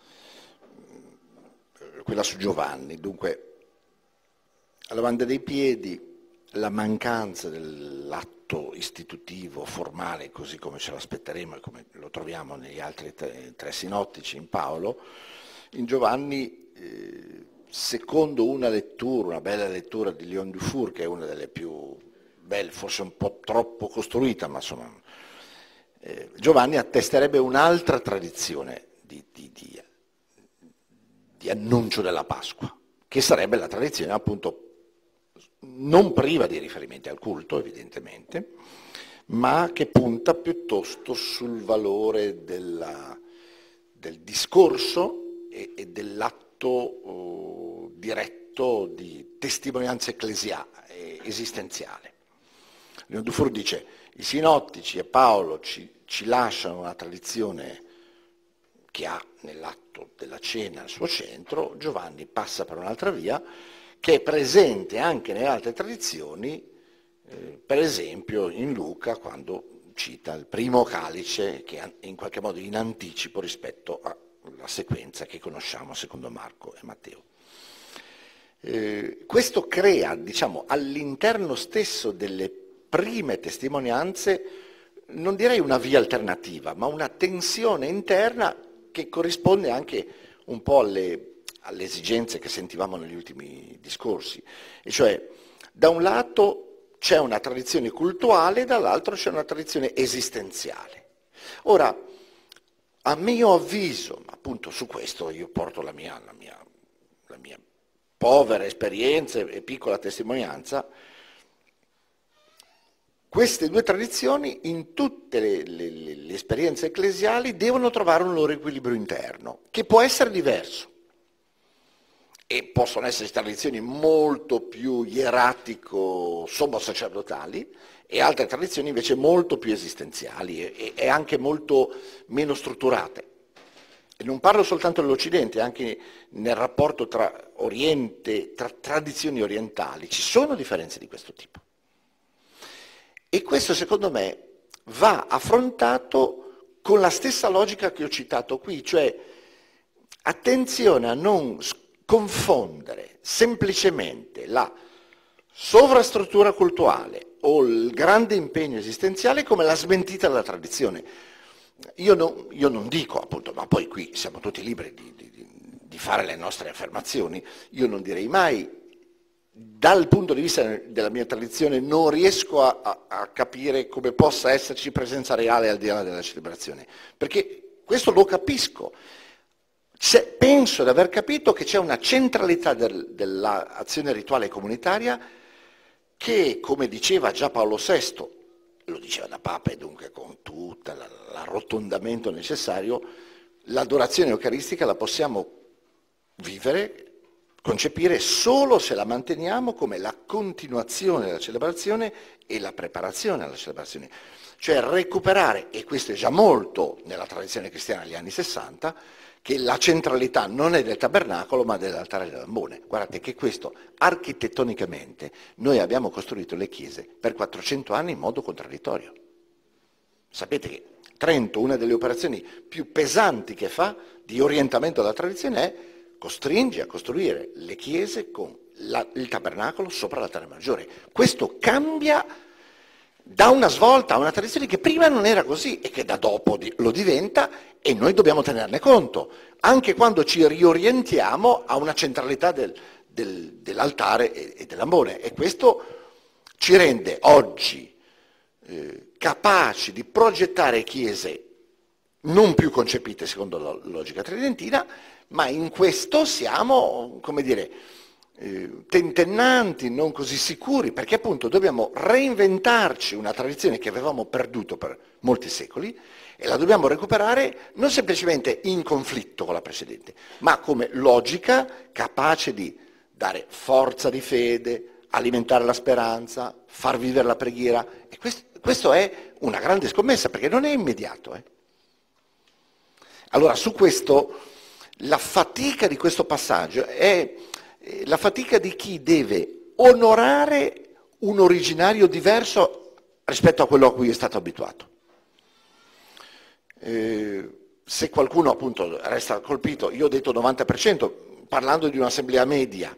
quella su Giovanni, dunque la lavanda dei piedi, la mancanza dell'atto istitutivo, formale, così come ce l'aspetteremo e come lo troviamo negli altri tre sinottici in Paolo, in Giovanni, secondo una lettura, una bella lettura di Léon Dufour, che è una delle più belle, forse un po' troppo costruita, ma insomma, Giovanni attesterebbe un'altra tradizione di annuncio della Pasqua, che sarebbe la tradizione appunto non priva di riferimenti al culto, evidentemente, ma che punta piuttosto sul valore del discorso e dell'atto diretto di testimonianza esistenziale. Léon Dufour dice: i sinottici e Paolo ci lasciano una tradizione che ha nell'atto della cena al suo centro, Giovanni passa per un'altra via, che è presente anche nelle altre tradizioni, per esempio in Luca, quando cita il primo calice, che è in qualche modo in anticipo rispetto alla sequenza che conosciamo secondo Marco e Matteo. Questo crea, diciamo, all'interno stesso delle prime testimonianze, non direi una via alternativa, ma una tensione interna che corrisponde anche un po' alle esigenze che sentivamo negli ultimi discorsi, e cioè da un lato c'è una tradizione cultuale, dall'altro c'è una tradizione esistenziale. Ora, a mio avviso, appunto su questo io porto la mia povera esperienza e piccola testimonianza, queste due tradizioni in tutte le esperienze ecclesiali devono trovare un loro equilibrio interno, che può essere diverso. E possono essere tradizioni molto più ieratico-sommo-sacerdotali e altre tradizioni invece molto più esistenziali e anche molto meno strutturate. E non parlo soltanto dell'Occidente, anche nel rapporto tra Oriente, tra tradizioni orientali, ci sono differenze di questo tipo. E questo secondo me va affrontato con la stessa logica che ho citato qui, cioè attenzione a non confondere semplicemente la sovrastruttura culturale o il grande impegno esistenziale come la smentita della tradizione. Io non dico, appunto, ma poi qui siamo tutti liberi di fare le nostre affermazioni, io non direi mai, dal punto di vista della mia tradizione, non riesco a capire come possa esserci presenza reale al di là della celebrazione, perché questo lo capisco. Penso di aver capito che c'è una centralità dell'azione rituale comunitaria che, come diceva già Paolo VI, lo diceva da Papa e dunque con tutto l'arrotondamento necessario, l'adorazione eucaristica la possiamo vivere, concepire solo se la manteniamo come la continuazione della celebrazione e la preparazione alla celebrazione. Cioè recuperare, e questo è già molto nella tradizione cristiana degli anni 60, che la centralità non è del tabernacolo ma dell'altare del Lambone. Guardate che questo, architettonicamente, noi abbiamo costruito le chiese per 400 anni in modo contraddittorio. Sapete che Trento, una delle operazioni più pesanti che fa di orientamento della tradizione è costringe a costruire le chiese con il tabernacolo sopra l'altare maggiore. Questo cambia, dà una svolta a una tradizione che prima non era così e che da dopo lo diventa, e noi dobbiamo tenerne conto, anche quando ci riorientiamo a una centralità dell'altare e dell'ambone. E questo ci rende oggi capaci di progettare chiese non più concepite secondo la logica tridentina, ma in questo siamo, come dire, tentennanti, non così sicuri, perché appunto dobbiamo reinventarci una tradizione che avevamo perduto per molti secoli e la dobbiamo recuperare non semplicemente in conflitto con la precedente, ma come logica capace di dare forza di fede, alimentare la speranza, far vivere la preghiera. E questo è una grande scommessa, perché non è immediato. Allora, su questo, la fatica di questo passaggio è la fatica di chi deve onorare un originario diverso rispetto a quello a cui è stato abituato. Se qualcuno appunto resta colpito, io ho detto 90%, parlando di un'assemblea media,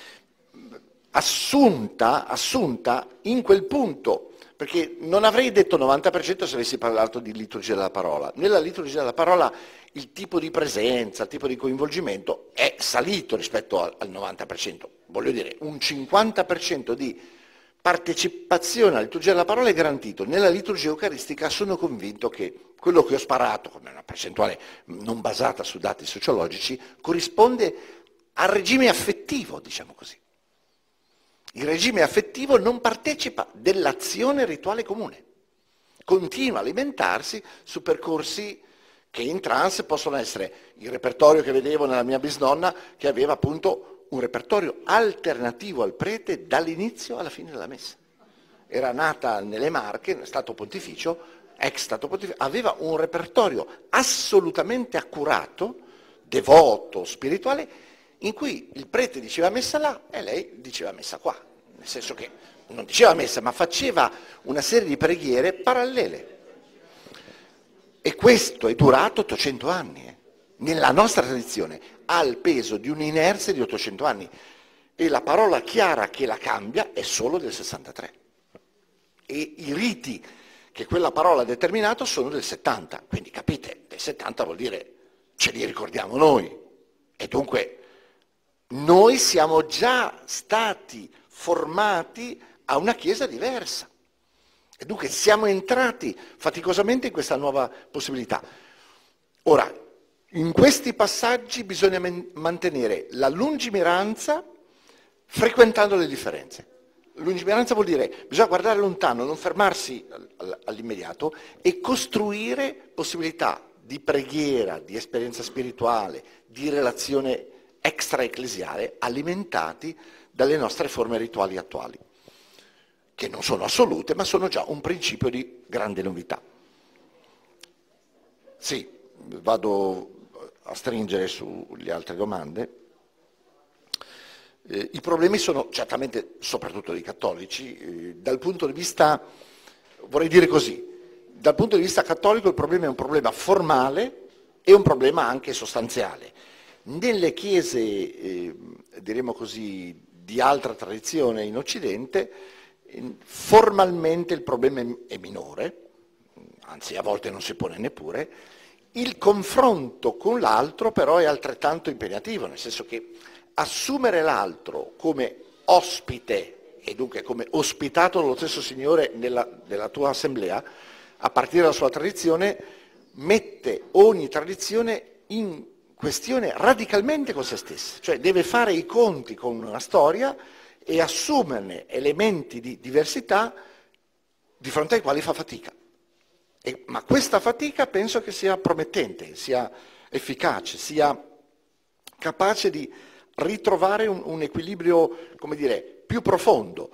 assunta in quel punto, perché non avrei detto 90% se avessi parlato di liturgia della parola. Nella liturgia della parola il tipo di presenza, il tipo di coinvolgimento è salito rispetto al 90%. Voglio dire, un 50% di partecipazione alla liturgia della parola è garantito. Nella liturgia eucaristica sono convinto che quello che ho sparato, come una percentuale non basata su dati sociologici, corrisponde al regime affettivo, diciamo così. Il regime affettivo non partecipa dell'azione rituale comune, continua a alimentarsi su percorsi che in trans possono essere il repertorio che vedevo nella mia bisnonna, che aveva appunto un repertorio alternativo al prete dall'inizio alla fine della messa. Era nata nelle Marche, Stato Pontificio, ex Stato Pontificio, aveva un repertorio assolutamente accurato, devoto, spirituale, in cui il prete diceva messa là e lei diceva messa qua, nel senso che non diceva messa, ma faceva una serie di preghiere parallele. E questo è durato 800 anni. Nella nostra tradizione ha il peso di un'inerzia di 800 anni e la parola chiara che la cambia è solo del 63. E i riti che quella parola ha determinato sono del 70, quindi capite, del 70 vuol dire ce li ricordiamo noi e dunque noi siamo già stati formati a una Chiesa diversa e dunque siamo entrati faticosamente in questa nuova possibilità. Ora, in questi passaggi bisogna mantenere la lungimiranza frequentando le differenze. Lungimiranza vuol dire bisogna guardare lontano, non fermarsi all'immediato e costruire possibilità di preghiera, di esperienza spirituale, di relazione extraecclesiale alimentati dalle nostre forme rituali attuali, che non sono assolute, ma sono già un principio di grande novità. Sì, vado a stringere sulle altre domande. I problemi sono certamente, soprattutto dei cattolici, dal punto di vista, vorrei dire così, dal punto di vista cattolico il problema è un problema formale e un problema anche sostanziale. Nelle chiese, diremo così, di altra tradizione in Occidente, formalmente il problema è minore, anzi a volte non si pone neppure. Il confronto con l'altro però è altrettanto impegnativo, nel senso che assumere l'altro come ospite e dunque come ospitato dallo stesso Signore nella tua assemblea, a partire dalla sua tradizione, mette ogni tradizione in questione radicalmente con se stessa, cioè deve fare i conti con una storia e assumerne elementi di diversità di fronte ai quali fa fatica. Ma questa fatica penso che sia promettente, sia efficace, sia capace di ritrovare un equilibrio, come dire, più profondo.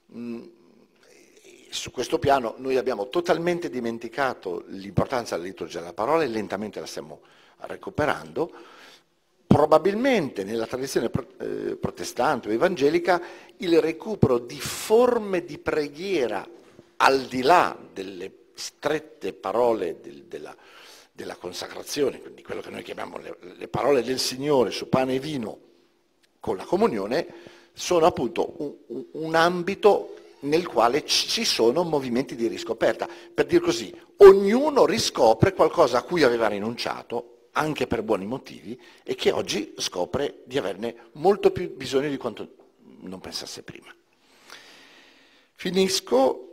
Su questo piano noi abbiamo totalmente dimenticato l'importanza della liturgia della parola e lentamente la stiamo recuperando. Probabilmente nella tradizione protestante o evangelica il recupero di forme di preghiera al di là delle strette parole della consacrazione, quindi quello che noi chiamiamo le parole del Signore su pane e vino con la comunione, sono appunto un ambito nel quale ci sono movimenti di riscoperta. Per dir così, ognuno riscopre qualcosa a cui aveva rinunciato, anche per buoni motivi, e che oggi scopre di averne molto più bisogno di quanto non pensasse prima. Finisco.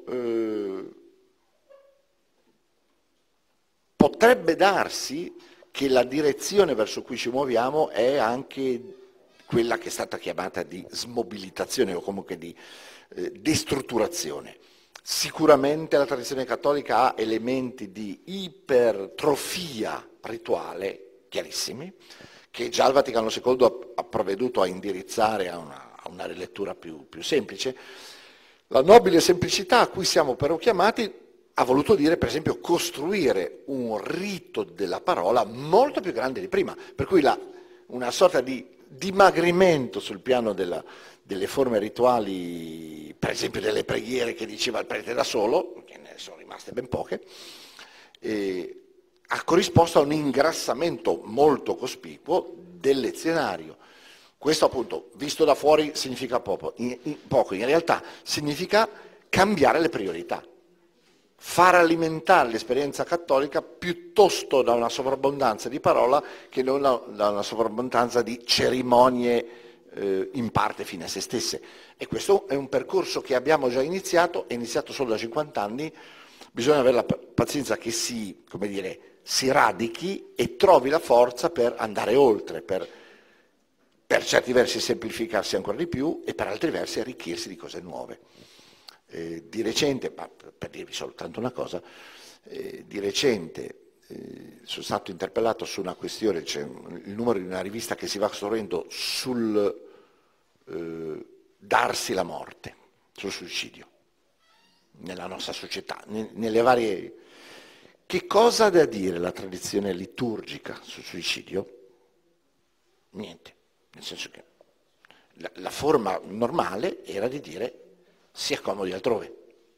Potrebbe darsi che la direzione verso cui ci muoviamo è anche quella che è stata chiamata di smobilitazione o comunque di destrutturazione. Sicuramente la tradizione cattolica ha elementi di ipertrofia rituale chiarissimi, che già il Vaticano II ha provveduto a indirizzare a una rilettura più semplice. La nobile semplicità a cui siamo però chiamati ha voluto dire, per esempio, costruire un rito della parola molto più grande di prima, per cui una sorta di dimagrimento sul piano delle forme rituali, per esempio delle preghiere che diceva il prete da solo, che ne sono rimaste ben poche, ha corrisposto a un ingrassamento molto cospicuo del lezionario. Questo appunto, visto da fuori, significa poco, in realtà significa cambiare le priorità. Far alimentare l'esperienza cattolica piuttosto da una sovrabbondanza di parola che non da una sovrabbondanza di cerimonie in parte fine a se stesse. E questo è un percorso che abbiamo già iniziato, è iniziato solo da 50 anni, bisogna avere la pazienza che si radichi e trovi la forza per andare oltre, per certi versi semplificarsi ancora di più e per altri versi arricchirsi di cose nuove. Di recente, ma per dirvi soltanto una cosa, di recente sono stato interpellato su una questione, c'è il numero di una rivista che si va costruendo sul darsi la morte, sul suicidio, nella nostra società, nelle varie... Che cosa ha da dire la tradizione liturgica sul suicidio? Niente, nel senso che la forma normale era di dire si accomodi altrove.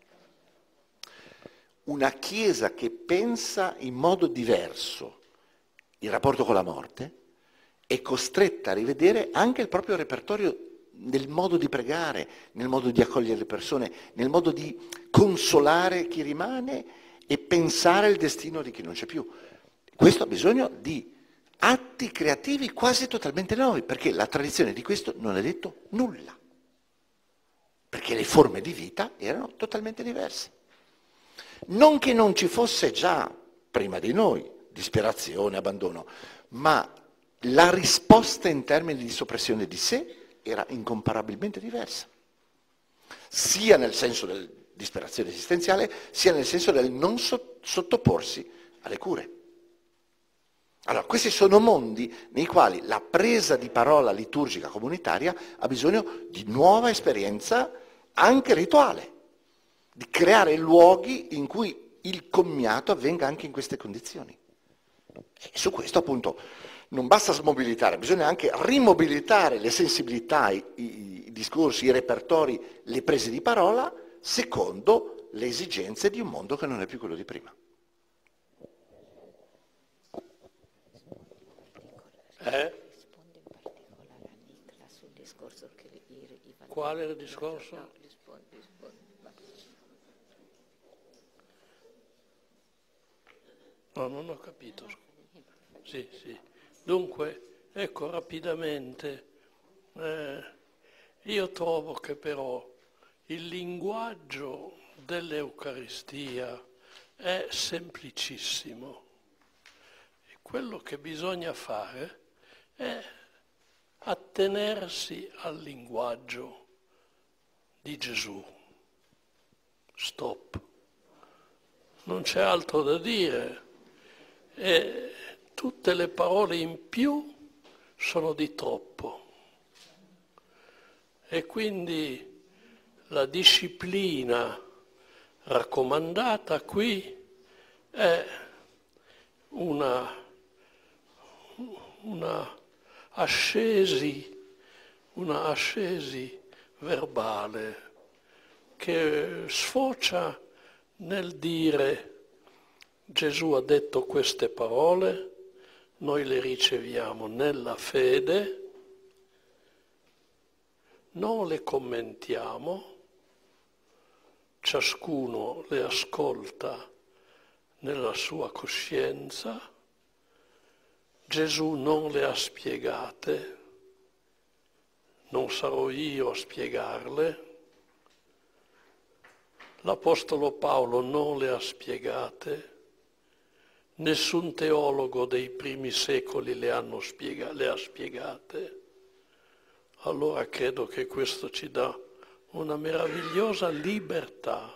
Una Chiesa che pensa in modo diverso il rapporto con la morte è costretta a rivedere anche il proprio repertorio nel modo di pregare, nel modo di accogliere le persone, nel modo di consolare chi rimane e pensare il destino di chi non c'è più. Questo ha bisogno di atti creativi quasi totalmente nuovi, perché la tradizione di questo non ha detto nulla. Perché le forme di vita erano totalmente diverse. Non che non ci fosse già, prima di noi, disperazione, abbandono, ma la risposta in termini di soppressione di sé era incomparabilmente diversa. Sia nel senso della disperazione esistenziale, sia nel senso del non sottoporsi alle cure. Allora, questi sono mondi nei quali la presa di parola liturgica comunitaria ha bisogno di nuova esperienza anche rituale, di creare luoghi in cui il commiato avvenga anche in queste condizioni. E su questo appunto non basta smobilitare, bisogna anche rimobilitare le sensibilità, i discorsi, i repertori, le prese di parola secondo le esigenze di un mondo che non è più quello di prima. Qual era il discorso? No, rispondi. No, non ho capito. Sì. Dunque, ecco rapidamente, io trovo che però il linguaggio dell'Eucaristia è semplicissimo. E quello che bisogna fare è attenersi al linguaggio di Gesù. Stop. Non c'è altro da dire. E tutte le parole in più sono di troppo. E quindi la disciplina raccomandata qui è una ascesi verbale che sfocia nel dire Gesù ha detto queste parole, noi le riceviamo nella fede, non le commentiamo, ciascuno le ascolta nella sua coscienza, Gesù non le ha spiegate, non sarò io a spiegarle, l'Apostolo Paolo non le ha spiegate, nessun teologo dei primi secoli le ha spiegate. Allora credo che questo ci dà una meravigliosa libertà,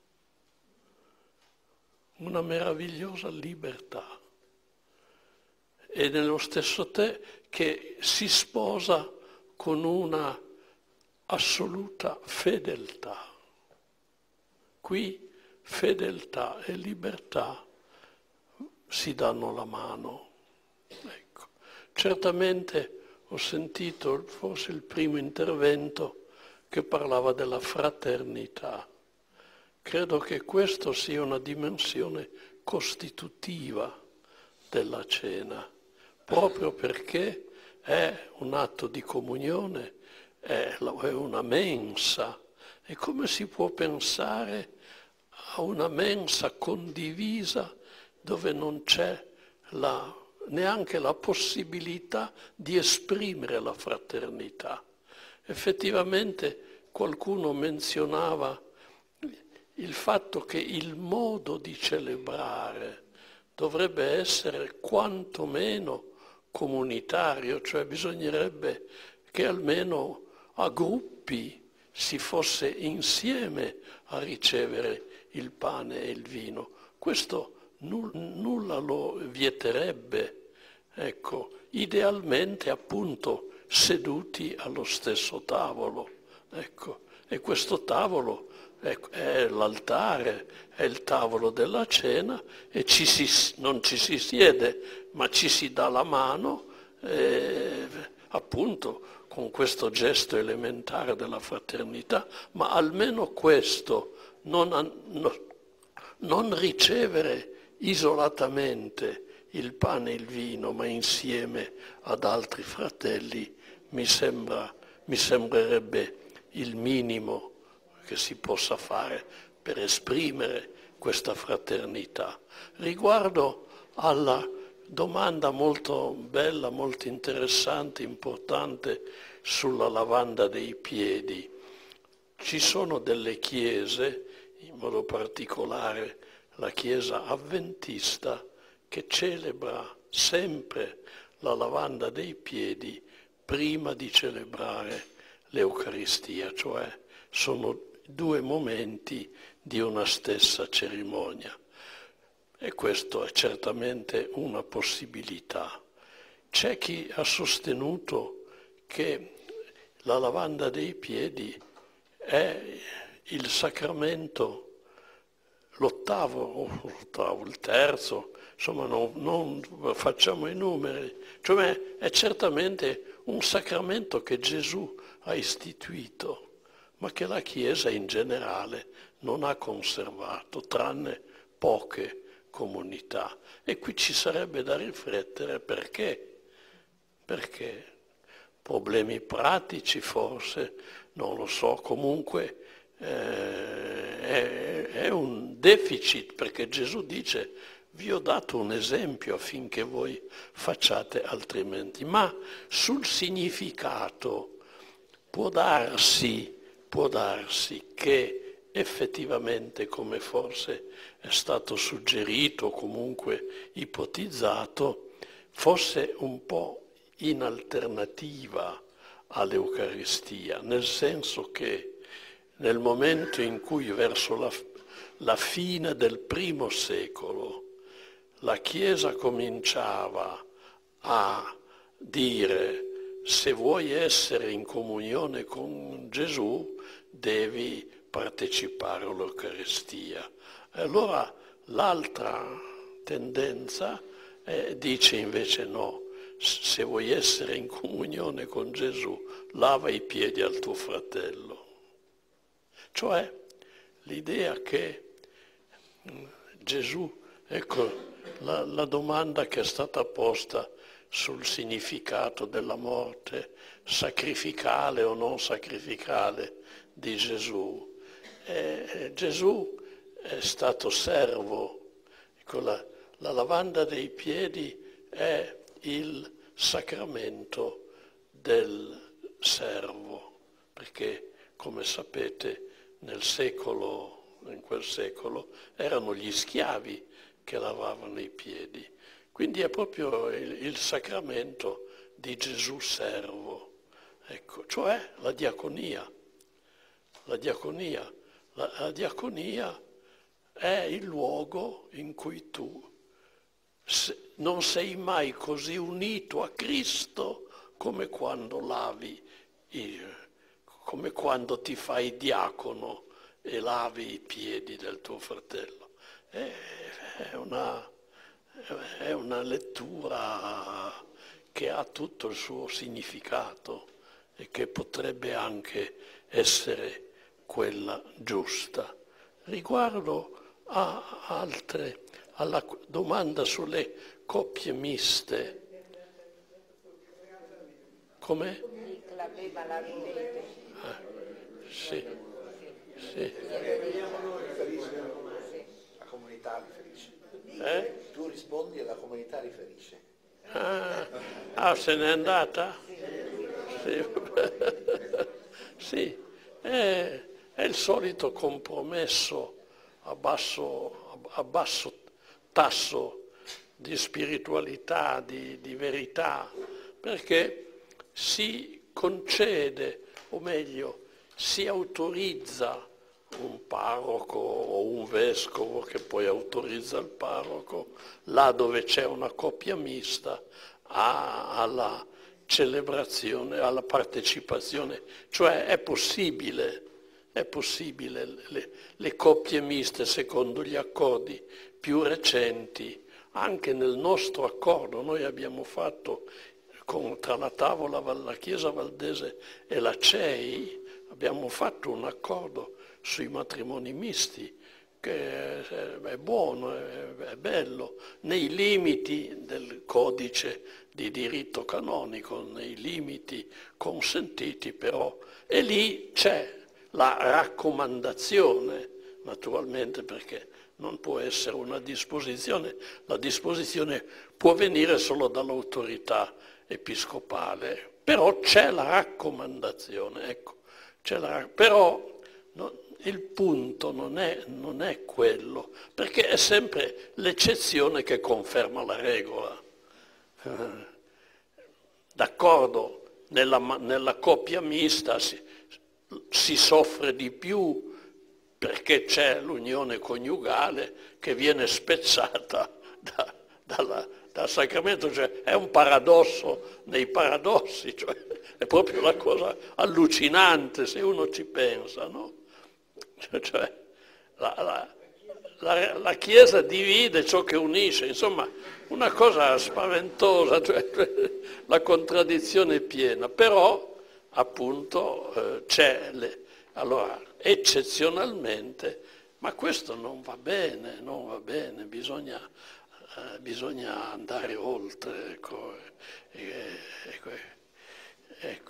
e nello stesso tempo che si sposa con una assoluta fedeltà. Qui fedeltà e libertà si danno la mano. Ecco. Certamente ho sentito forse il primo intervento che parlava della fraternità. Credo che questo sia una dimensione costitutiva della cena, proprio perché è un atto di comunione, è una mensa. E come si può pensare a una mensa condivisa dove non c'è neanche la possibilità di esprimere la fraternità? Effettivamente qualcuno menzionava il fatto che il modo di celebrare dovrebbe essere quantomeno comunitario, cioè bisognerebbe che almeno a gruppi si fosse insieme a ricevere il pane e il vino. Questo nulla lo vieterebbe, ecco, idealmente appunto seduti allo stesso tavolo, ecco, e questo tavolo è l'altare, è il tavolo della cena e non ci si siede, ma ci si dà la mano, appunto con questo gesto elementare della fraternità, ma almeno questo, non ricevere isolatamente il pane e il vino, ma insieme ad altri fratelli, mi sembrerebbe il minimo che si possa fare per esprimere questa fraternità. Riguardo alla domanda molto bella, molto interessante, importante sulla lavanda dei piedi, ci sono delle chiese, in modo particolare la Chiesa avventista, che celebra sempre la lavanda dei piedi prima di celebrare l'Eucaristia, cioè sono due momenti di una stessa cerimonia. E questo è certamente una possibilità. C'è chi ha sostenuto che la lavanda dei piedi è il sacramento, l'ottavo, il terzo, insomma non facciamo i numeri, cioè è certamente un sacramento che Gesù ha istituito, ma che la Chiesa in generale non ha conservato, tranne poche comunità. E qui ci sarebbe da riflettere perché. problemi pratici forse, non lo so, comunque è un deficit, perché Gesù dice: vi ho dato un esempio affinché voi facciate altrimenti. Ma sul significato può darsi che effettivamente, come forse è stato suggerito o comunque ipotizzato, fosse un po' in alternativa all'Eucaristia, nel senso che nel momento in cui verso la fine del primo secolo la Chiesa cominciava a dire: se vuoi essere in comunione con Gesù devi partecipare all'Eucaristia. Allora l'altra tendenza dice invece no, se vuoi essere in comunione con Gesù lava i piedi al tuo fratello. Cioè l'idea che Gesù, ecco la domanda che è stata posta sul significato della morte sacrificale o non sacrificale di Gesù. Gesù è stato servo, ecco, la lavanda dei piedi è il sacramento del servo, perché come sapete in quel secolo erano gli schiavi che lavavano i piedi. Quindi è proprio il sacramento di Gesù servo, ecco, cioè la diaconia. La diaconia è il luogo in cui tu non sei mai così unito a Cristo come quando come quando ti fai diacono e lavi i piedi del tuo fratello. È una lettura che ha tutto il suo significato e che potrebbe anche essere quella giusta. Riguardo alla domanda sulle coppie miste, come? Aveva la rete. Sì. La comunità riferisce. Tu rispondi e la comunità riferisce. Se n'è andata? Sì, è il solito compromesso a basso tasso di spiritualità, di verità, perché si concede, o meglio, si autorizza un parroco o un vescovo, che poi autorizza il parroco, là dove c'è una coppia mista, alla celebrazione, alla partecipazione. Cioè è possibile le coppie miste secondo gli accordi più recenti. Anche nel nostro accordo noi abbiamo fatto tra la tavola, la Chiesa Valdese e la CEI, abbiamo fatto un accordo sui matrimoni misti, che è buono, è bello, nei limiti del codice di diritto canonico, nei limiti consentiti però. E lì c'è la raccomandazione, naturalmente, perché non può essere una disposizione, la disposizione può venire solo dall'autorità episcopale, però c'è la raccomandazione, ecco, però il punto non è quello, perché è sempre l'eccezione che conferma la regola. D'accordo, nella coppia mista si soffre di più perché c'è l'unione coniugale che viene spezzata dal sacramento, cioè è un paradosso nei paradossi, cioè è proprio una cosa allucinante se uno ci pensa, no? Cioè, la Chiesa divide ciò che unisce, insomma una cosa spaventosa, cioè, la contraddizione è piena, però appunto allora eccezionalmente, ma questo non va bene, bisogna andare oltre, ecco.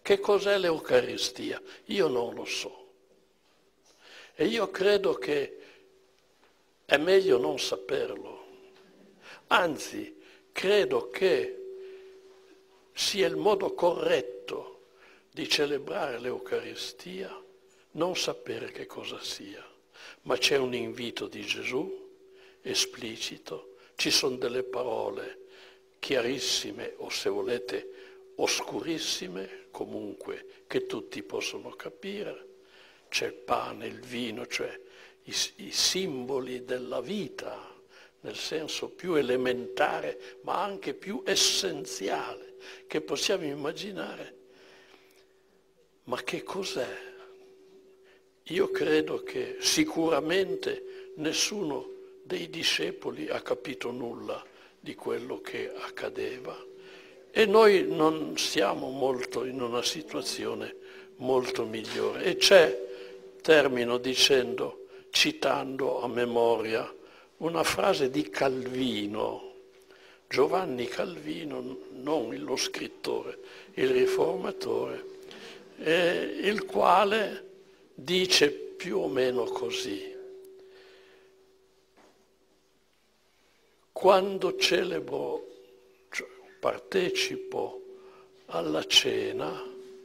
che cos'è l'Eucaristia? Io non lo so. E io credo che è meglio non saperlo. Anzi, credo che sia il modo corretto di celebrare l'Eucaristia non sapere che cosa sia. Ma c'è un invito di Gesù, esplicito, ci sono delle parole chiarissime o, se volete, oscurissime, comunque, che tutti possono capire. C'è il pane, il vino, cioè i simboli della vita, nel senso più elementare, ma anche più essenziale che possiamo immaginare. Ma che cos'è? Io credo che sicuramente nessuno dei discepoli ha capito nulla di quello che accadeva e noi non siamo molto in una situazione molto migliore. E termino dicendo, citando a memoria, una frase di Calvino, Giovanni Calvino, non lo scrittore, il riformatore, il quale dice più o meno così: quando celebro, cioè partecipo alla cena,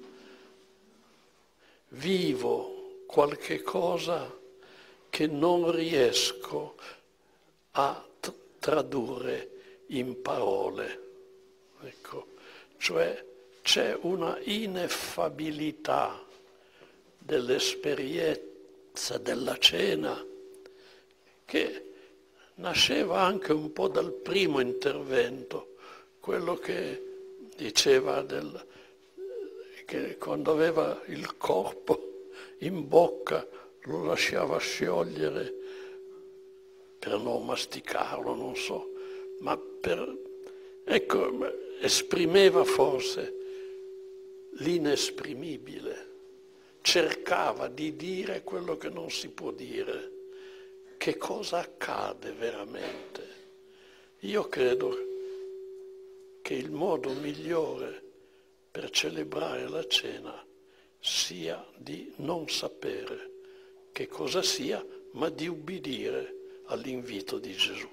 vivo qualche cosa che non riesco a tradurre in parole. Ecco, cioè c'è una ineffabilità dell'esperienza della cena che nasceva anche un po' dal primo intervento, quello che diceva che quando aveva il corpo in bocca lo lasciava sciogliere per non masticarlo, non so, ma esprimeva forse l'inesprimibile, cercava di dire quello che non si può dire. Che cosa accade veramente? Io credo che il modo migliore per celebrare la cena sia di non sapere che cosa sia, ma di ubbidire all'invito di Gesù.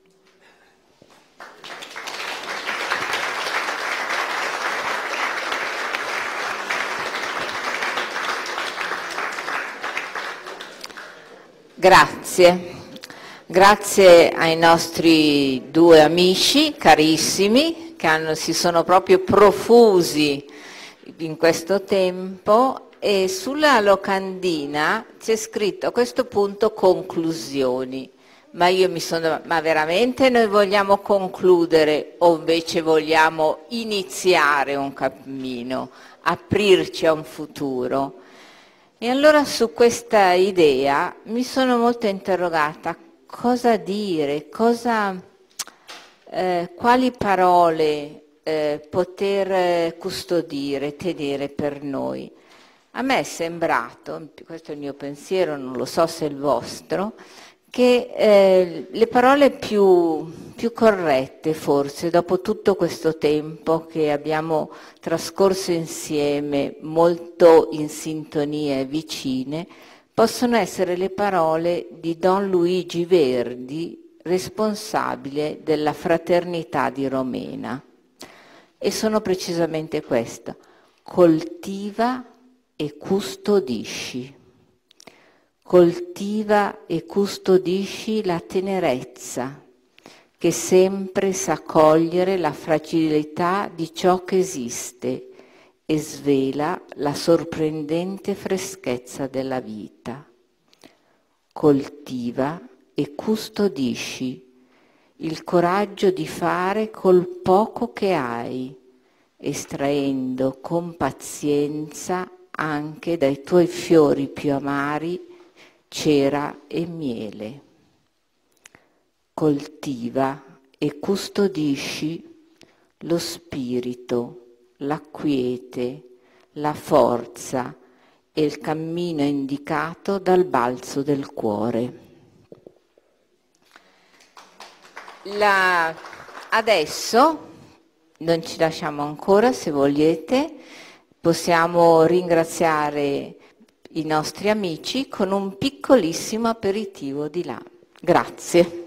Grazie ai nostri due amici carissimi che si sono proprio profusi in questo tempo, e sulla locandina c'è scritto a questo punto conclusioni, ma ma veramente noi vogliamo concludere o invece vogliamo iniziare un cammino, aprirci a un futuro? E allora su questa idea mi sono molto interrogata: cosa dire, quali parole poter custodire, tenere per noi. A me è sembrato, questo è il mio pensiero, non lo so se è il vostro, che le parole più corrette forse, dopo tutto questo tempo che abbiamo trascorso insieme, molto in sintonia e vicine, possono essere le parole di Don Luigi Verdi, responsabile della Fraternità di Romena. E sono precisamente questo: coltiva e custodisci. Coltiva e custodisci la tenerezza, che sempre sa cogliere la fragilità di ciò che esiste e svela la sorprendente freschezza della vita. Coltiva e custodisci il coraggio di fare col poco che hai, estraendo con pazienza anche dai tuoi fiori più amari cera e miele. Coltiva e custodisci lo spirito, la quiete, la forza e il cammino indicato dal balzo del cuore. Adesso non ci lasciamo ancora, se volete, possiamo ringraziare i nostri amici con un piccolissimo aperitivo di là. Grazie.